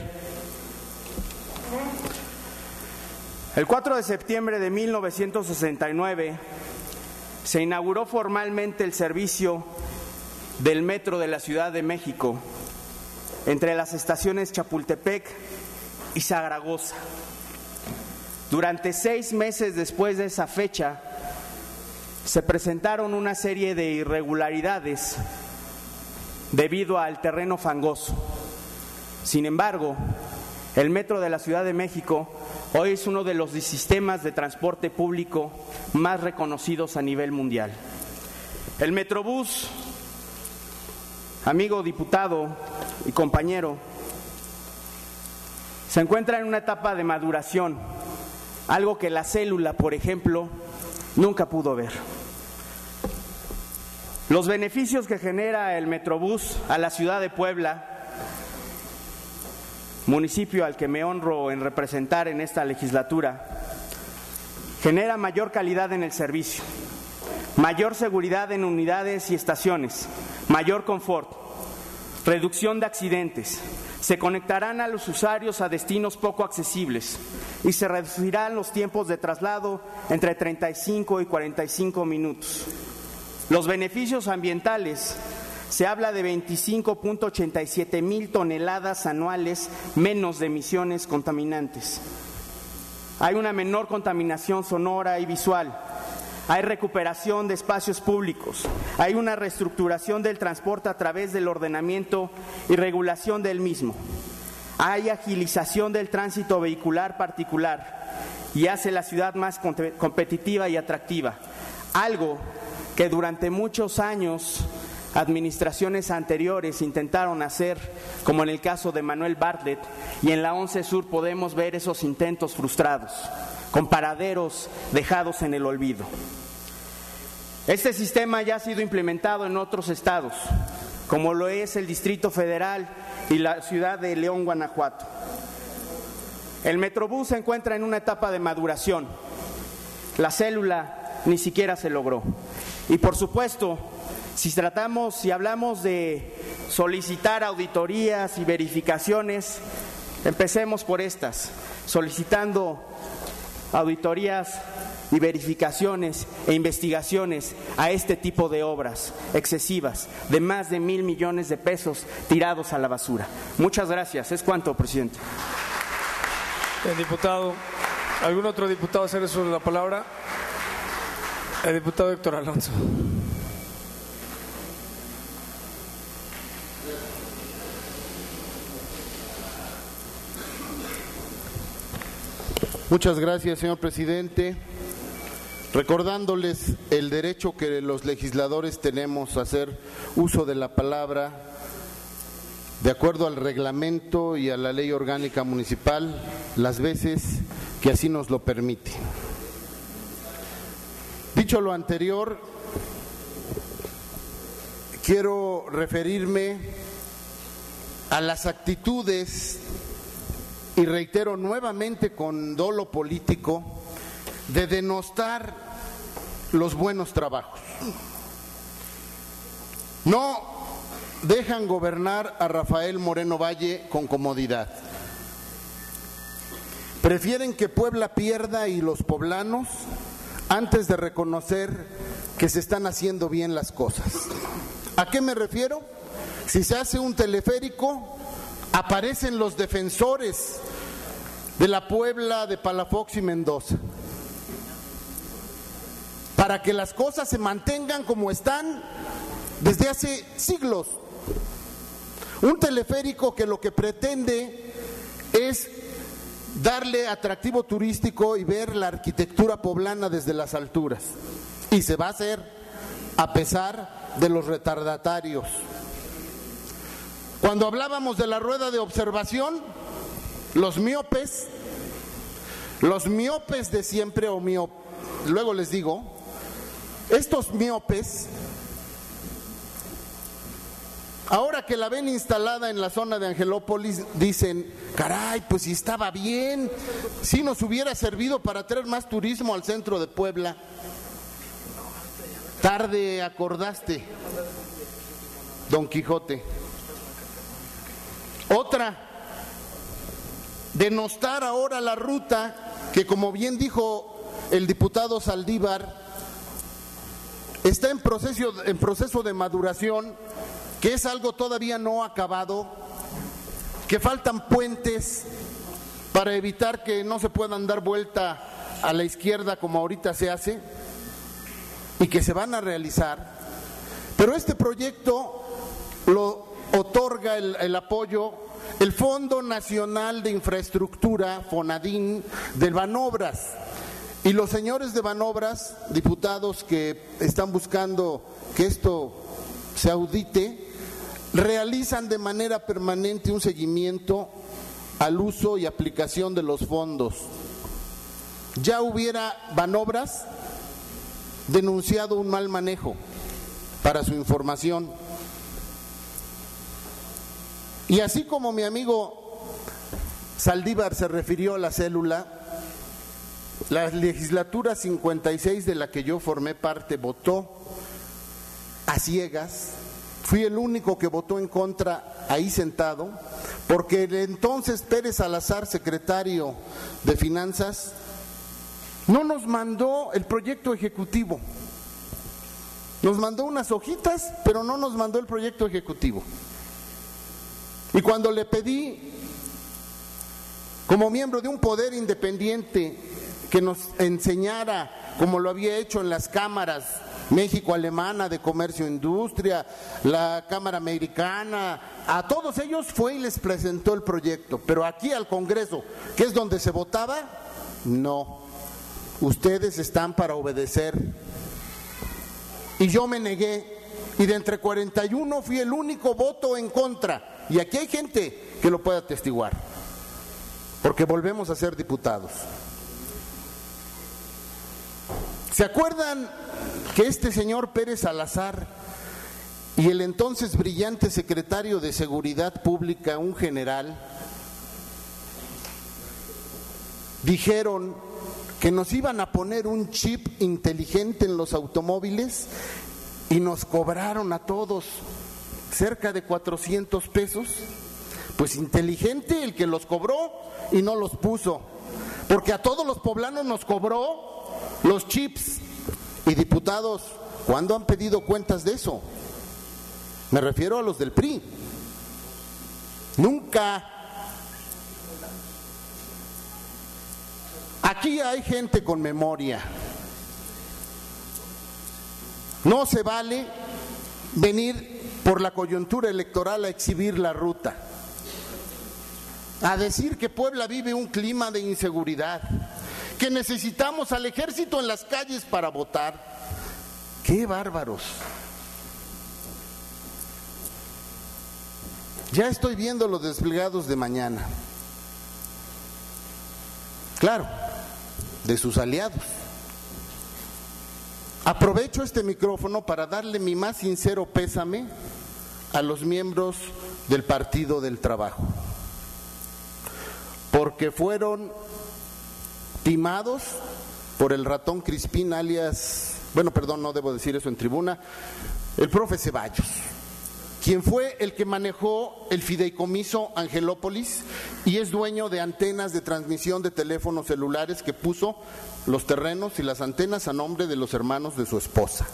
S17: El cuatro de septiembre de mil novecientos sesenta y nueve se inauguró formalmente el servicio del metro de la Ciudad de México entre las estaciones Chapultepec y Zaragoza. Durante seis meses después de esa fecha, se presentaron una serie de irregularidades debido al terreno fangoso. Sin embargo, el metro de la Ciudad de México hoy es uno de los sistemas de transporte público más reconocidos a nivel mundial. El Metrobús, amigo diputado y compañero, se encuentra en una etapa de maduración, algo que la célula, por ejemplo, nunca pudo ver. Los beneficios que genera el Metrobús a la ciudad de Puebla, municipio al que me honro en representar en esta legislatura, genera mayor calidad en el servicio, mayor seguridad en unidades y estaciones, mayor confort, reducción de accidentes, se conectarán a los usuarios a destinos poco accesibles y se reducirán los tiempos de traslado entre treinta y cinco y cuarenta y cinco minutos. Los beneficios ambientales, se habla de veinticinco punto ochenta y siete mil toneladas anuales menos de emisiones contaminantes. Hay una menor contaminación sonora y visual. Hay recuperación de espacios públicos. Hay una reestructuración del transporte a través del ordenamiento y regulación del mismo. Hay agilización del tránsito vehicular particular y hace la ciudad más competitiva y atractiva. Algo que durante muchos años administraciones anteriores intentaron hacer, como en el caso de Manuel Bartlett, y en la once Sur podemos ver esos intentos frustrados, con paraderos dejados en el olvido. Este sistema ya ha sido implementado en otros estados, como lo es el Distrito Federal y la ciudad de León, Guanajuato. El Metrobús se encuentra en una etapa de maduración. La célula ni siquiera se logró. Y por supuesto, si tratamos, si hablamos de solicitar auditorías y verificaciones, empecemos por estas, solicitando auditorías y verificaciones e investigaciones a este tipo de obras excesivas de más de mil millones de pesos tirados a la basura. Muchas gracias. Es cuanto, presidente.
S3: El diputado, ¿algún otro diputado hacer uso de la palabra? El diputado Héctor Alonso.
S10: Muchas gracias, señor presidente. Recordándoles el derecho que los legisladores tenemos a hacer uso de la palabra de acuerdo al reglamento y a la ley orgánica municipal, las veces que así nos lo permite. Dicho lo anterior, quiero referirme a las actitudes, y reitero nuevamente con dolo político, de denostar los buenos trabajos. No dejan gobernar a Rafael Moreno Valle con comodidad. Prefieren que Puebla pierda y los poblanos antes de reconocer que se están haciendo bien las cosas. ¿A qué me refiero? Si se hace un teleférico, aparecen los defensores de la Puebla, de Palafox y Mendoza, para que las cosas se mantengan como están desde hace siglos. Un teleférico que lo que pretende es darle atractivo turístico y ver la arquitectura poblana desde las alturas. Y se va a hacer a pesar de los retardatarios. Cuando hablábamos de la rueda de observación, los miopes, los miopes de siempre o miopes, luego les digo, estos miopes, ahora que la ven instalada en la zona de Angelópolis, dicen, caray, pues si estaba bien, si nos hubiera servido para traer más turismo al centro de Puebla. Tarde acordaste, Don Quijote. Otra, denostar ahora la ruta que, como bien dijo el diputado Saldívar, está en proceso, en proceso de maduración, que es algo todavía no acabado, que faltan puentes para evitar que no se puedan dar vuelta a la izquierda como ahorita se hace, y que se van a realizar, pero este proyecto lo otorga el, el apoyo el Fondo Nacional de Infraestructura, FONADIN, del Banobras. Y los señores de Banobras, diputados que están buscando que esto se audite, realizan de manera permanente un seguimiento al uso y aplicación de los fondos. Ya hubiera Banobras denunciado un mal manejo, para su información. Y así como mi amigo Saldívar se refirió a la célula, la legislatura cincuenta y seis de la que yo formé parte votó a ciegas. Fui el único que votó en contra ahí sentado, porque el entonces Pérez Salazar, secretario de Finanzas, no nos mandó el proyecto ejecutivo. Nos mandó unas hojitas, pero no nos mandó el proyecto ejecutivo. Y cuando le pedí, como miembro de un poder independiente, que nos enseñara, como lo había hecho en las cámaras México-Alemana de Comercio e Industria, la Cámara Americana, a todos ellos fue y les presentó el proyecto. Pero aquí al Congreso, que es donde se votaba, no. Ustedes están para obedecer. Y yo me negué, y de entre cuarenta y uno fui el único voto en contra. Y aquí hay gente que lo puede atestiguar, porque volvemos a ser diputados. ¿Se acuerdan que este señor Pérez Salazar y el entonces brillante secretario de Seguridad Pública, un general, dijeron que nos iban a poner un chip inteligente en los automóviles y nos cobraron a todos cerca de cuatrocientos pesos? Pues inteligente el que los cobró y no los puso, porque a todos los poblanos nos cobró los chips. Y diputados, ¿cuándo han pedido cuentas de eso? Me refiero a los del P R I. Nunca. Aquí hay gente con memoria. No se vale venir por la coyuntura electoral a exhibir la ruta, a decir que Puebla vive un clima de inseguridad, que necesitamos al ejército en las calles para votar. ¡Qué bárbaros! Ya estoy viendo los desplegados de mañana. Claro, de sus aliados. Aprovecho este micrófono para darle mi más sincero pésame a los miembros del Partido del Trabajo, porque fueron timados por el ratón Crispín, alias, bueno, perdón, no debo decir eso en tribuna, el profe Ceballos, quien fue el que manejó el fideicomiso Angelópolis y es dueño de antenas de transmisión de teléfonos celulares, que puso los terrenos y las antenas a nombre de los hermanos de su esposa.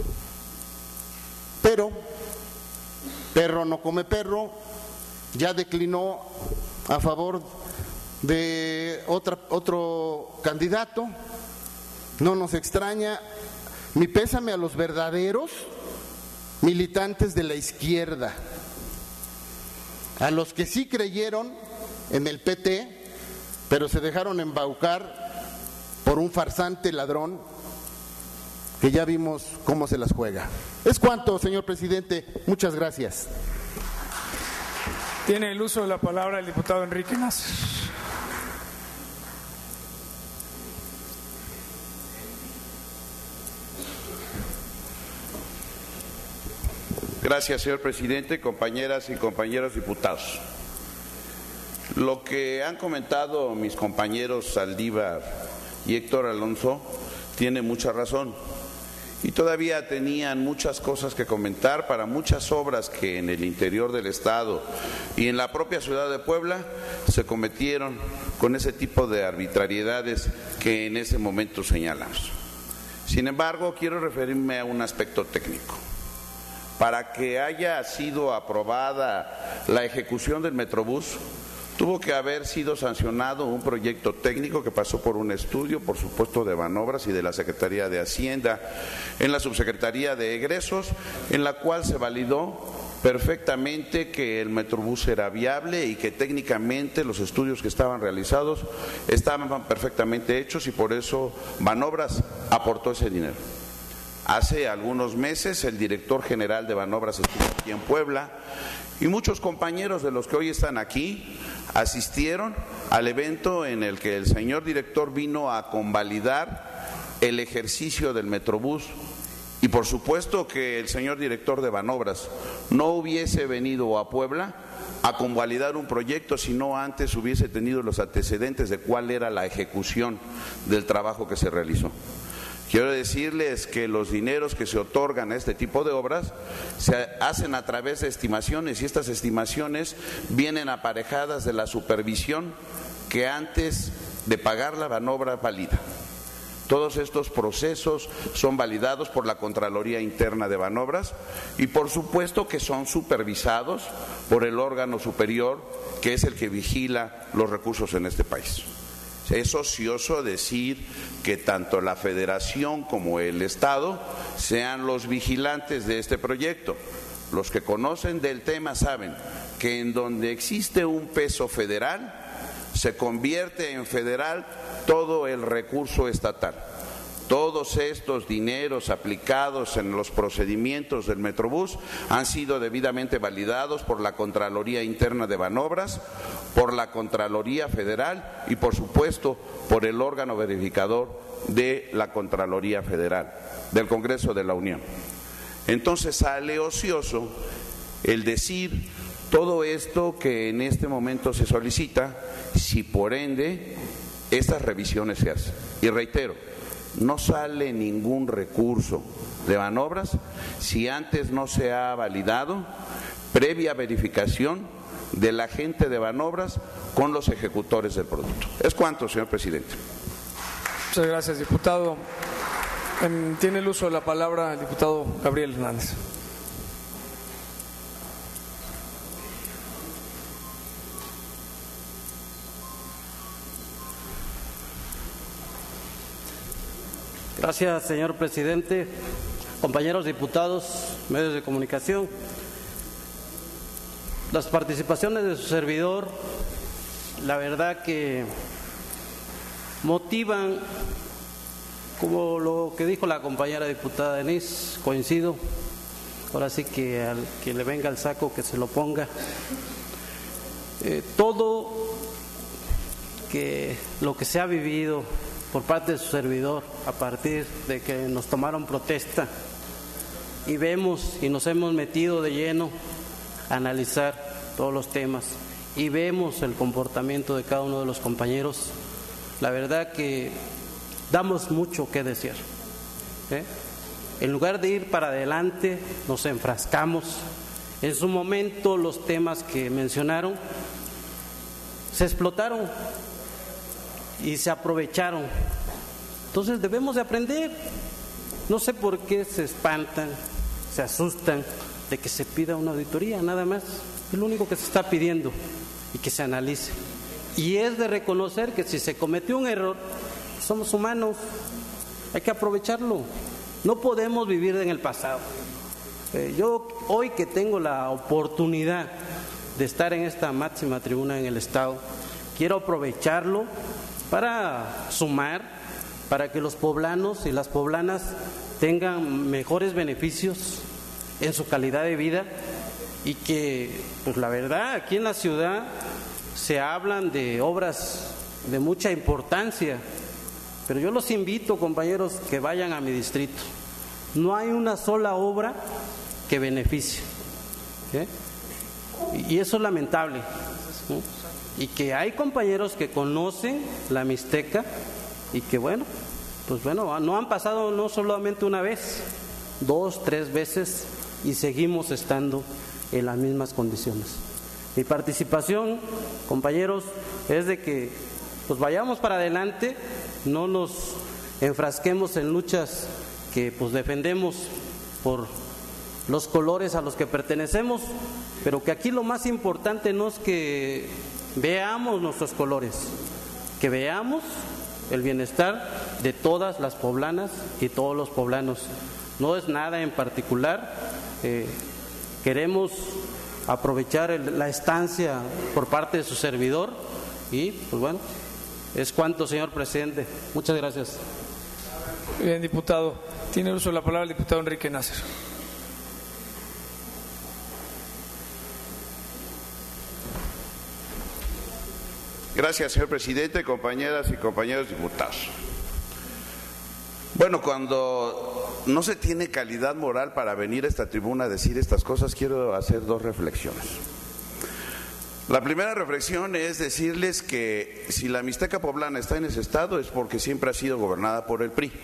S10: Pero perro no come perro, ya declinó a favor de otra, otro candidato. No nos extraña. Mi pésame a los verdaderos militantes de la izquierda, a los que sí creyeron en el P T, pero se dejaron embaucar por un farsante ladrón que ya vimos cómo se las juega. Es cuanto, señor presidente. Muchas gracias.
S3: Tiene el uso de la palabra el diputado Enrique Nasser.
S11: Gracias, señor presidente, compañeras y compañeros diputados. Lo que han comentado mis compañeros Saldívar y Héctor Alonso tiene mucha razón, y todavía tenían muchas cosas que comentar para muchas obras que en el interior del estado y en la propia ciudad de Puebla se cometieron con ese tipo de arbitrariedades que en ese momento señalamos. Sin embargo, quiero referirme a un aspecto técnico. Para que haya sido aprobada la ejecución del Metrobús, tuvo que haber sido sancionado un proyecto técnico que pasó por un estudio, por supuesto, de Banobras y de la Secretaría de Hacienda, en la Subsecretaría de Egresos, en la cual se validó perfectamente que el Metrobús era viable y que técnicamente los estudios que estaban realizados estaban perfectamente hechos y por eso Banobras aportó ese dinero. Hace algunos meses el director general de Banobras estuvo aquí en Puebla y muchos compañeros de los que hoy están aquí asistieron al evento en el que el señor director vino a convalidar el ejercicio del Metrobús. Y por supuesto que el señor director de Banobras no hubiese venido a Puebla a convalidar un proyecto si no antes hubiese tenido los antecedentes de cuál era la ejecución del trabajo que se realizó. Quiero decirles que los dineros que se otorgan a este tipo de obras se hacen a través de estimaciones y estas estimaciones vienen aparejadas de la supervisión que antes de pagar la Banobra valida. Todos estos procesos son validados por la Contraloría Interna de Banobras y por supuesto que son supervisados por el órgano superior que es el que vigila los recursos en este país. Es ocioso decir que tanto la Federación como el Estado sean los vigilantes de este proyecto. Los que conocen del tema saben que en donde existe un peso federal se convierte en federal todo el recurso estatal. Todos estos dineros aplicados en los procedimientos del Metrobús han sido debidamente validados por la Contraloría Interna de Banobras, por la Contraloría Federal y por supuesto por el órgano verificador de la Contraloría Federal, del Congreso de la Unión. Entonces sale ocioso el decir todo esto que en este momento se solicita, si por ende estas revisiones se hacen. Y reitero, no sale ningún recurso de Banobras si antes no se ha validado previa verificación de la gente de Banobras con los ejecutores del producto. Es cuanto, señor presidente.
S3: Muchas gracias, diputado. Tiene el uso de la palabra el diputado Gabriel Hernández.
S13: Gracias, señor presidente, compañeros diputados, medios de comunicación. Las participaciones de su servidor, la verdad que motivan, como lo que dijo la compañera diputada Denise, coincido. Ahora sí que al que le venga el saco que se lo ponga. Eh, todo que lo que se ha vivido por parte de su servidor a partir de que nos tomaron protesta y vemos y nos hemos metido de lleno a analizar todos los temas y vemos el comportamiento de cada uno de los compañeros, la verdad que damos mucho que desear, ¿eh? En lugar de ir para adelante nos enfrascamos. En su momento los temas que mencionaron se explotaron y se aprovecharon. Entonces debemos de aprender. No sé por qué se espantan, se asustan de que se pida una auditoría, nada más. Es lo único que se está pidiendo y que se analice. Y es de reconocer que si se cometió un error, somos humanos, hay que aprovecharlo. No podemos vivir en el pasado. Eh, yo hoy que tengo la oportunidad de estar en esta máxima tribuna en el Estado, quiero aprovecharlo para sumar, para que los poblanos y las poblanas tengan mejores beneficios en su calidad de vida y que, pues la verdad, aquí en la ciudad se hablan de obras de mucha importancia, pero yo los invito, compañeros, que vayan a mi distrito. No hay una sola obra que beneficie, ¿eh? Y eso es lamentable, ¿no? Y que hay compañeros que conocen la Mixteca y que bueno, pues bueno, no han pasado no solamente una vez, dos, tres veces y seguimos estando en las mismas condiciones. Mi participación, compañeros, es de que pues vayamos para adelante, no nos enfrasquemos en luchas que pues defendemos por los colores a los que pertenecemos, pero que aquí lo más importante no es que veamos nuestros colores, que veamos el bienestar de todas las poblanas y todos los poblanos. No es nada en particular, eh, queremos aprovechar el, la estancia por parte de su servidor y, pues bueno, es cuanto, señor presidente. Muchas gracias.
S3: Bien, diputado. Tiene uso de la palabra el diputado Enrique Nasser.
S11: Gracias, señor presidente, compañeras y compañeros diputados. Bueno, cuando no se tiene calidad moral para venir a esta tribuna a decir estas cosas, quiero hacer dos reflexiones. La primera reflexión es decirles que si la Mixteca Poblana está en ese estado es porque siempre ha sido gobernada por el P R I.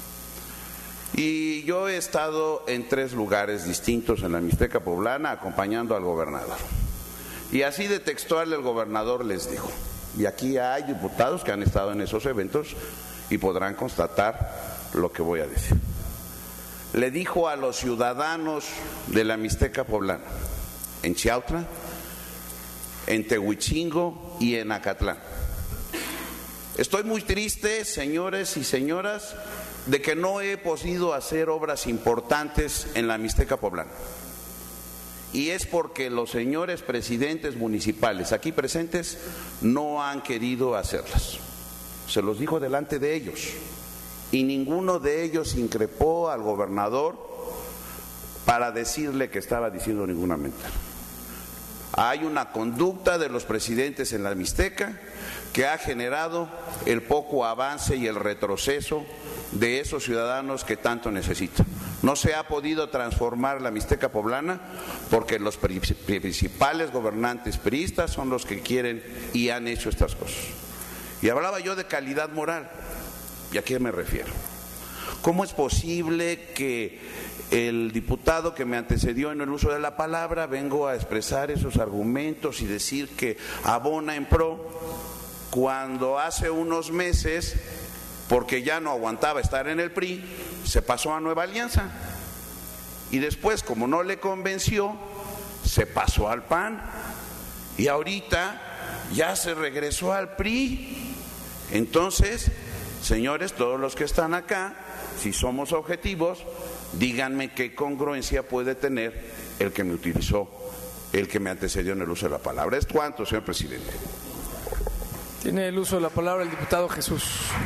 S11: Y yo he estado en tres lugares distintos en la Mixteca Poblana acompañando al gobernador. Y así de textual el gobernador les dijo, y aquí hay diputados que han estado en esos eventos y podrán constatar lo que voy a decir. Le dijo a los ciudadanos de la Mixteca Poblana, en Chiautla, en Tehuichingo y en Acatlán: estoy muy triste, señores y señoras, de que no he podido hacer obras importantes en la Mixteca Poblana. Y es porque los señores presidentes municipales aquí presentes no han querido hacerlas. Se los dijo delante de ellos. Y ninguno de ellos increpó al gobernador para decirle que estaba diciendo ninguna mentira. Hay una conducta de los presidentes en la Mixteca que ha generado el poco avance y el retroceso de esos ciudadanos que tanto necesitan. No se ha podido transformar la Mixteca Poblana porque los principales gobernantes priistas son los que quieren y han hecho estas cosas. Y hablaba yo de calidad moral. ¿Y a qué me refiero? ¿Cómo es posible que el diputado que me antecedió en el uso de la palabra vengo a expresar esos argumentos y decir que abona en pro, cuando hace unos meses, porque ya no aguantaba estar en el P R I, se pasó a Nueva Alianza? Y después, como no le convenció, se pasó al P A N. Y ahorita ya se regresó al P R I. Entonces, señores, todos los que están acá, si somos objetivos, díganme qué congruencia puede tener el que me utilizó, el que me antecedió en el uso de la palabra. ¿Es cuánto, señor presidente?
S3: Tiene el uso de la palabra el diputado Jesús.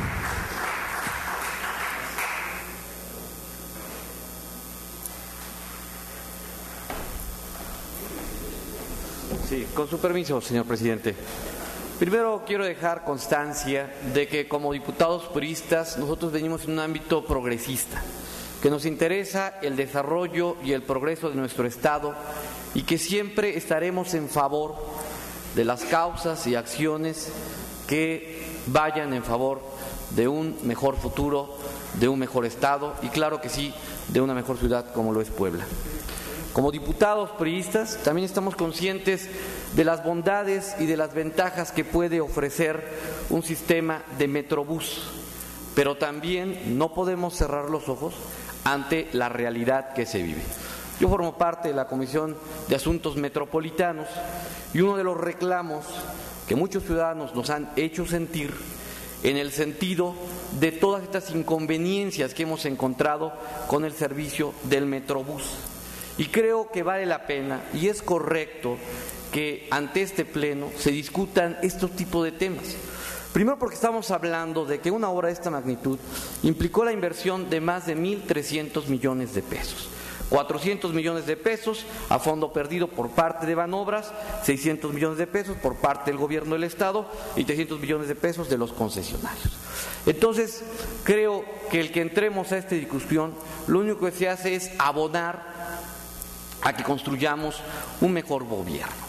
S8: Sí, con su permiso, señor presidente. Primero quiero dejar constancia de que como diputados puristas nosotros venimos en un ámbito progresista, que nos interesa el desarrollo y el progreso de nuestro Estado y que siempre estaremos en favor de las causas y acciones que vayan en favor de un mejor futuro, de un mejor Estado y, claro que sí, de una mejor ciudad como lo es Puebla. Como diputados priistas también estamos conscientes de las bondades y de las ventajas que puede ofrecer un sistema de Metrobús, pero también no podemos cerrar los ojos ante la realidad que se vive. Yo formo parte de la Comisión de Asuntos Metropolitanos y uno de los reclamos que muchos ciudadanos nos han hecho sentir en el sentido de todas estas inconveniencias que hemos encontrado con el servicio del Metrobús. Y creo que vale la pena y es correcto que ante este pleno se discutan estos tipos de temas. Primero porque estamos hablando de que una obra de esta magnitud implicó la inversión de más de mil trescientos millones de pesos. cuatrocientos millones de pesos a fondo perdido por parte de Banobras, seiscientos millones de pesos por parte del gobierno del Estado y trescientos millones de pesos de los concesionarios. Entonces, creo que el que entremos a esta discusión, lo único que se hace es abonar a que construyamos un mejor gobierno.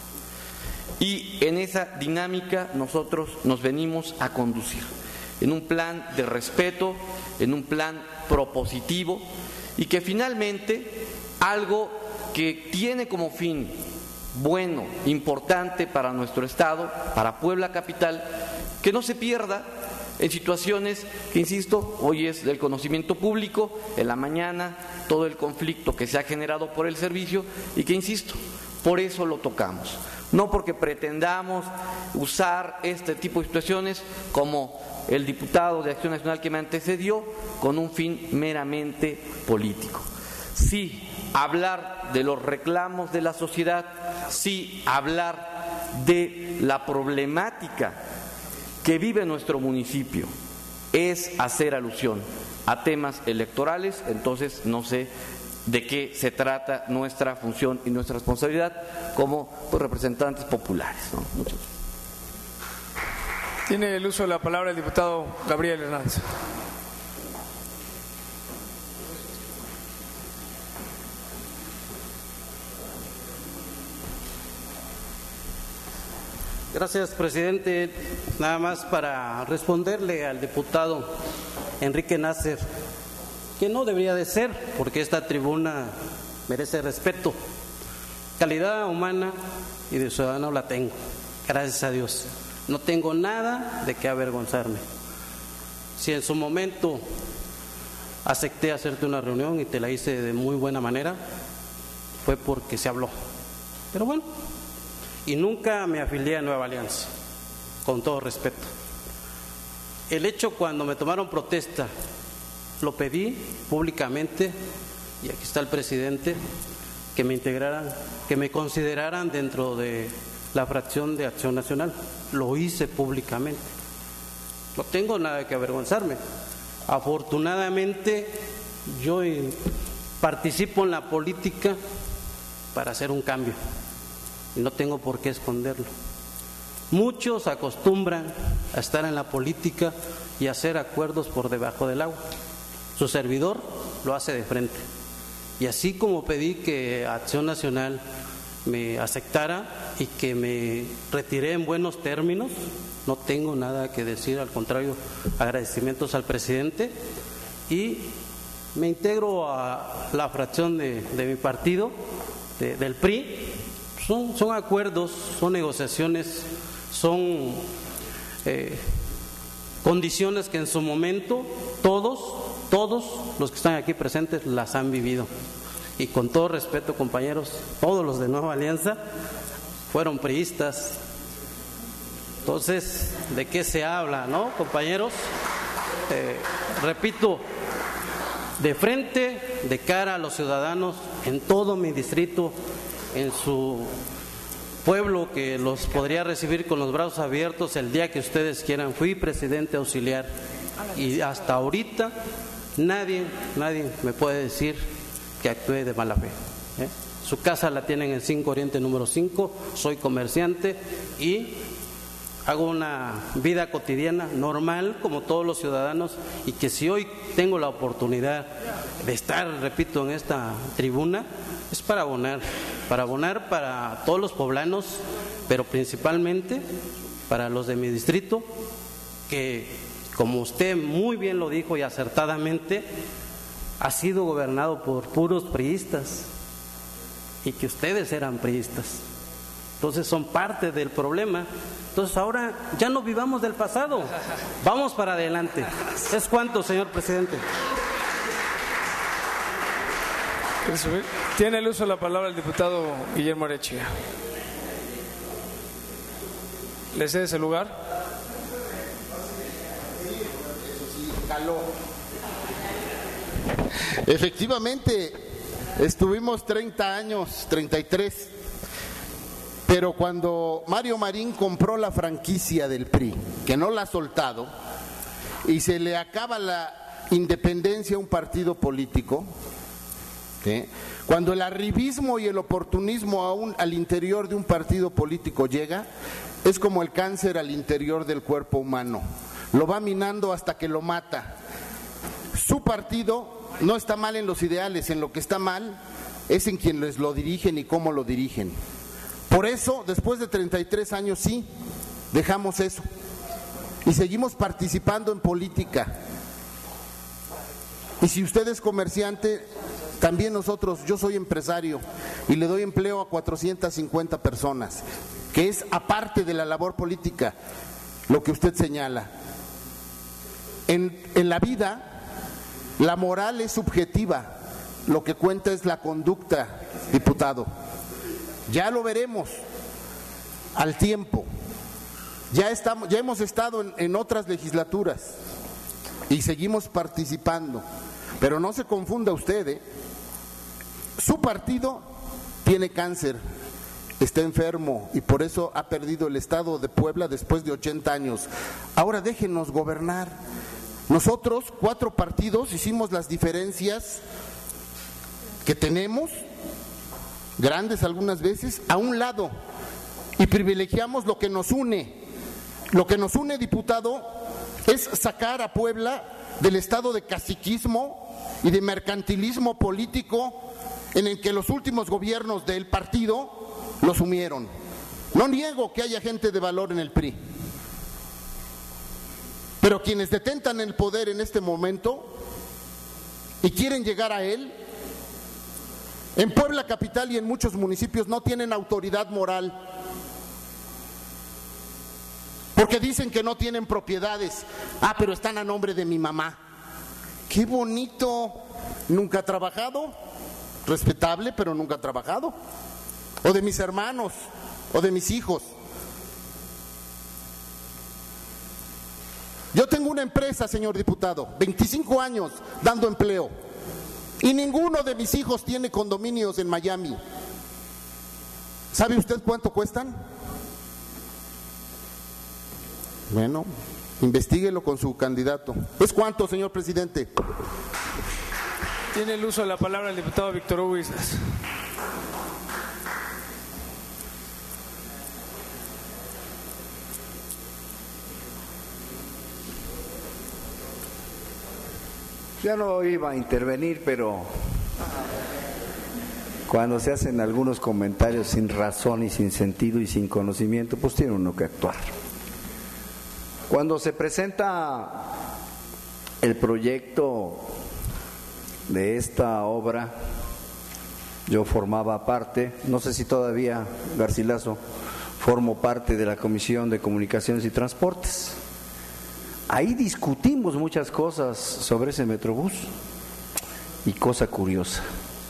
S8: Y en esa dinámica nosotros nos venimos a conducir, en un plan de respeto, en un plan propositivo y que finalmente algo que tiene como fin bueno, importante para nuestro Estado, para Puebla Capital, que no se pierda en situaciones que, insisto, hoy es del conocimiento público, en la mañana todo el conflicto que se ha generado por el servicio y que, insisto, por eso lo tocamos. No porque pretendamos usar este tipo de situaciones como el diputado de Acción Nacional que me antecedió con un fin meramente político. Sí, hablar de los reclamos de la sociedad, sí hablar de la problemática que vive nuestro municipio, es hacer alusión a temas electorales. Entonces no sé de qué se trata nuestra función y nuestra responsabilidad como pues, representantes populares, ¿no? Muchas gracias.
S3: Tiene el uso de la palabra el diputado Gabriel Hernández.
S13: Gracias, presidente. Nada más para responderle al diputado Enrique Nasser, que no debería de ser, porque esta tribuna merece respeto. Calidad humana y de ciudadano la tengo, gracias a Dios. No tengo nada de qué avergonzarme. Si en su momento acepté hacerte una reunión y te la hice de muy buena manera, fue porque se habló. Pero bueno, y nunca me afilié a Nueva Alianza, con todo respeto. El hecho cuando me tomaron protesta, lo pedí públicamente, y aquí está el presidente, que me integraran, que me consideraran dentro de la fracción de Acción Nacional. Lo hice públicamente. No tengo nada que avergonzarme. Afortunadamente, yo participo en la política para hacer un cambio. Y no tengo por qué esconderlo. Muchos acostumbran a estar en la política y hacer acuerdos por debajo del agua. Su servidor lo hace de frente. Y así como pedí que Acción Nacional me aceptara y que me retiré en buenos términos, no tengo nada que decir, al contrario, agradecimientos al presidente, y me integro a la fracción de, de mi partido, de, del P R I. Son, son acuerdos, son negociaciones, son eh, condiciones que en su momento todos, todos los que están aquí presentes las han vivido. Y con todo respeto, compañeros, todos los de Nueva Alianza fueron priistas. Entonces, ¿de qué se habla, no, compañeros? Eh, repito, de frente, de cara a los ciudadanos, en todo mi distrito, en su pueblo, que los podría recibir con los brazos abiertos el día que ustedes quieran. Fui presidente auxiliar y hasta ahorita nadie, nadie me puede decir que actúe de mala fe. ¿eh? Su casa la tienen en cinco Oriente número cinco, soy comerciante y hago una vida cotidiana normal como todos los ciudadanos, y que si hoy tengo la oportunidad de estar, repito, en esta tribuna, es para abonar, para abonar para todos los poblanos, pero principalmente para los de mi distrito, que como usted muy bien lo dijo y acertadamente, ha sido gobernado por puros priistas y que ustedes eran priistas. Entonces son parte del problema. Entonces ahora ya no vivamos del pasado, vamos para adelante. ¿Es cuánto, señor presidente?
S3: Tiene el uso de la palabra el diputado Guillermo Arechiga. ¿Le cede ese lugar?
S10: Efectivamente, estuvimos treinta años, treinta y tres, pero cuando Mario Marín compró la franquicia del P R I, que no la ha soltado, y se le acaba la independencia a un partido político, ¿sí? Cuando el arribismo y el oportunismo aún al interior de un partido político llega, es como el cáncer al interior del cuerpo humano, lo va minando hasta que lo mata. Su partido no está mal en los ideales, en lo que está mal es en quienes lo dirigen y cómo lo dirigen. Por eso, después de treinta y tres años, sí, dejamos eso y seguimos participando en política. Y si usted es comerciante, también nosotros, yo soy empresario y le doy empleo a cuatrocientas cincuenta personas, que es aparte de la labor política, lo que usted señala. En, en la vida, la moral es subjetiva, lo que cuenta es la conducta, diputado. Ya lo veremos al tiempo. Ya, estamos, ya hemos estado en, en otras legislaturas y seguimos participando. Pero no se confunda usted, ¿eh? su partido tiene cáncer, está enfermo y por eso ha perdido el estado de Puebla después de ochenta años. Ahora déjenos gobernar. Nosotros, cuatro partidos, hicimos las diferencias que tenemos, grandes algunas veces, a un lado y privilegiamos lo que nos une. Lo que nos une, diputado, es sacar a Puebla del estado de caciquismo y de mercantilismo político en el que los últimos gobiernos del partido lo sumieron. No niego que haya gente de valor en el P R I, pero quienes detentan el poder en este momento y quieren llegar a él, en Puebla capital y en muchos municipios no tienen autoridad moral, porque dicen que no tienen propiedades. Ah, pero están a nombre de mi mamá. ¡Qué bonito! Nunca ha trabajado, respetable, pero nunca ha trabajado. O de mis hermanos, o de mis hijos. Yo tengo una empresa, señor diputado, veinticinco años dando empleo, y ninguno de mis hijos tiene condominios en Miami. ¿Sabe usted cuánto cuestan? Bueno, investíguelo con su candidato. ¿Es cuánto, señor presidente?
S3: Tiene el uso de la palabra el diputado Víctor Hugo Islas.
S14: Ya no iba a intervenir, pero cuando se hacen algunos comentarios sin razón y sin sentido y sin conocimiento, pues tiene uno que actuar. Cuando se presenta el proyecto de esta obra, yo formaba parte, no sé si todavía, Garcilaso, formo parte de la Comisión de Comunicaciones y Transportes. Ahí discutimos muchas cosas sobre ese Metrobús y cosa curiosa,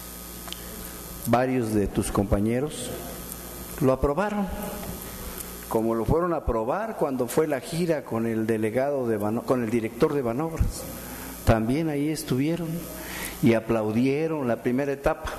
S14: varios de tus compañeros lo aprobaron, como lo fueron a aprobar cuando fue la gira con el delegado de Ban- con el director de Banobras. También ahí estuvieron y aplaudieron la primera etapa.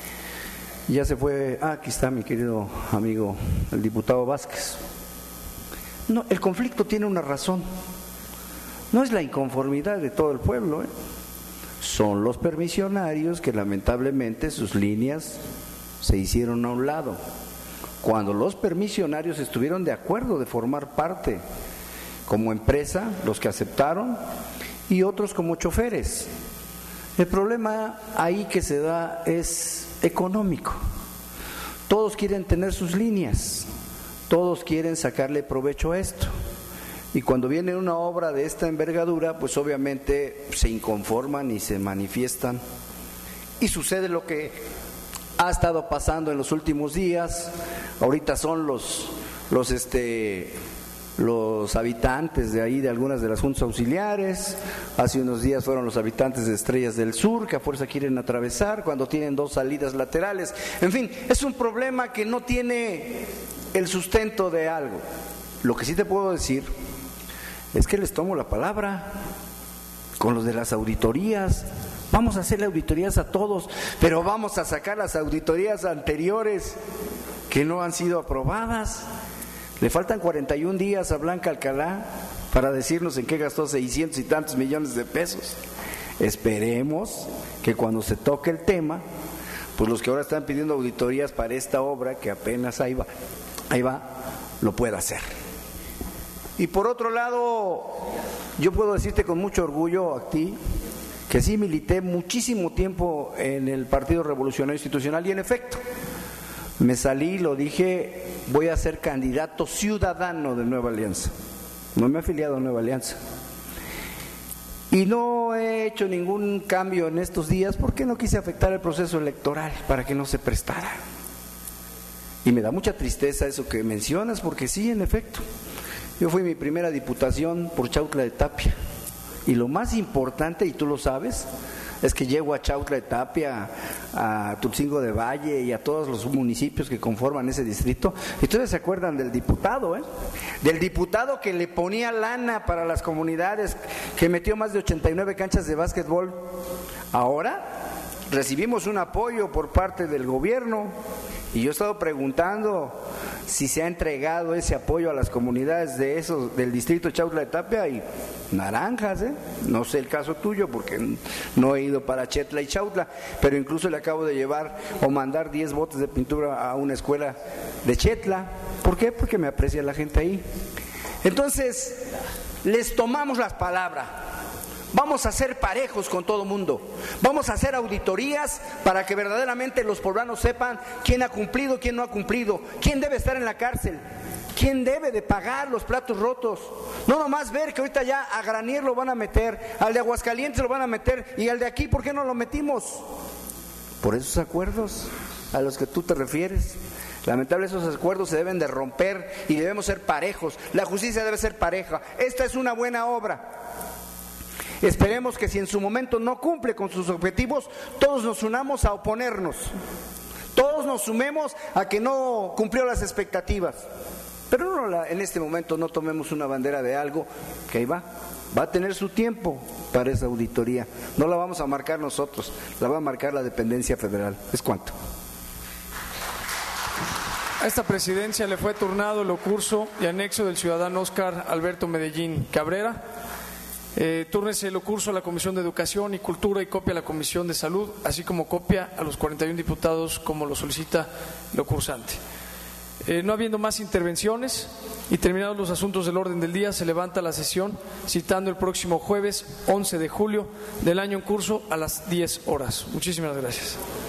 S14: Ya se fue, ah, aquí está mi querido amigo el diputado Vázquez. No, el conflicto tiene una razón. No es la inconformidad de todo el pueblo, ¿eh? Son los permisionarios que lamentablemente sus líneas se hicieron a un lado. Cuando los permisionarios estuvieron de acuerdo de formar parte como empresa, los que aceptaron, y otros como choferes. El problema ahí que se da es económico. Todos quieren tener sus líneas, todos quieren sacarle provecho a esto. Y cuando viene una obra de esta envergadura, pues obviamente se inconforman y se manifiestan. Y sucede lo que ha estado pasando en los últimos días. Ahorita son los, los, este, los habitantes de ahí, de algunas de las juntas auxiliares. Hace unos días fueron los habitantes de Estrellas del Sur, que a fuerza quieren atravesar cuando tienen dos salidas laterales. En fin, es un problema que no tiene el sustento de algo. Lo que sí te puedo decir es que les tomo la palabra con los de las auditorías. Vamos a hacerle auditorías a todos, pero vamos a sacar las auditorías anteriores que no han sido aprobadas. Le faltan cuarenta y un días a Blanca Alcalá para decirnos en qué gastó seiscientos y tantos millones de pesos. Esperemos que cuando se toque el tema, pues los que ahora están pidiendo auditorías para esta obra, que apenas ahí va, ahí va, lo pueda hacer. Y por otro lado, yo puedo decirte con mucho orgullo a ti que sí milité muchísimo tiempo en el Partido Revolucionario Institucional y en efecto, me salí, lo dije, voy a ser candidato ciudadano de Nueva Alianza. No me he afiliado a Nueva Alianza. Y no he hecho ningún cambio en estos días porque no quise afectar el proceso electoral para que no se prestara. Y me da mucha tristeza eso que mencionas porque sí, en efecto, yo fui mi primera diputación por Chautla de Tapia. Y lo más importante, y tú lo sabes, es que llego a Chautla de Tapia, a Tulcingo de Valle y a todos los municipios que conforman ese distrito. Y ustedes se acuerdan del diputado, ¿eh? Del diputado que le ponía lana para las comunidades, que metió más de ochenta y nueve canchas de básquetbol. Ahora recibimos un apoyo por parte del gobierno y yo he estado preguntando si se ha entregado ese apoyo a las comunidades de esos, del distrito Chautla de Tapia y naranjas, ¿eh? No sé el caso tuyo porque no he ido para Chetla y Chautla, pero incluso le acabo de llevar o mandar diez botes de pintura a una escuela de Chetla. ¿Por qué? Porque me aprecia la gente ahí. Entonces, les tomamos las palabras. Vamos a ser parejos con todo mundo. Vamos a hacer auditorías para que verdaderamente los poblanos sepan quién ha cumplido, quién no ha cumplido, quién debe estar en la cárcel, quién debe de pagar los platos rotos. No nomás ver que ahorita ya a Granier lo van a meter, al de Aguascalientes lo van a meter y al de aquí, ¿por qué no lo metimos? Por esos acuerdos a los que tú te refieres. Lamentablemente esos acuerdos se deben de romper y debemos ser parejos. La justicia debe ser pareja. Esta es una buena obra. Esperemos que si en su momento no cumple con sus objetivos, todos nos unamos a oponernos. Todos nos sumemos a que no cumplió las expectativas. Pero no la, en este momento no tomemos una bandera de algo que ahí va. Va a tener su tiempo para esa auditoría. No la vamos a marcar nosotros, la va a marcar la dependencia federal. ¿Es cuánto?
S3: A esta presidencia le fue turnado el ocurso y anexo del ciudadano Óscar Alberto Medellín Cabrera. Eh, túrnese el ocurso a la Comisión de Educación y Cultura y copia a la Comisión de Salud, así como copia a los cuarenta y uno diputados como lo solicita el ocursante. Eh, no habiendo más intervenciones y terminados los asuntos del orden del día, se levanta la sesión citando el próximo jueves once de julio del año en curso a las diez horas. Muchísimas gracias.